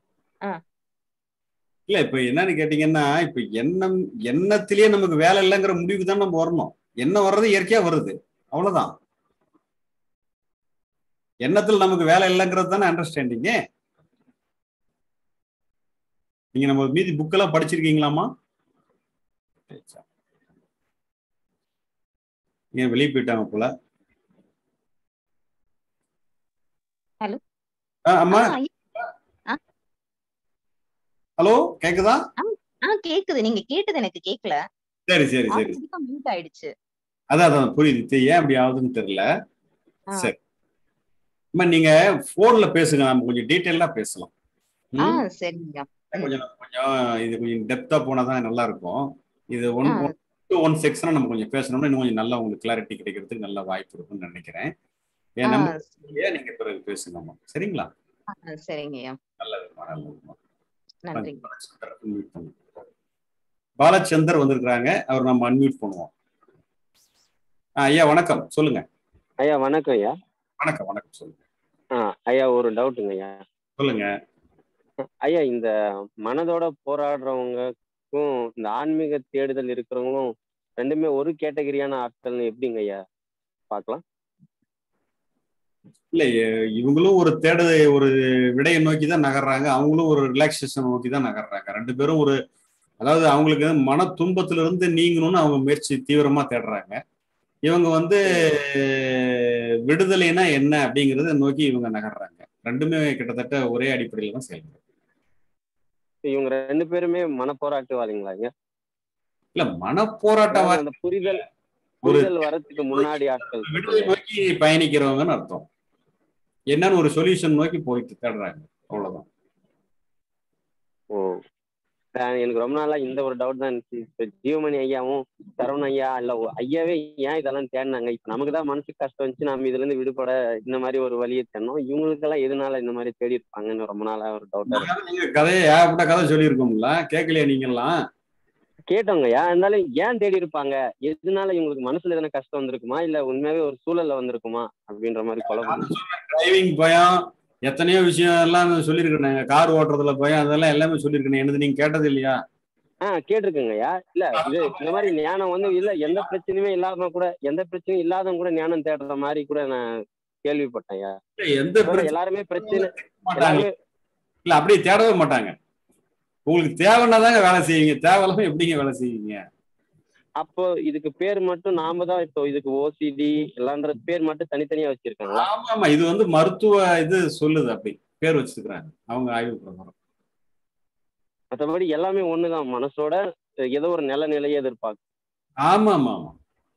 இல்ல இப்ப என்னன்னு கேட்டீங்கன்னா, இப்ப எண்ணத்திலேயே நமக்கு வேலை இல்லைங்கிற முடிவுக்கு தான் நம்ம வரணும். எண்ணம் வர்றது இயற்கையா வருது, அவ்வளவுதான். எண்ணத்துல நமக்கு வேலை இல்லைங்கிறது தானே அண்டர்ஸ்டாண்டிங்க. நீங்க நம்ம மீதி புக்கெல்லாம் படிச்சிருக்கீங்களாமா? ஏன் வெளியே போயிட்டாங்க போல. ஹலோ அம்மா, ஹலோ கேக்குதா? கேக்குது. நீங்க கேட்டது எனக்கு கேக்கல. சரி சரி சரி, மியூட் ஆயிடுச்சு. அதான் புரியுது. ஏன் அப்படி ஆகுதுன்னு தெரியல. சரி நீங்க போன்ல பேசுங்க, நம்ம கொஞ்சம் டீடைலா பேசலாம். சரிங்க. கொஞ்சம் இது கொஞ்சம் டெப்தா போனாதான் நல்லா இருக்கும். இது ஒன் செக்ஷனா நம்ம கொஞ்சம் பேசணும்னா இன்னும் கொஞ்சம் நல்லா உங்களுக்கு கிளாரிட்டி கிடைக்கிறதுக்கு நல்ல வாய்ப்பு இருக்கும்னு நினைக்கிறேன். நீங்க பிறகு பேசுங்கம்மா, சரிங்களா? சரிங்கய்யா. நல்லதுமா. நன்றி. பாலச்சந்தர் வந்திருக்கிறாங்க, அவர் நம்ம அன்மியூட் பண்ணுவோம். ஐயா வணக்கம், சொல்லுங்க. ஐயா வணக்கம். ஐயா வணக்கம் சொல்லுங்க. ஐயா ஒரு டவுட்டுங்க ஐயா. சொல்லுங்க ஐயா. இந்த மனதோட போராடுறவங்களுக்கும் இந்த ஆன்மீக தேடுதல் இருக்கிறவங்களும் ரெண்டுமே ஒரு கேட்டகரியான ஆட்கள்னு எப்படிங்க ஐயா பார்க்கலாம்? இல்ல, இவங்களும் ஒரு ஒரு விடையை நோக்கி தான் நகர்றாங்க, அவங்களும் ஒரு ரிலாக்ஸேஷன் நோக்கி தான் நகர்றாங்க. ரெண்டு பேரும் அதாவது அவங்களுக்கு மன துன்பத்துல இருந்து நீங்கணும்னு அவங்க முயற்சி தீவிரமா தேடுறாங்க. இவங்க வந்து விடுதலைனா என்ன அப்படிங்கறத நோக்கி இவங்க நகர்றாங்க. ரெண்டுமே கிட்டத்தட்ட ஒரே அடிப்படையில தான் செயல்படும். இவங்க ரெண்டு பேருமே மனப்போராட்டவாதிங்களா? இல்ல, மனப்போராட்டவாதி அந்த புரிதல் வரத்துக்கு முன்னாடி ஆட்கள் விடுதலை நோக்கி பயணிக்கிறவங்கன்னு அர்த்தம். என்னன்னு ஒரு சொல்யூஷன் நோக்கி போயிட்டு தேடுறாங்க, அவ்வளவுதான். எனக்கு ரொம்ப நாளா இந்த ஒரு டவுட் தான் இருந்துச்சு. இப்ப ஜீவமணி ஐயாவும் சரவண ஐயா இல்ல ஐயாவே ஏன் இதெல்லாம் தேடினாங்க? இப்ப நமக்கு தான் மனசுக்கு கஷ்டம் வந்துச்சு, நம்ம இதுல இருந்து விடுபட இந்த மாதிரி ஒரு வழியை தேடணும். இவங்களுக்கெல்லாம் எதனால இந்த மாதிரி தேடி இருப்பாங்கன்னு ரொம்ப நாளா ஒரு டவுட்டா இருக்கு. நீங்க கதையை ஏகப்பட்ட கதை சொல்லியிருக்கோம்ல, கேட்கலையா நீங்கெல்லாம்? கேட்டோங்க ஐயா. இருந்தாலும் ஏன் தேடி இருப்பாங்க? எதனால இவங்களுக்கு மனசுல எதனா கஷ்டம் வந்திருக்குமா, இல்ல உண்மையாவே ஒரு சூழல்ல வந்திருக்குமா அப்படின்ற மாதிரி குழப்பம். டிரைவிங் பயம், எத்தனையோ விஷயம் எல்லாம் சொல்லியிருக்கேன். கார் ஓட்டுறதுல பயம், அதெல்லாம் எல்லாமே சொல்லியிருக்கேன். என்னது நீங்க கேட்டது இல்லையா? கேட்டிருக்குங்கய்யா. இல்ல இது இந்த மாதிரி ஞானம் வந்து இல்ல எந்த பிரச்சனையுமே இல்லாம கூட, எந்த பிரச்சனையும் இல்லாதவங்க கூட ஞானம் தேடுற மாதிரி கூட நான் கேள்விப்பட்டேன் ஐயா. எந்த எல்லாருமே பிரச்சனை இல்ல அப்படியே தேடவே மாட்டாங்க. உங்களுக்கு தேவைன்னா தாங்க வேலை செய்வீங்க, தேவையில்லாம எப்படிங்க வேலை செய்வீங்க? அப்போ இதுக்கு பேர் மட்டும் நாம தான் இப்போ இதுக்கு ஓசிடி எல்லான்ற பேர் மட்டும் தனித்தனியா வச்சிருக்காங்களா? ஆமா ஆமா, இது வந்து மருத்துவ இது சொல்லுது, அப்படி பேர் வச்சிருக்கிறாங்க அவங்க ஆய்வு பிரகாரம். மற்றபடி எல்லாமே ஒண்ணுதான், மனசோட ஏதோ ஒரு நிலையை எதிர்பார்க்கும். ஆமா ஆமா ஆமா.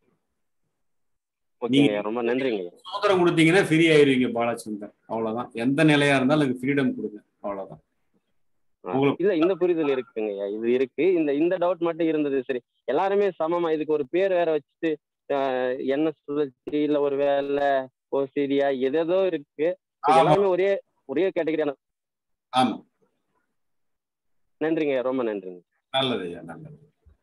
ஓகேங்க, ரொம்ப நன்றிங்க. சுதந்திரம் கொடுத்தீங்கன்னா ஃப்ரீ ஆயிருவீங்க பாலச்சந்தர், அவ்வளவுதான். எந்த நிலையா இருந்தாலும் எனக்கு ஃப்ரீடம் கொடுங்க, அவ்வளவுதான். இல்ல இந்த புரிதல் இருக்குங்க, இது இருக்கு. இந்த டவுட் மட்டும் இருந்தது. சரி, எல்லாருமே சமமா இதுக்கு ஒரு பேர் வேற வச்சுட்டு என்ன சுழற்சி இல்ல ஒரு வேலை ஓசிடியா எதோ இருக்கு, எல்லாமே ஒரே கேட்டகரியான. ஆமா, நன்றிங்க, ரொம்ப நன்றிங்க. நல்லது ஐயா, நல்லது.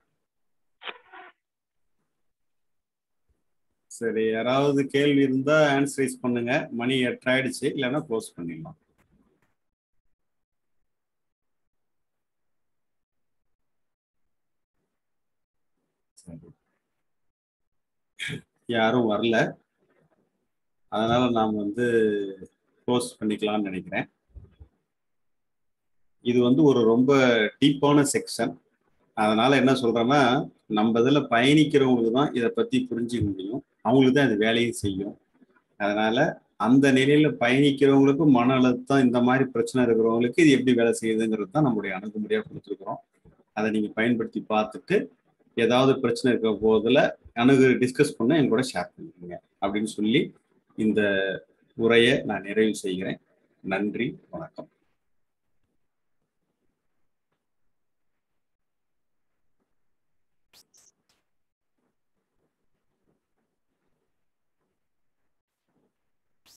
சரி, யாராவது கேள்வி இருந்தா ஆன்சரைஸ் பண்ணுங்க. மணி 8 ஆயிடுச்சு, இல்லைன்னா க்ளோஸ் பண்ணிடலாம். யாரும் வரல, அதனால நாம் வந்து க்ளோஸ் பண்ணிக்கலாம்னு நினைக்கிறேன். இது வந்து ஒரு ரொம்ப டீப்பான செக்ஷன். அதனால என்ன சொல்றேன்னா, நம்ம இதில் பயணிக்கிறவங்களுக்கு தான் இதை பத்தி புரிஞ்சுக்க முடியும், அவங்களுக்கு தான் இது வேலையும் செய்யும். அதனால அந்த நிலையில பயணிக்கிறவங்களுக்கும் மன அழுத்தம் இந்த மாதிரி பிரச்சனை இருக்கிறவங்களுக்கு இது எப்படி வேலை செய்யுதுங்கிறது தான் நம்முடைய அணுகுமுறையா கொடுத்துருக்குறோம். அதை நீங்க பயன்படுத்தி பார்த்துட்டு ஏதாவது பிரச்சனை இருக்க போதில் டிஸ்கஸ் பண்ண என் கூட ஷேர் பண்ணிக்கோங்க அப்படின்னு சொல்லி இந்த உரையை நான் நிறைவு செய்கிறேன். நன்றி, வணக்கம்.